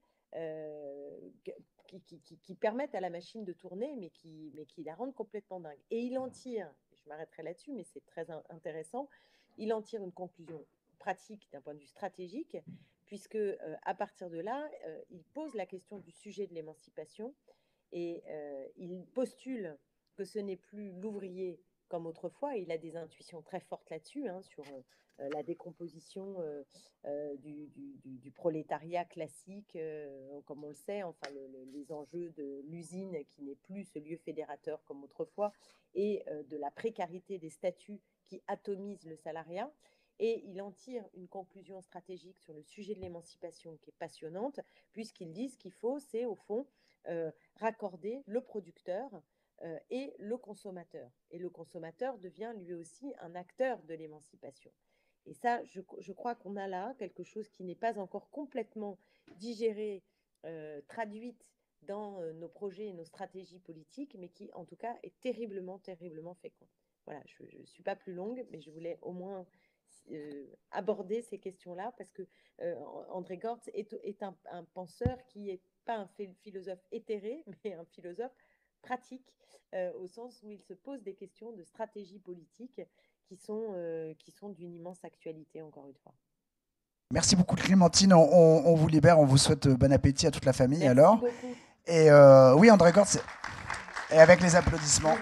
qui permettent à la machine de tourner, mais qui la rendent complètement dingue. Et il en tire, je m'arrêterai là-dessus, mais c'est très intéressant, il en tire une conclusion pratique d'un point de vue stratégique, puisque à partir de là, il pose la question du sujet de l'émancipation, et il postule que ce n'est plus l'ouvrier comme autrefois. Il a des intuitions très fortes là-dessus, sur la décomposition du prolétariat classique, comme on le sait, enfin les enjeux de l'usine qui n'est plus ce lieu fédérateur comme autrefois, et de la précarité des statuts qui atomisent le salariat. Et il en tire une conclusion stratégique sur le sujet de l'émancipation qui est passionnante, puisqu'ils disent qu'il faut, c'est au fond, raccorder le producteur et le consommateur. Et le consommateur devient lui aussi un acteur de l'émancipation. Et ça, je crois qu'on a là quelque chose qui n'est pas encore complètement digéré, traduite dans nos projets et nos stratégies politiques, mais qui, en tout cas, est terriblement, terriblement fécond. Voilà, je ne suis pas plus longue, mais je voulais au moins aborder ces questions-là, parce que André Gortz est un penseur qui n'est pas un philosophe éthéré, mais un philosophe pratique, au sens où il se pose des questions de stratégie politique qui sont d'une immense actualité, encore une fois. Merci beaucoup Clémentine, on vous libère, on vous souhaite bon appétit à toute la famille. Merci alors. Beaucoup. Et oui, André Gortz, et avec les applaudissements.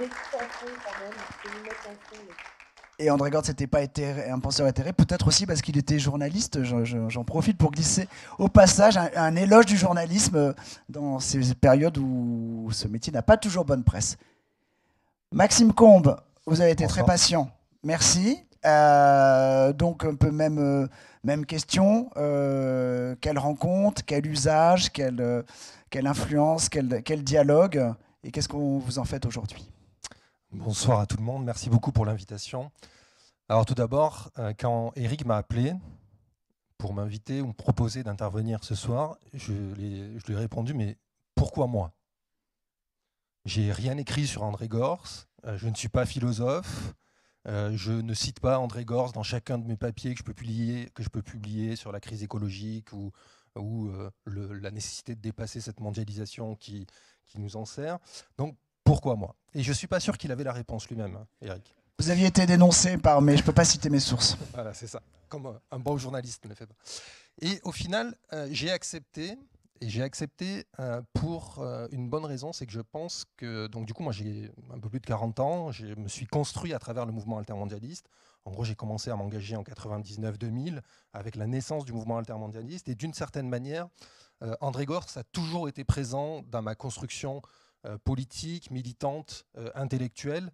Et André Gortz n'était pas un penseur éthéré, peut-être aussi parce qu'il était journaliste. J'en profite pour glisser au passage un éloge du journalisme dans ces périodes où ce métier n'a pas toujours bonne presse. Maxime Combes, vous avez été très patient. Merci. Donc un peu même question. Quelle rencontre, quel usage, quelle influence, quel dialogue, et qu'est-ce qu'on vous en fait aujourd'hui ? Bonsoir à tout le monde, merci beaucoup pour l'invitation. Alors tout d'abord, quand Eric m'a appelé pour m'inviter ou me proposer d'intervenir ce soir, je lui ai répondu, mais pourquoi moi ? J'ai rien écrit sur André Gortz, je ne suis pas philosophe, je ne cite pas André Gortz dans chacun de mes papiers que je peux publier sur la crise écologique ou la nécessité de dépasser cette mondialisation qui nous enserre. Donc pourquoi moi ? Et je ne suis pas sûr qu'il avait la réponse lui-même, Eric. Vous aviez été dénoncé mais je ne peux pas citer mes sources. Voilà, c'est ça. Comme un bon journaliste ne le fait pas. Et au final, j'ai accepté. Et j'ai accepté pour une bonne raison, c'est que je pense que... Donc du coup, moi j'ai un peu plus de 40 ans, je me suis construit à travers le mouvement altermondialiste. En gros, j'ai commencé à m'engager en 99-2000 avec la naissance du mouvement altermondialiste. Et d'une certaine manière, André Gortz a toujours été présent dans ma construction politique, militante, intellectuelle.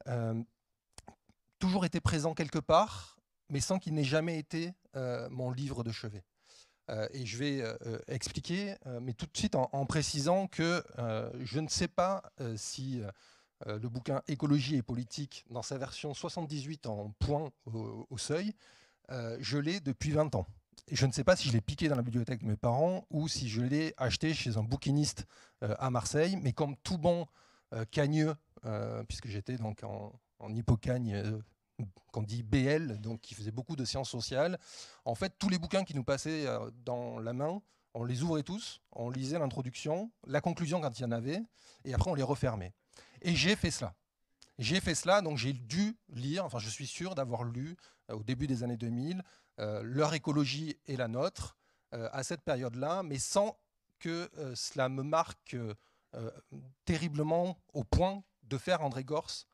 toujours été présent quelque part, mais sans qu'il n'ait jamais été mon livre de chevet. Et je vais expliquer, mais tout de suite en précisant que je ne sais pas si le bouquin Écologie et politique, dans sa version 78 en point au seuil, je l'ai depuis 20 ans. Et je ne sais pas si je l'ai piqué dans la bibliothèque de mes parents ou si je l'ai acheté chez un bouquiniste à Marseille, mais comme tout bon cagneux, puisque j'étais donc en hippocagne, qu'on dit BL, donc qui faisait beaucoup de sciences sociales. En fait, tous les bouquins qui nous passaient dans la main, on les ouvrait tous, on lisait l'introduction, la conclusion quand il y en avait, et après on les refermait. Et j'ai fait cela. Donc j'ai dû lire, enfin je suis sûr d'avoir lu au début des années 2000, leur écologie et la nôtre, à cette période-là, mais sans que cela me marque terriblement au point de faire André Gorz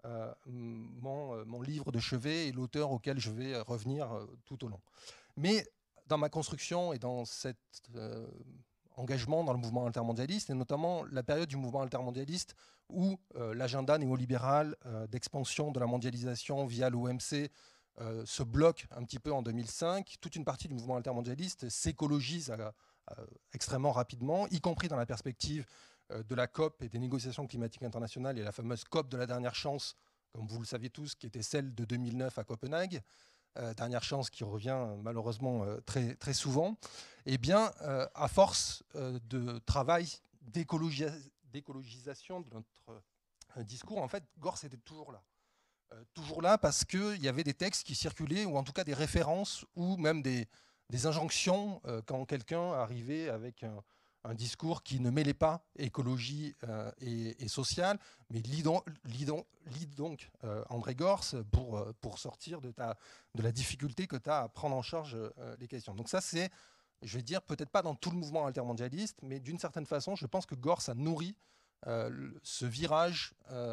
mon livre de chevet et l'auteur auquel je vais revenir tout au long. Mais dans ma construction et dans cet engagement dans le mouvement altermondialiste, et notamment la période du mouvement altermondialiste où l'agenda néolibéral d'expansion de la mondialisation via l'OMC se bloque un petit peu en 2005, toute une partie du mouvement altermondialiste s'écologise extrêmement rapidement, y compris dans la perspective de la COP et des négociations climatiques internationales et la fameuse COP de la dernière chance, comme vous le saviez tous, qui était celle de 2009 à Copenhague, dernière chance qui revient malheureusement très, très souvent, eh bien, à force de travail d'écologisation de notre discours, en fait, Gorz était toujours là. Toujours là parce qu'il y avait des textes qui circulaient, ou en tout cas des références, ou même des injonctions quand quelqu'un arrivait avec un discours qui ne mêlait pas écologie et sociale, mais lis donc André Gorz pour sortir de la difficulté que tu as à prendre en charge les questions. Donc ça, c'est, je vais dire, peut-être pas dans tout le mouvement altermondialiste, mais d'une certaine façon, je pense que Gorz a nourri ce virage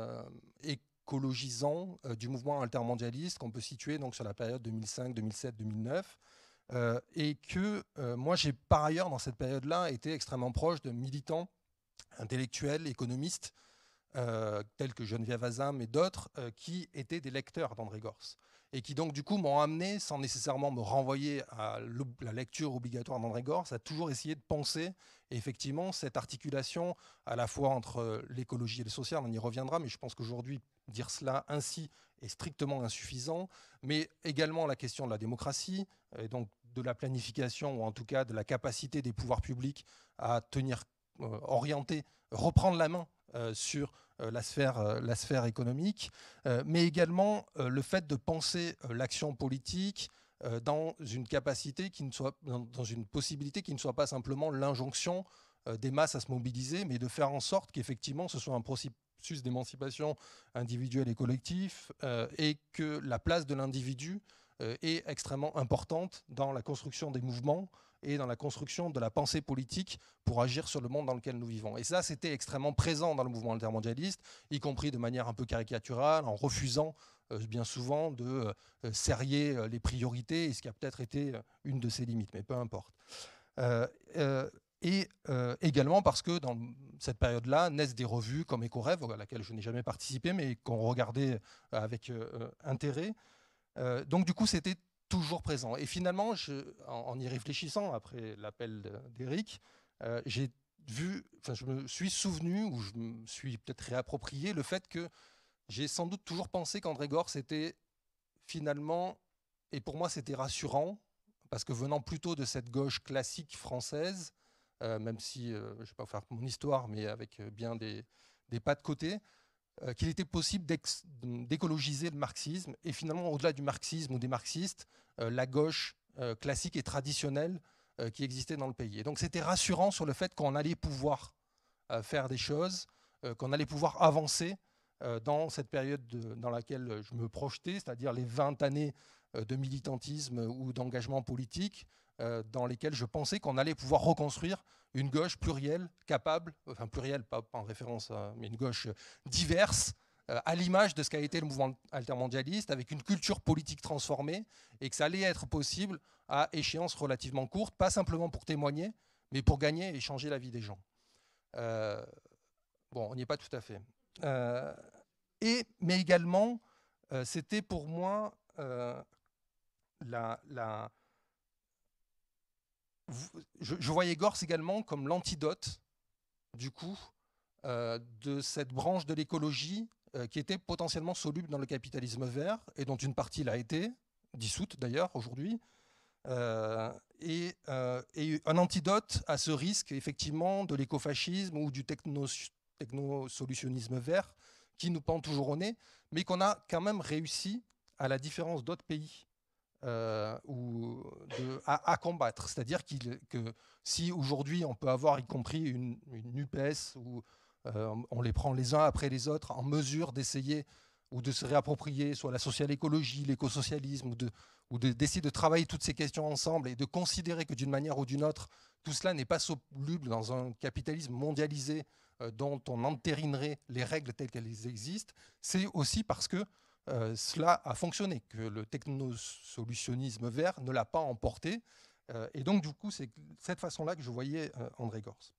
écologisant du mouvement altermondialiste qu'on peut situer donc sur la période 2005, 2007, 2009. Et que moi, j'ai par ailleurs, dans cette période-là, été extrêmement proche de militants intellectuels, économistes, tels que Geneviève Azam et d'autres, qui étaient des lecteurs d'André Gorz. Et qui donc, du coup, m'ont amené, sans nécessairement me renvoyer à la lecture obligatoire d'André Gorz, à toujours essayer de penser, effectivement, cette articulation à la fois entre l'écologie et le social, on y reviendra, mais je pense qu'aujourd'hui, dire cela ainsi est strictement insuffisant, mais également la question de la démocratie, et donc de la planification, ou en tout cas de la capacité des pouvoirs publics à tenir, orienter, reprendre la main sur la sphère économique, mais également le fait de penser l'action politique dans une capacité qui ne soit, dans une possibilité qui ne soit pas simplement l'injonction des masses à se mobiliser, mais de faire en sorte qu'effectivement ce soit un processus d'émancipation individuelle et collectif, et que la place de l'individu est extrêmement importante dans la construction des mouvements et dans la construction de la pensée politique pour agir sur le monde dans lequel nous vivons. Et ça, c'était extrêmement présent dans le mouvement altermondialiste, y compris de manière un peu caricaturale, en refusant bien souvent de serrer les priorités, et ce qui a peut-être été une de ses limites, mais peu importe. Et également parce que dans cette période-là naissent des revues comme Éco-Rêve, à laquelle je n'ai jamais participé, mais qu'on regardait avec intérêt. Donc du coup, c'était toujours présent. Et finalement, en y réfléchissant, après l'appel d'Éric, je me suis souvenu, ou je me suis peut-être réapproprié le fait que j'ai sans doute toujours pensé qu'André Gorz était finalement, et pour moi c'était rassurant, parce que venant plutôt de cette gauche classique française, même si, je ne vais pas faire mon histoire, mais avec bien des pas de côté, qu'il était possible d'écologiser le marxisme, et finalement, au-delà du marxisme ou des marxistes, la gauche classique et traditionnelle qui existait dans le pays. Et donc c'était rassurant sur le fait qu'on allait pouvoir faire des choses, qu'on allait pouvoir avancer dans cette période dans laquelle je me projetais, c'est-à-dire les 20 années de militantisme ou d'engagement politique, dans lesquelles je pensais qu'on allait pouvoir reconstruire une gauche plurielle, capable, enfin plurielle, pas en référence mais une gauche diverse, à l'image de ce qu'a été le mouvement altermondialiste, avec une culture politique transformée, et que ça allait être possible à échéance relativement courte, pas simplement pour témoigner, mais pour gagner et changer la vie des gens. Bon, on n'y est pas tout à fait. Mais également, c'était pour moi je voyais Gorce également comme l'antidote, du coup, de cette branche de l'écologie qui était potentiellement soluble dans le capitalisme vert, et dont une partie l'a été, dissoute d'ailleurs aujourd'hui, et un antidote à ce risque, effectivement, de l'écofascisme ou du technosolutionnisme vert qui nous pend toujours au nez, mais qu'on a quand même réussi, à la différence d'autres pays, à combattre. C'est-à-dire que si aujourd'hui on peut avoir, y compris une UPS, où on les prend les uns après les autres, en mesure d'essayer ou de se réapproprier soit la social-écologie, l'écosocialisme, ou d'essayer de travailler toutes ces questions ensemble et de considérer que d'une manière ou d'une autre, tout cela n'est pas soluble dans un capitalisme mondialisé dont on entérinerait les règles telles qu'elles existent, c'est aussi parce que cela a fonctionné, que le technosolutionnisme vert ne l'a pas emporté. Et donc, du coup, c'est cette façon-là que je voyais André Gorz.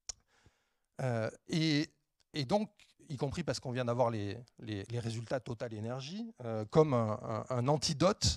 Et donc, y compris parce qu'on vient d'avoir les résultats Total Energy, comme un antidote,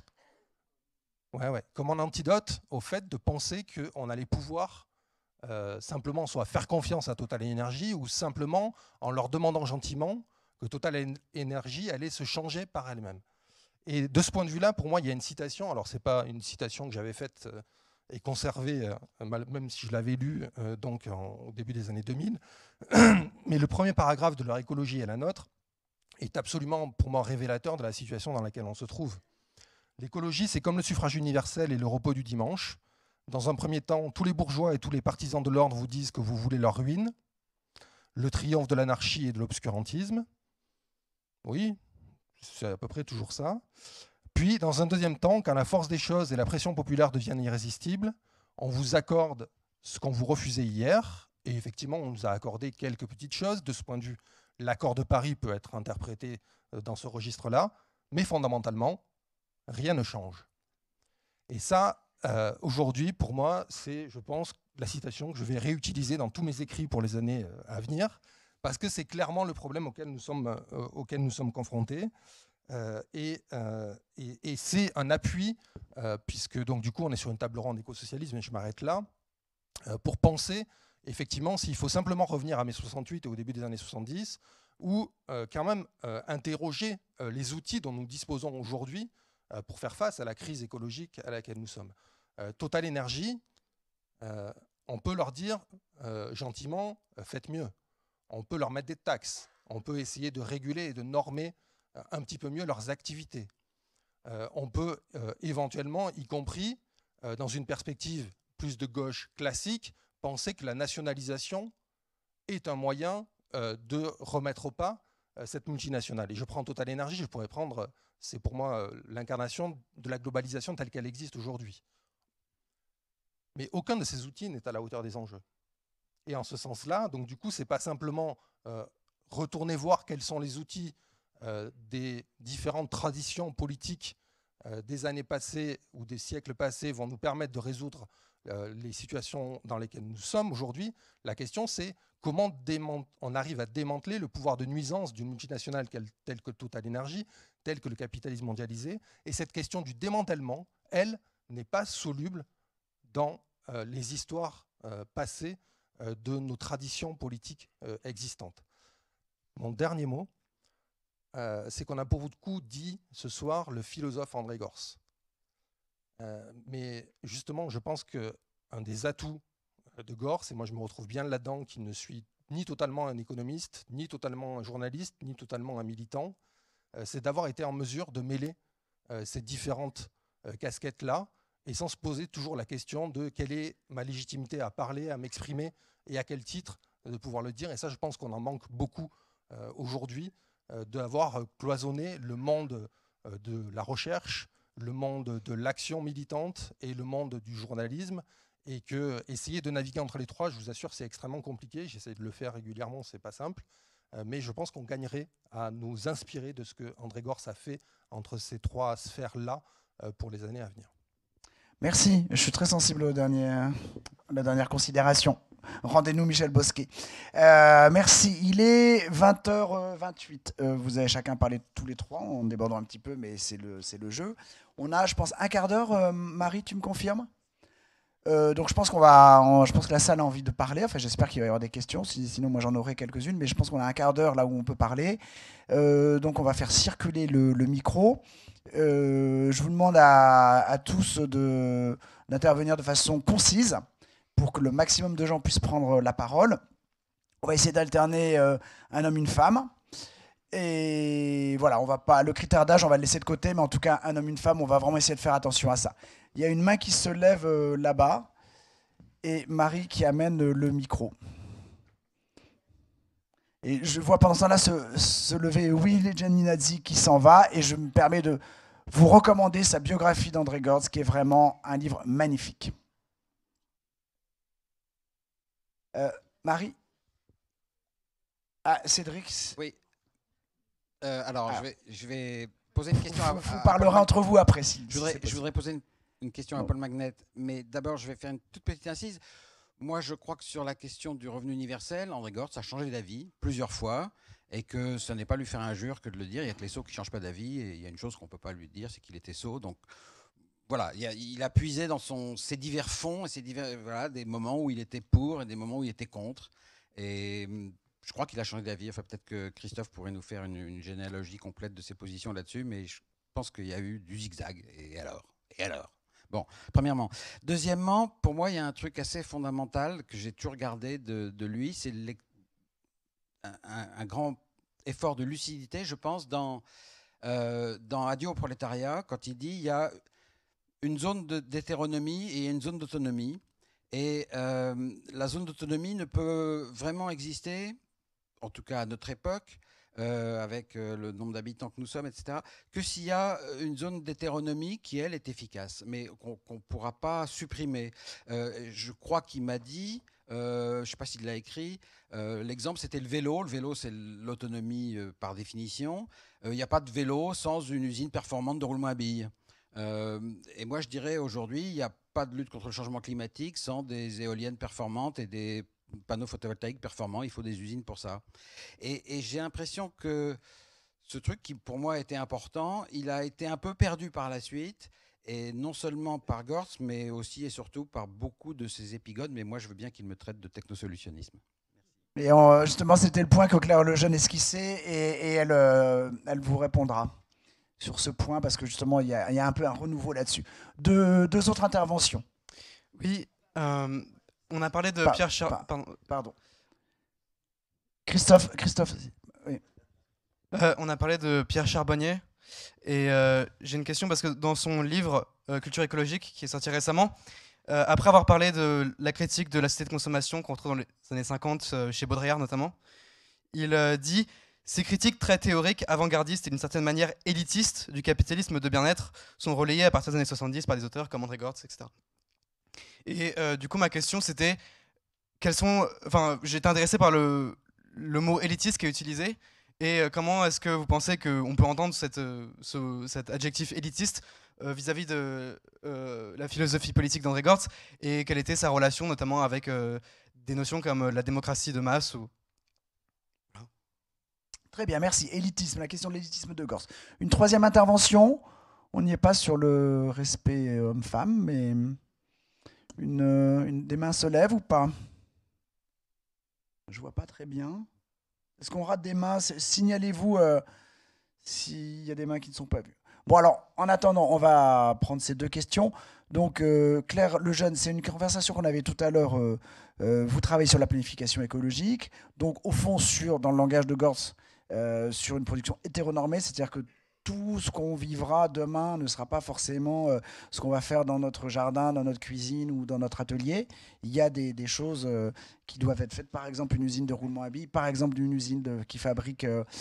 comme un antidote au fait de penser qu'on allait pouvoir simplement soit faire confiance à Total Energy, ou simplement en leur demandant gentiment que Total Energy allait se changer par elle-même. Et de ce point de vue-là, pour moi, il y a une citation. Alors, ce n'est pas une citation que j'avais faite et conservée, même si je l'avais lue donc au début des années 2000. Mais le premier paragraphe de leur écologie et la nôtre est absolument, pour moi, révélateur de la situation dans laquelle on se trouve. L'écologie, c'est comme le suffrage universel et le repos du dimanche. Dans un premier temps, tous les bourgeois et tous les partisans de l'ordre vous disent que vous voulez leur ruine, le triomphe de l'anarchie et de l'obscurantisme. Oui, c'est à peu près toujours ça. Puis, dans un deuxième temps, quand la force des choses et la pression populaire deviennent irrésistibles, on vous accorde ce qu'on vous refusait hier. Et effectivement, on nous a accordé quelques petites choses. De ce point de vue, l'accord de Paris peut être interprété dans ce registre-là. Mais fondamentalement, rien ne change. Et ça, aujourd'hui, pour moi, c'est, je pense, la citation que je vais réutiliser dans tous mes écrits pour les années à venir, parce que c'est clairement le problème auquel nous sommes confrontés. Et c'est un appui, puisque donc, du coup, on est sur une table ronde d'écosocialisme, et je m'arrête là, pour penser, effectivement, s'il faut simplement revenir à mai 68 et au début des années 70, ou quand même interroger les outils dont nous disposons aujourd'hui pour faire face à la crise écologique à laquelle nous sommes. Total Energy, on peut leur dire gentiment, faites mieux. On peut leur mettre des taxes. On peut essayer de réguler et de normer un petit peu mieux leurs activités. On peut éventuellement, y compris dans une perspective plus de gauche classique, penser que la nationalisation est un moyen de remettre au pas cette multinationale. Et je prends Total Energy, je pourrais prendre, c'est pour moi l'incarnation de la globalisation telle qu'elle existe aujourd'hui. Mais aucun de ces outils n'est à la hauteur des enjeux. Et en ce sens-là, donc du coup, c'est pas simplement retourner voir quels sont les outils des différentes traditions politiques des années passées ou des siècles passés vont nous permettre de résoudre les situations dans lesquelles nous sommes aujourd'hui. La question, c'est comment on arrive à démanteler le pouvoir de nuisance d'une multinationale telle que Total Energy, telle que le capitalisme mondialisé. Et cette question du démantèlement, elle, n'est pas soluble dans les histoires passées de nos traditions politiques existantes. Mon dernier mot, c'est qu'on a pour beaucoup dit ce soir le philosophe André Gorz. Mais justement, je pense qu'un des atouts de Gorz, et moi je me retrouve bien là-dedans, qui ne suis ni totalement un économiste, ni totalement un journaliste, ni totalement un militant, c'est d'avoir été en mesure de mêler ces différentes casquettes-là, et sans se poser toujours la question de quelle est ma légitimité à parler, à m'exprimer, et à quel titre de pouvoir le dire. Et ça, je pense qu'on en manque beaucoup aujourd'hui, d'avoir cloisonné le monde de la recherche, le monde de l'action militante et le monde du journalisme, et que essayer de naviguer entre les trois, je vous assure, c'est extrêmement compliqué. J'essaie de le faire régulièrement, c'est pas simple, mais je pense qu'on gagnerait à nous inspirer de ce que André Gorz a fait entre ces trois sphères-là pour les années à venir. Merci, je suis très sensible à la dernière considération. Rendez-nous Michel Bosquet. Merci. Il est 20h28. Vous avez chacun parlé tous les trois, en débordant un petit peu, mais c'est le jeu. On a, je pense, un quart d'heure. Marie, tu me confirmes ? Donc je pense que la salle a envie de parler. Enfin, j'espère qu'il va y avoir des questions. Sinon, moi, j'en aurai quelques-unes. Mais je pense qu'on a un quart d'heure là où on peut parler. Donc on va faire circuler le micro. Je vous demande à tous d'intervenir de façon concise pour que le maximum de gens puissent prendre la parole. On va essayer d'alterner un homme, une femme. Et voilà, on va pas, le critère d'âge, on va le laisser de côté, mais en tout cas, un homme, une femme, on va vraiment essayer de faire attention à ça. Il y a une main qui se lève là-bas et Marie qui amène le micro. Et je vois pendant ce temps-là se lever Will Gianninazzi qui s'en va, et je me permets de vous recommander sa biographie d'André Gortz, qui est vraiment un livre magnifique. Marie ? Ah, Cédric ? Oui. Alors, je vais poser une question. Vous parlerez entre vous après. Je voudrais poser une question à Paul Magnet, mais d'abord, je vais faire une toute petite incise. Moi, je crois que sur la question du revenu universel, André Gortz a changé d'avis plusieurs fois, et que ce n'est pas lui faire injure que de le dire. Il y a que les sots qui ne changent pas d'avis, et il y a une chose qu'on ne peut pas lui dire, c'est qu'il était sot. Donc voilà, il a puisé dans ses divers fonds, et voilà, des moments où il était pour et des moments où il était contre. Et je crois qu'il a changé d'avis. Enfin, peut-être que Christophe pourrait nous faire une généalogie complète de ses positions là-dessus, mais je pense qu'il y a eu du zigzag. Et alors ? Bon, premièrement. Deuxièmement, pour moi, il y a un truc assez fondamental que j'ai toujours gardé de lui, c'est un grand effort de lucidité, je pense, dans Adieu au prolétariat, quand il dit il y a une zone d'hétéronomie et une zone d'autonomie. Et la zone d'autonomie ne peut vraiment exister, en tout cas à notre époque, avec le nombre d'habitants que nous sommes, etc., que s'il y a une zone d'hétéronomie qui, elle, est efficace, mais qu'on ne pourra pas supprimer. Je crois qu'il m'a dit, je ne sais pas s'il l'a écrit, l'exemple c'était le vélo. Le vélo, c'est l'autonomie par définition. Il n'y a pas de vélo sans une usine performante de roulement à billes. Et moi, je dirais aujourd'hui, il n'y a pas de lutte contre le changement climatique sans des éoliennes performantes et des panneaux photovoltaïques performants. Il faut des usines pour ça. Et j'ai l'impression que ce truc qui, pour moi, était important, il a été un peu perdu par la suite. Et non seulement par Gortz, mais aussi et surtout par beaucoup de ses épigones. Mais moi, je veux bien qu'il me traite de technosolutionnisme. Et justement, c'était le point que Claire Lejeune esquissait, et elle vous répondra sur ce point, parce que justement, il y a un peu un renouveau là-dessus. Deux autres interventions. Oui, on a parlé de Pierre Pardon. Christophe, oui. On a parlé de Pierre Charbonnier. Et j'ai une question, parce que dans son livre Culture écologique, qui est sorti récemment, après avoir parlé de la critique de la société de consommation qu'on retrouve dans les années 50, chez Baudrillard notamment, il dit « Ces critiques très théoriques, avant-gardistes et d'une certaine manière élitistes du capitalisme de bien-être sont relayées à partir des années 70 par des auteurs comme André Gortz, etc. » Et du coup, ma question, c'était j'étais intéressé par le mot élitiste qui est utilisé. Et comment est-ce que vous pensez qu'on peut entendre cet adjectif élitiste vis-à-vis de la philosophie politique d'André Gortz, et quelle était sa relation notamment avec des notions comme la démocratie de masse ou... Très bien, merci. Élitisme, la question de l'élitisme de Gortz. Une troisième intervention, on n'y est pas sur le respect homme-femme, mais des mains se lèvent ou pas? Je vois pas très bien. Est-ce qu'on rate des mains? Signalez-vous s'il y a des mains qui ne sont pas vues. Bon, alors, en attendant, on va prendre ces deux questions. Donc, Claire Lejeune, c'est une conversation qu'on avait tout à l'heure. Vous travaillez sur la planification écologique. Donc, au fond, dans le langage de Gortz, sur une production hétéronormée, c'est-à-dire que tout ce qu'on vivra demain ne sera pas forcément ce qu'on va faire dans notre jardin, dans notre cuisine ou dans notre atelier. Il y a des choses qui doivent être faites, par exemple une usine de roulement à billes, par exemple une usine qui fabrique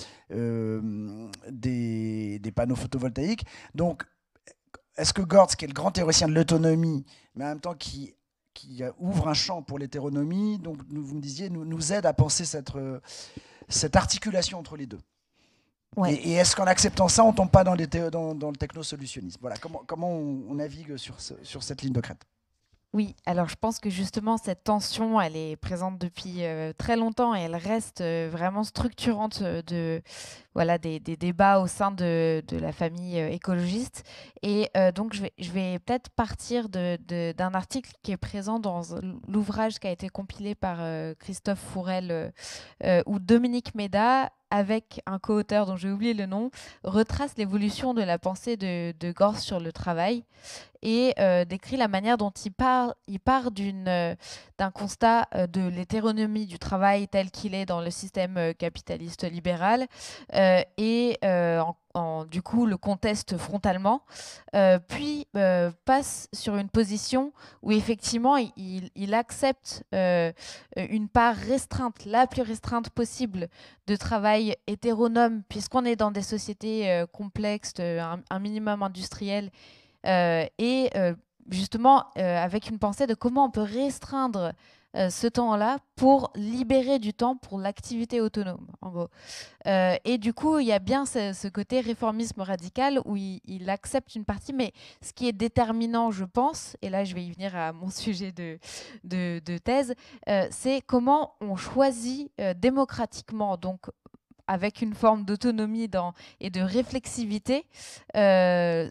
des panneaux photovoltaïques. Donc, est-ce que Gortz, qui est le grand théoricien de l'autonomie, mais en même temps qui ouvre un champ pour l'hétéronomie, donc vous me disiez, nous aide à penser cette articulation entre les deux? Ouais. Et est-ce qu'en acceptant ça, on ne tombe pas dans le technosolutionnisme? Voilà, comment on navigue sur cette ligne de crête? Oui, alors je pense que justement cette tension, elle est présente depuis très longtemps et elle reste vraiment structurante voilà, des débats au sein de la famille écologiste. Et donc je vais peut-être partir d'un article qui est présent dans l'ouvrage qui a été compilé par Christophe Fourel où Dominique Méda, avec un co-auteur dont j'ai oublié le nom, retrace l'évolution de la pensée de Gorz sur le travail et décrit la manière dont il part d'un constat de l'hétéronomie du travail tel qu'il est dans le système capitaliste libéral et du coup le conteste frontalement, puis passe sur une position où effectivement il accepte une part restreinte, la plus restreinte possible, de travail hétéronome, puisqu'on est dans des sociétés complexes, un minimum industriel, et justement avec une pensée de comment on peut restreindre ce temps-là pour libérer du temps pour l'activité autonome, en gros. Et du coup, il y a bien ce côté réformisme radical où il accepte une partie, mais ce qui est déterminant, je pense, et là je vais y venir à mon sujet de thèse, c'est comment on choisit démocratiquement, donc avec une forme d'autonomie et de réflexivité, voilà,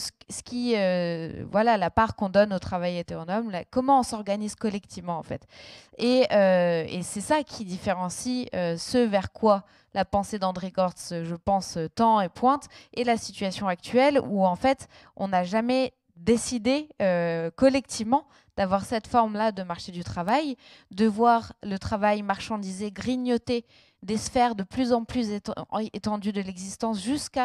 la part qu'on donne au travail hétéronome, comment on s'organise collectivement en fait. Et c'est ça qui différencie ce vers quoi la pensée d'André Gorz, je pense, tend et pointe, et la situation actuelle où en fait on n'a jamais décidé collectivement d'avoir cette forme-là de marché du travail, de voir le travail marchandisé, grignoter des sphères de plus en plus étendues de l'existence jusqu'à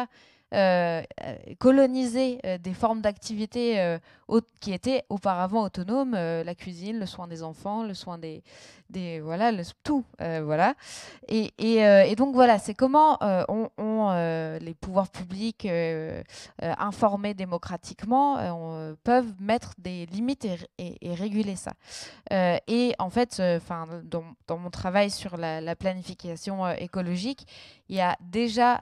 coloniser des formes d'activité qui étaient auparavant autonomes, la cuisine, le soin des enfants, le soin voilà, tout, voilà. Et donc voilà, c'est comment les pouvoirs publics informés démocratiquement peuvent mettre des limites et réguler ça. Et en fait, dans mon travail sur la planification écologique, il y a déjà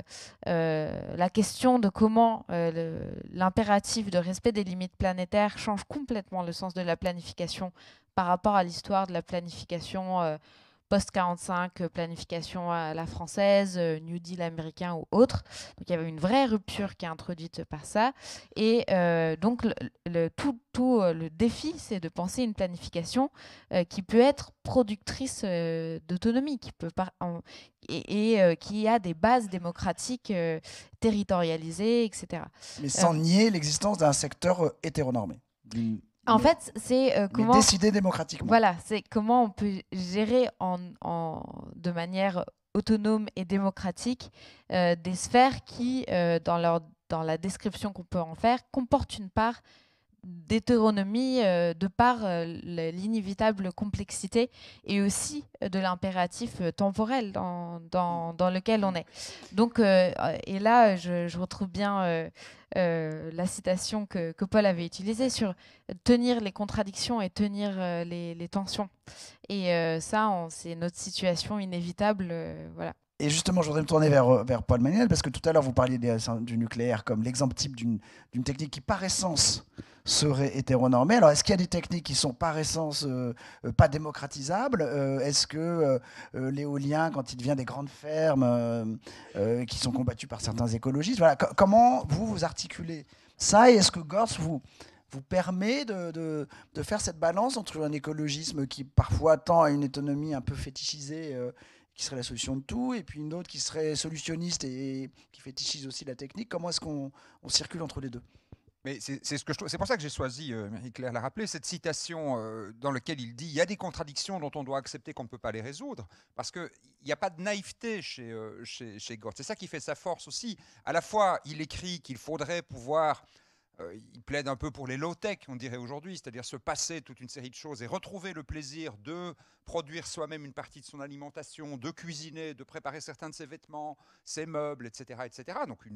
la question de comment l'impératif de respect des limites planétaires change complètement le sens de la planification par rapport à l'histoire de la planification post-45, planification à la française, New Deal américain ou autre. Donc il y avait une vraie rupture qui est introduite par ça. Et donc tout le défi, c'est de penser une planification qui peut être productrice d'autonomie, qui peut qui a des bases démocratiques territorialisées, etc. Mais sans nier l'existence d'un secteur hétéronormé. En fait, c'est comment décider démocratiquement. Voilà, c'est comment on peut gérer de manière autonome et démocratique des sphères qui, dans la description qu'on peut en faire, comportent une part d'hétéronomie de par l'inévitable complexité et aussi de l'impératif temporel dans lequel on est. Donc, et là, je retrouve bien la citation que Paul avait utilisée sur tenir les contradictions et tenir les tensions. Et ça, c'est notre situation inévitable. Voilà. Et justement, je voudrais me tourner vers Paul Manuel, parce que tout à l'heure, vous parliez du nucléaire comme l'exemple type d'une technique qui, par essence, serait hétéronormée. Alors, est-ce qu'il y a des techniques qui sont, par essence, pas démocratisables ? Est-ce que l'éolien, quand il devient des grandes fermes qui sont combattues par certains écologistes, voilà, comment vous articulez ça ? Et est-ce que Gorz vous permet de faire cette balance entre un écologisme qui, parfois, tend à une autonomie un peu fétichisée qui serait la solution de tout, et puis une autre qui serait solutionniste et qui fétichise aussi la technique? Comment est-ce qu'on circule entre les deux? Mais c'est pour ça que j'ai choisi, Marie-Claire l'a rappelé, cette citation dans laquelle il dit « il y a des contradictions dont on doit accepter qu'on ne peut pas les résoudre », parce qu'il n'y a pas de naïveté chez Gorz. C'est ça qui fait sa force aussi. À la fois, il écrit qu'il faudrait pouvoir... il plaide un peu pour les low-tech, on dirait aujourd'hui, c'est-à-dire se passer toute une série de choses et retrouver le plaisir de produire soi-même une partie de son alimentation, de cuisiner, de préparer certains de ses vêtements, ses meubles, etc. etc. Donc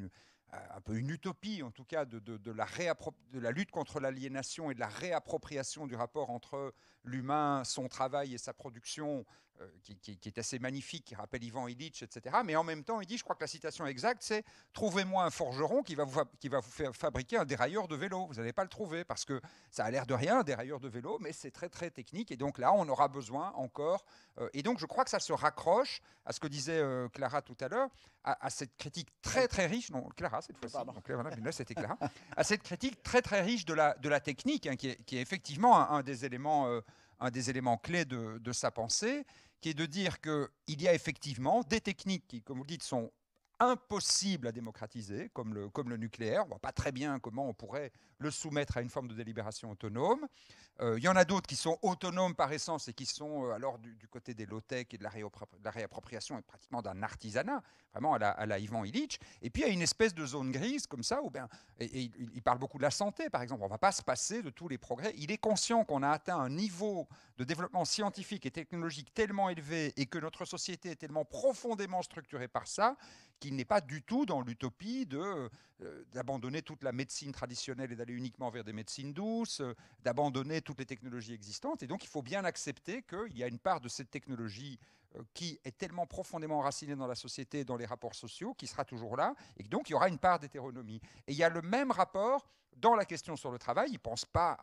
un peu une utopie, en tout cas, de la lutte contre l'aliénation et de la réappropriation du rapport entre l'humain, son travail et sa production, qui est assez magnifique, qui rappelle Ivan Illich, etc. Mais en même temps, il dit, je crois que la citation exacte, c'est « Trouvez-moi un forgeron qui va vous faire fabriquer un dérailleur de vélo. Vous n'allez pas le trouver, parce que ça a l'air de rien, un dérailleur de vélo, mais c'est très, très technique. Et donc là, on aura besoin encore... et donc, je crois que ça se raccroche à ce que disait Clara tout à l'heure, à cette critique très, très riche... Non, Clara, cette fois-ci. Donc là, c'était Clara. À cette critique très, très riche de la technique, hein, qui est effectivement un des éléments clés de sa pensée, qui est de dire qu'il y a effectivement des techniques qui, comme vous le dites, sont impossibles à démocratiser, comme le nucléaire. On ne voit pas très bien comment on pourrait le soumettre à une forme de délibération autonome. Il y en a d'autres qui sont autonomes par essence et qui sont alors du côté des low-tech et de la réappropriation et pratiquement d'un artisanat, vraiment à la Ivan Illich. Et puis il y a une espèce de zone grise comme ça, où il parle beaucoup de la santé, par exemple. On ne va pas se passer de tous les progrès. Il est conscient qu'on a atteint un niveau de développement scientifique et technologique tellement élevé et que notre société est tellement profondément structurée par ça, qu'il n'est pas du tout dans l'utopie d'abandonner toute la médecine traditionnelle et d'aller uniquement vers des médecines douces, d'abandonner toutes les technologies existantes. Et donc, il faut bien accepter qu'il y a une part de cette technologie qui est tellement profondément enracinée dans la société, dans les rapports sociaux, qui sera toujours là, et donc il y aura une part d'hétéronomie. Et il y a le même rapport dans la question sur le travail. Il pense pas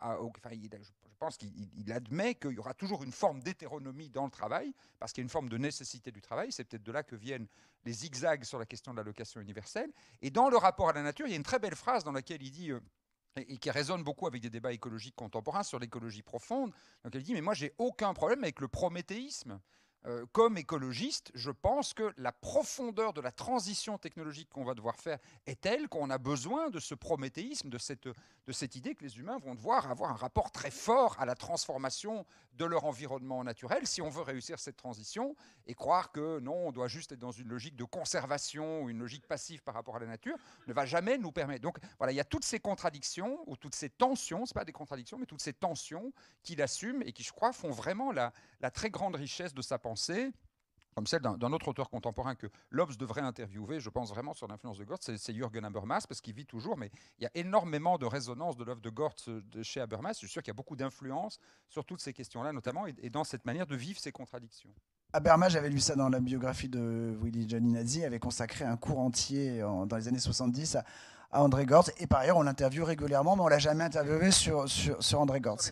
je pense qu'il admet qu'il y aura toujours une forme d'hétéronomie dans le travail, parce qu'il y a une forme de nécessité du travail. C'est peut-être de là que viennent les zigzags sur la question de l'allocation universelle. Et dans le rapport à la nature, il y a une très belle phrase dans laquelle il dit... et qui résonne beaucoup avec des débats écologiques contemporains sur l'écologie profonde. Donc elle dit, mais moi, j'ai aucun problème avec le prométhéisme. Comme écologiste, je pense que la profondeur de la transition technologique qu'on va devoir faire est telle qu'on a besoin de ce prométhéisme, de cette idée que les humains vont devoir avoir un rapport très fort à la transformation de leur environnement naturel si on veut réussir cette transition, et croire que non, on doit juste être dans une logique de conservation ou une logique passive par rapport à la nature ne va jamais nous permettre. Donc voilà, il y a toutes ces contradictions ou toutes ces tensions, ce pas des contradictions, mais toutes ces tensions qu'il assume et qui, je crois, font vraiment la très grande richesse de sa pensée, comme celle d'un autre auteur contemporain que l'Obs devrait interviewer, je pense vraiment sur l'influence de Gortz, c'est Jürgen Habermas, parce qu'il vit toujours, mais il y a énormément de résonance de l'œuvre de Gortz chez Habermas. Je suis sûr qu'il y a beaucoup d'influence sur toutes ces questions-là, notamment, et dans cette manière de vivre ces contradictions. Habermas, j'avais lu ça dans la biographie de Willy Gianninazzi, avait consacré un cours entier dans les années 70 à André Gortz, et par ailleurs on l'interviewe régulièrement, mais on ne l'a jamais interviewé sur André Gortz.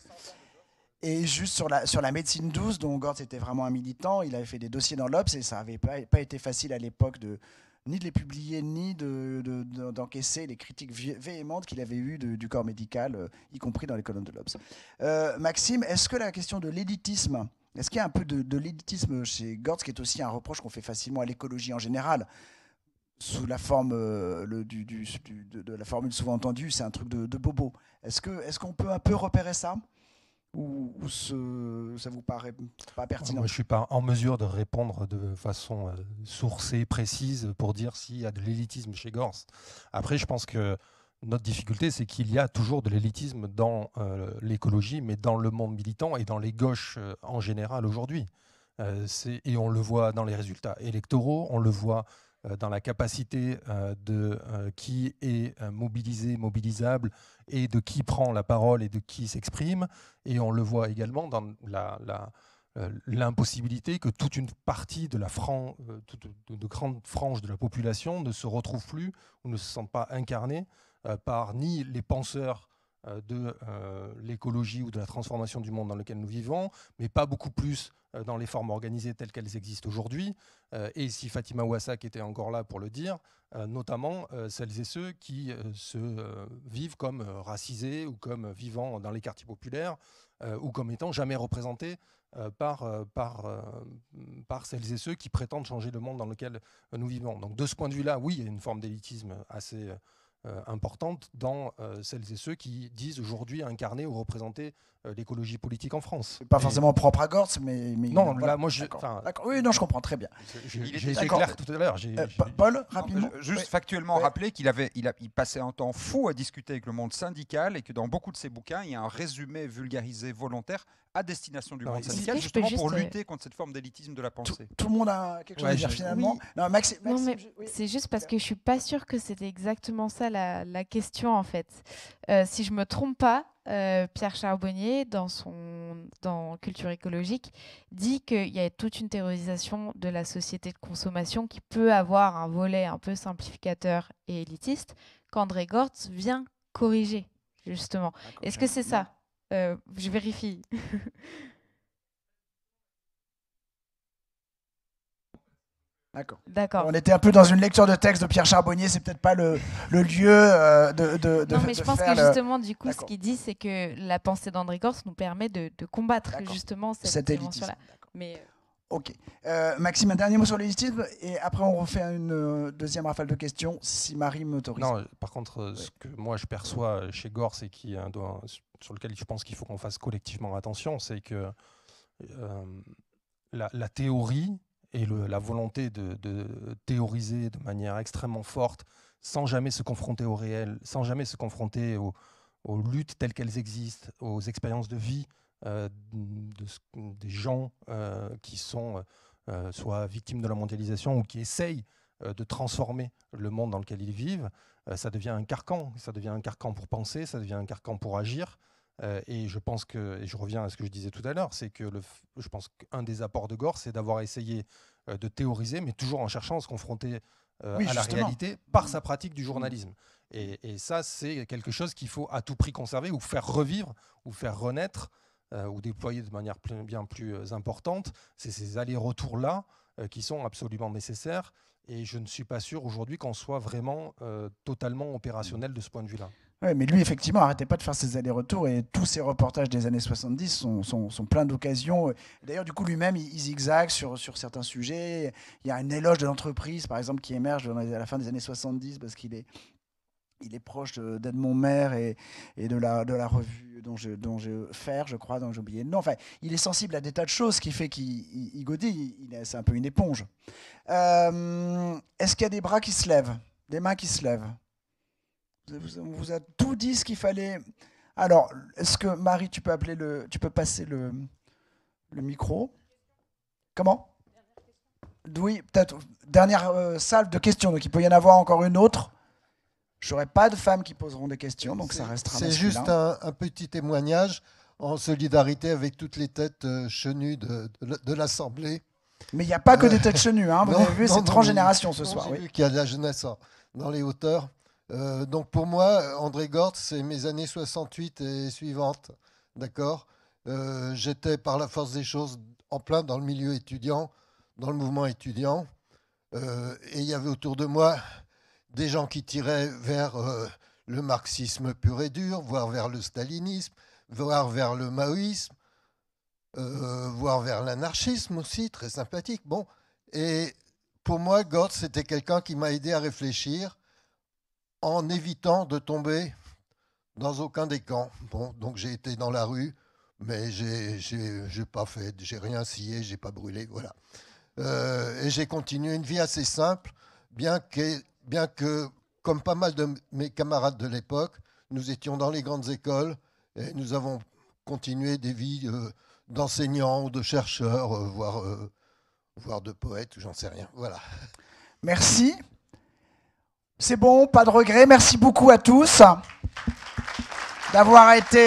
Et juste sur la médecine douce, dont Gortz était vraiment un militant, il avait fait des dossiers dans l'Obs et ça n'avait pas été facile à l'époque ni de les publier, ni d'encaisser les critiques véhémentes qu'il avait eues du corps médical, y compris dans les colonnes de l'Obs. Maxime, est-ce que la question de l'élitisme, est-ce qu'il y a un peu de l'élitisme chez Gortz, qui est aussi un reproche qu'on fait facilement à l'écologie en général, sous la forme de la formule souvent entendue, c'est un truc de bobo. Est-ce qu'on peut un peu repérer ça ? Ou ça vous paraît pas pertinent? Moi, je ne suis pas en mesure de répondre de façon sourcée, précise, pour dire s'il y a de l'élitisme chez Gortz. Après, je pense que notre difficulté, c'est qu'il y a toujours de l'élitisme dans l'écologie, mais dans le monde militant et dans les gauches en général aujourd'hui. Et on le voit dans les résultats électoraux, on le voit dans la capacité de qui est mobilisé, mobilisable, et de qui prend la parole et de qui s'exprime. Et on le voit également dans l'impossibilité que toute une partie de de grandes franges de la population ne se retrouve plus ou ne se sentent pas incarnées par ni les penseurs de l'écologie ou de la transformation du monde dans lequel nous vivons, mais pas beaucoup plus dans les formes organisées telles qu'elles existent aujourd'hui. Et si Fatima Ouassak était encore là pour le dire, notamment celles et ceux qui se vivent comme racisés ou comme vivant dans les quartiers populaires ou comme étant jamais représentés par celles et ceux qui prétendent changer le monde dans lequel nous vivons. Donc de ce point de vue-là, oui, il y a une forme d'élitisme assez importante dans celles et ceux qui disent aujourd'hui incarner ou représenter l'écologie politique en France. Pas forcément propre à Gortz, mais non, voilà. là, moi, D'accord. Oui, non, je comprends très bien. J'ai été clair tout à l'heure. Paul, rapidement. Juste factuellement rappeler qu'il il passait un temps fou à discuter avec le monde syndical et que dans beaucoup de ses bouquins, il y a un résumé vulgarisé volontaire à destination du monde syndical, justement pour lutter contre cette forme d'élitisme de la pensée. Tout le monde a quelque chose à dire finalement. Oui. Non, Maxime, mais c'est juste parce que je suis pas sûre que c'était exactement ça la question en fait. Si je me trompe pas, Pierre Charbonnier, dans Culture écologique, dit qu'il y a toute une théorisation de la société de consommation qui peut avoir un volet un peu simplificateur et élitiste, qu'André Gortz vient corriger, justement. Est-ce que c'est ça? Je vérifie. D'accord. On était un peu dans une lecture de texte de Pierre Charbonnier, c'est peut-être pas le lieu de Non, mais je pense que justement, du coup, ce D'accord. qu'il dit, c'est que la pensée d'André Gortz nous permet de combattre justement cette dimension-là. Mais Ok. Maxime, un dernier mot sur l'élitisme et après on refait une deuxième rafale de questions si Marie m'autorise. Non, par contre, ce que moi je perçois chez Gortz et sur lequel je pense qu'il faut qu'on fasse collectivement attention, c'est que la théorie et la volonté de théoriser de manière extrêmement forte, sans jamais se confronter au réel, sans jamais se confronter aux luttes telles qu'elles existent, aux expériences de vie des gens qui sont soit victimes de la mondialisation ou qui essayent de transformer le monde dans lequel ils vivent, ça devient un carcan. Ça devient un carcan pour penser, ça devient un carcan pour agir. Et je pense que, et je reviens à ce que je disais tout à l'heure, c'est que je pense qu'un des apports de Gortz, c'est d'avoir essayé de théoriser, mais toujours en cherchant à se confronter à la réalité par sa pratique du journalisme. Et ça, c'est quelque chose qu'il faut à tout prix conserver ou faire revivre ou faire renaître ou déployer de manière bien plus importante. C'est ces allers-retours-là qui sont absolument nécessaires. Et je ne suis pas sûr aujourd'hui qu'on soit vraiment totalement opérationnel de ce point de vue-là. Ouais, mais lui, effectivement, n'arrêtait pas de faire ses allers-retours et tous ses reportages des années 70 sont pleins d'occasions. D'ailleurs, du coup, lui-même, il zigzague sur certains sujets. Il y a un éloge de l'entreprise, par exemple, qui émerge à la fin des années 70 parce qu'il est proche d'Edmond Maire et de la revue dont je Faire, je crois, dont j'ai oublié le nom. Enfin, il est sensible à des tas de choses, ce qui fait qu'il godit. C'est un peu une éponge. Est-ce qu'il y a des bras qui se lèvent, des mains qui se lèvent? On vous a tout dit ce qu'il fallait. Alors, est-ce que Marie, tu peux passer le micro? Comment? Oui, peut-être. Dernière salve de questions, donc il peut y en avoir encore une autre. Je n'aurai pas de femmes qui poseront des questions, donc ça restera masculin. C'est juste un petit témoignage en solidarité avec toutes les têtes chenues de l'Assemblée. Mais il n'y a pas que des têtes chenues, hein. Vous avez vu, c'est transgénération ce soir. J'ai vu qu'il y a de la jeunesse dans les hauteurs. Donc pour moi, André Gortz, c'est mes années 68 et suivantes. D'accord. J'étais par la force des choses en plein dans le milieu étudiant, dans le mouvement étudiant. Et il y avait autour de moi des gens qui tiraient vers le marxisme pur et dur, voire vers le stalinisme, voire vers le maoïsme, voire vers l'anarchisme aussi, très sympathique. Bon. Et pour moi, Gortz, c'était quelqu'un qui m'a aidé à réfléchir en évitant de tomber dans aucun des camps. Bon, donc j'ai été dans la rue, mais j'ai pas fait, j'ai rien scié, j'ai pas brûlé, voilà. Et j'ai continué une vie assez simple, bien que, comme pas mal de mes camarades de l'époque, nous étions dans les grandes écoles et nous avons continué des vies d'enseignants ou de chercheurs, voire de poètes, j'en sais rien. Voilà. Merci. C'est bon, pas de regret. Merci beaucoup à tous d'avoir été.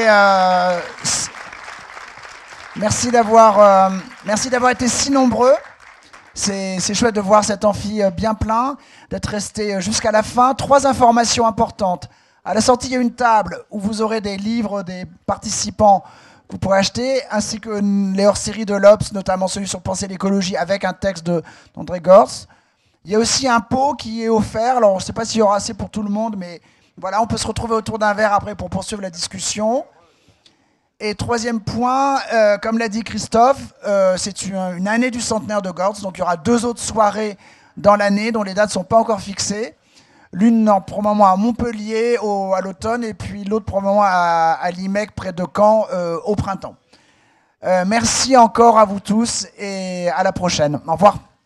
Merci d'avoir été si nombreux. C'est chouette de voir cet amphi bien plein, d'être resté jusqu'à la fin. 3 informations importantes. À la sortie, il y a une table où vous aurez des livres des participants que vous pourrez acheter, ainsi que les hors-séries de l'Obs, notamment celui sur Penser l'écologie avec un texte d'André Gortz. Il y a aussi un pot qui est offert. Alors, on ne sait pas s'il y aura assez pour tout le monde, mais voilà, on peut se retrouver autour d'un verre après pour poursuivre la discussion. Et 3e point, comme l'a dit Christophe, c'est une année du centenaire de Gortz, donc il y aura 2 autres soirées dans l'année dont les dates ne sont pas encore fixées. L'une probablement à Montpellier à l'automne et puis l'autre probablement à l'IMEC près de Caen au printemps. Merci encore à vous tous et à la prochaine. Au revoir.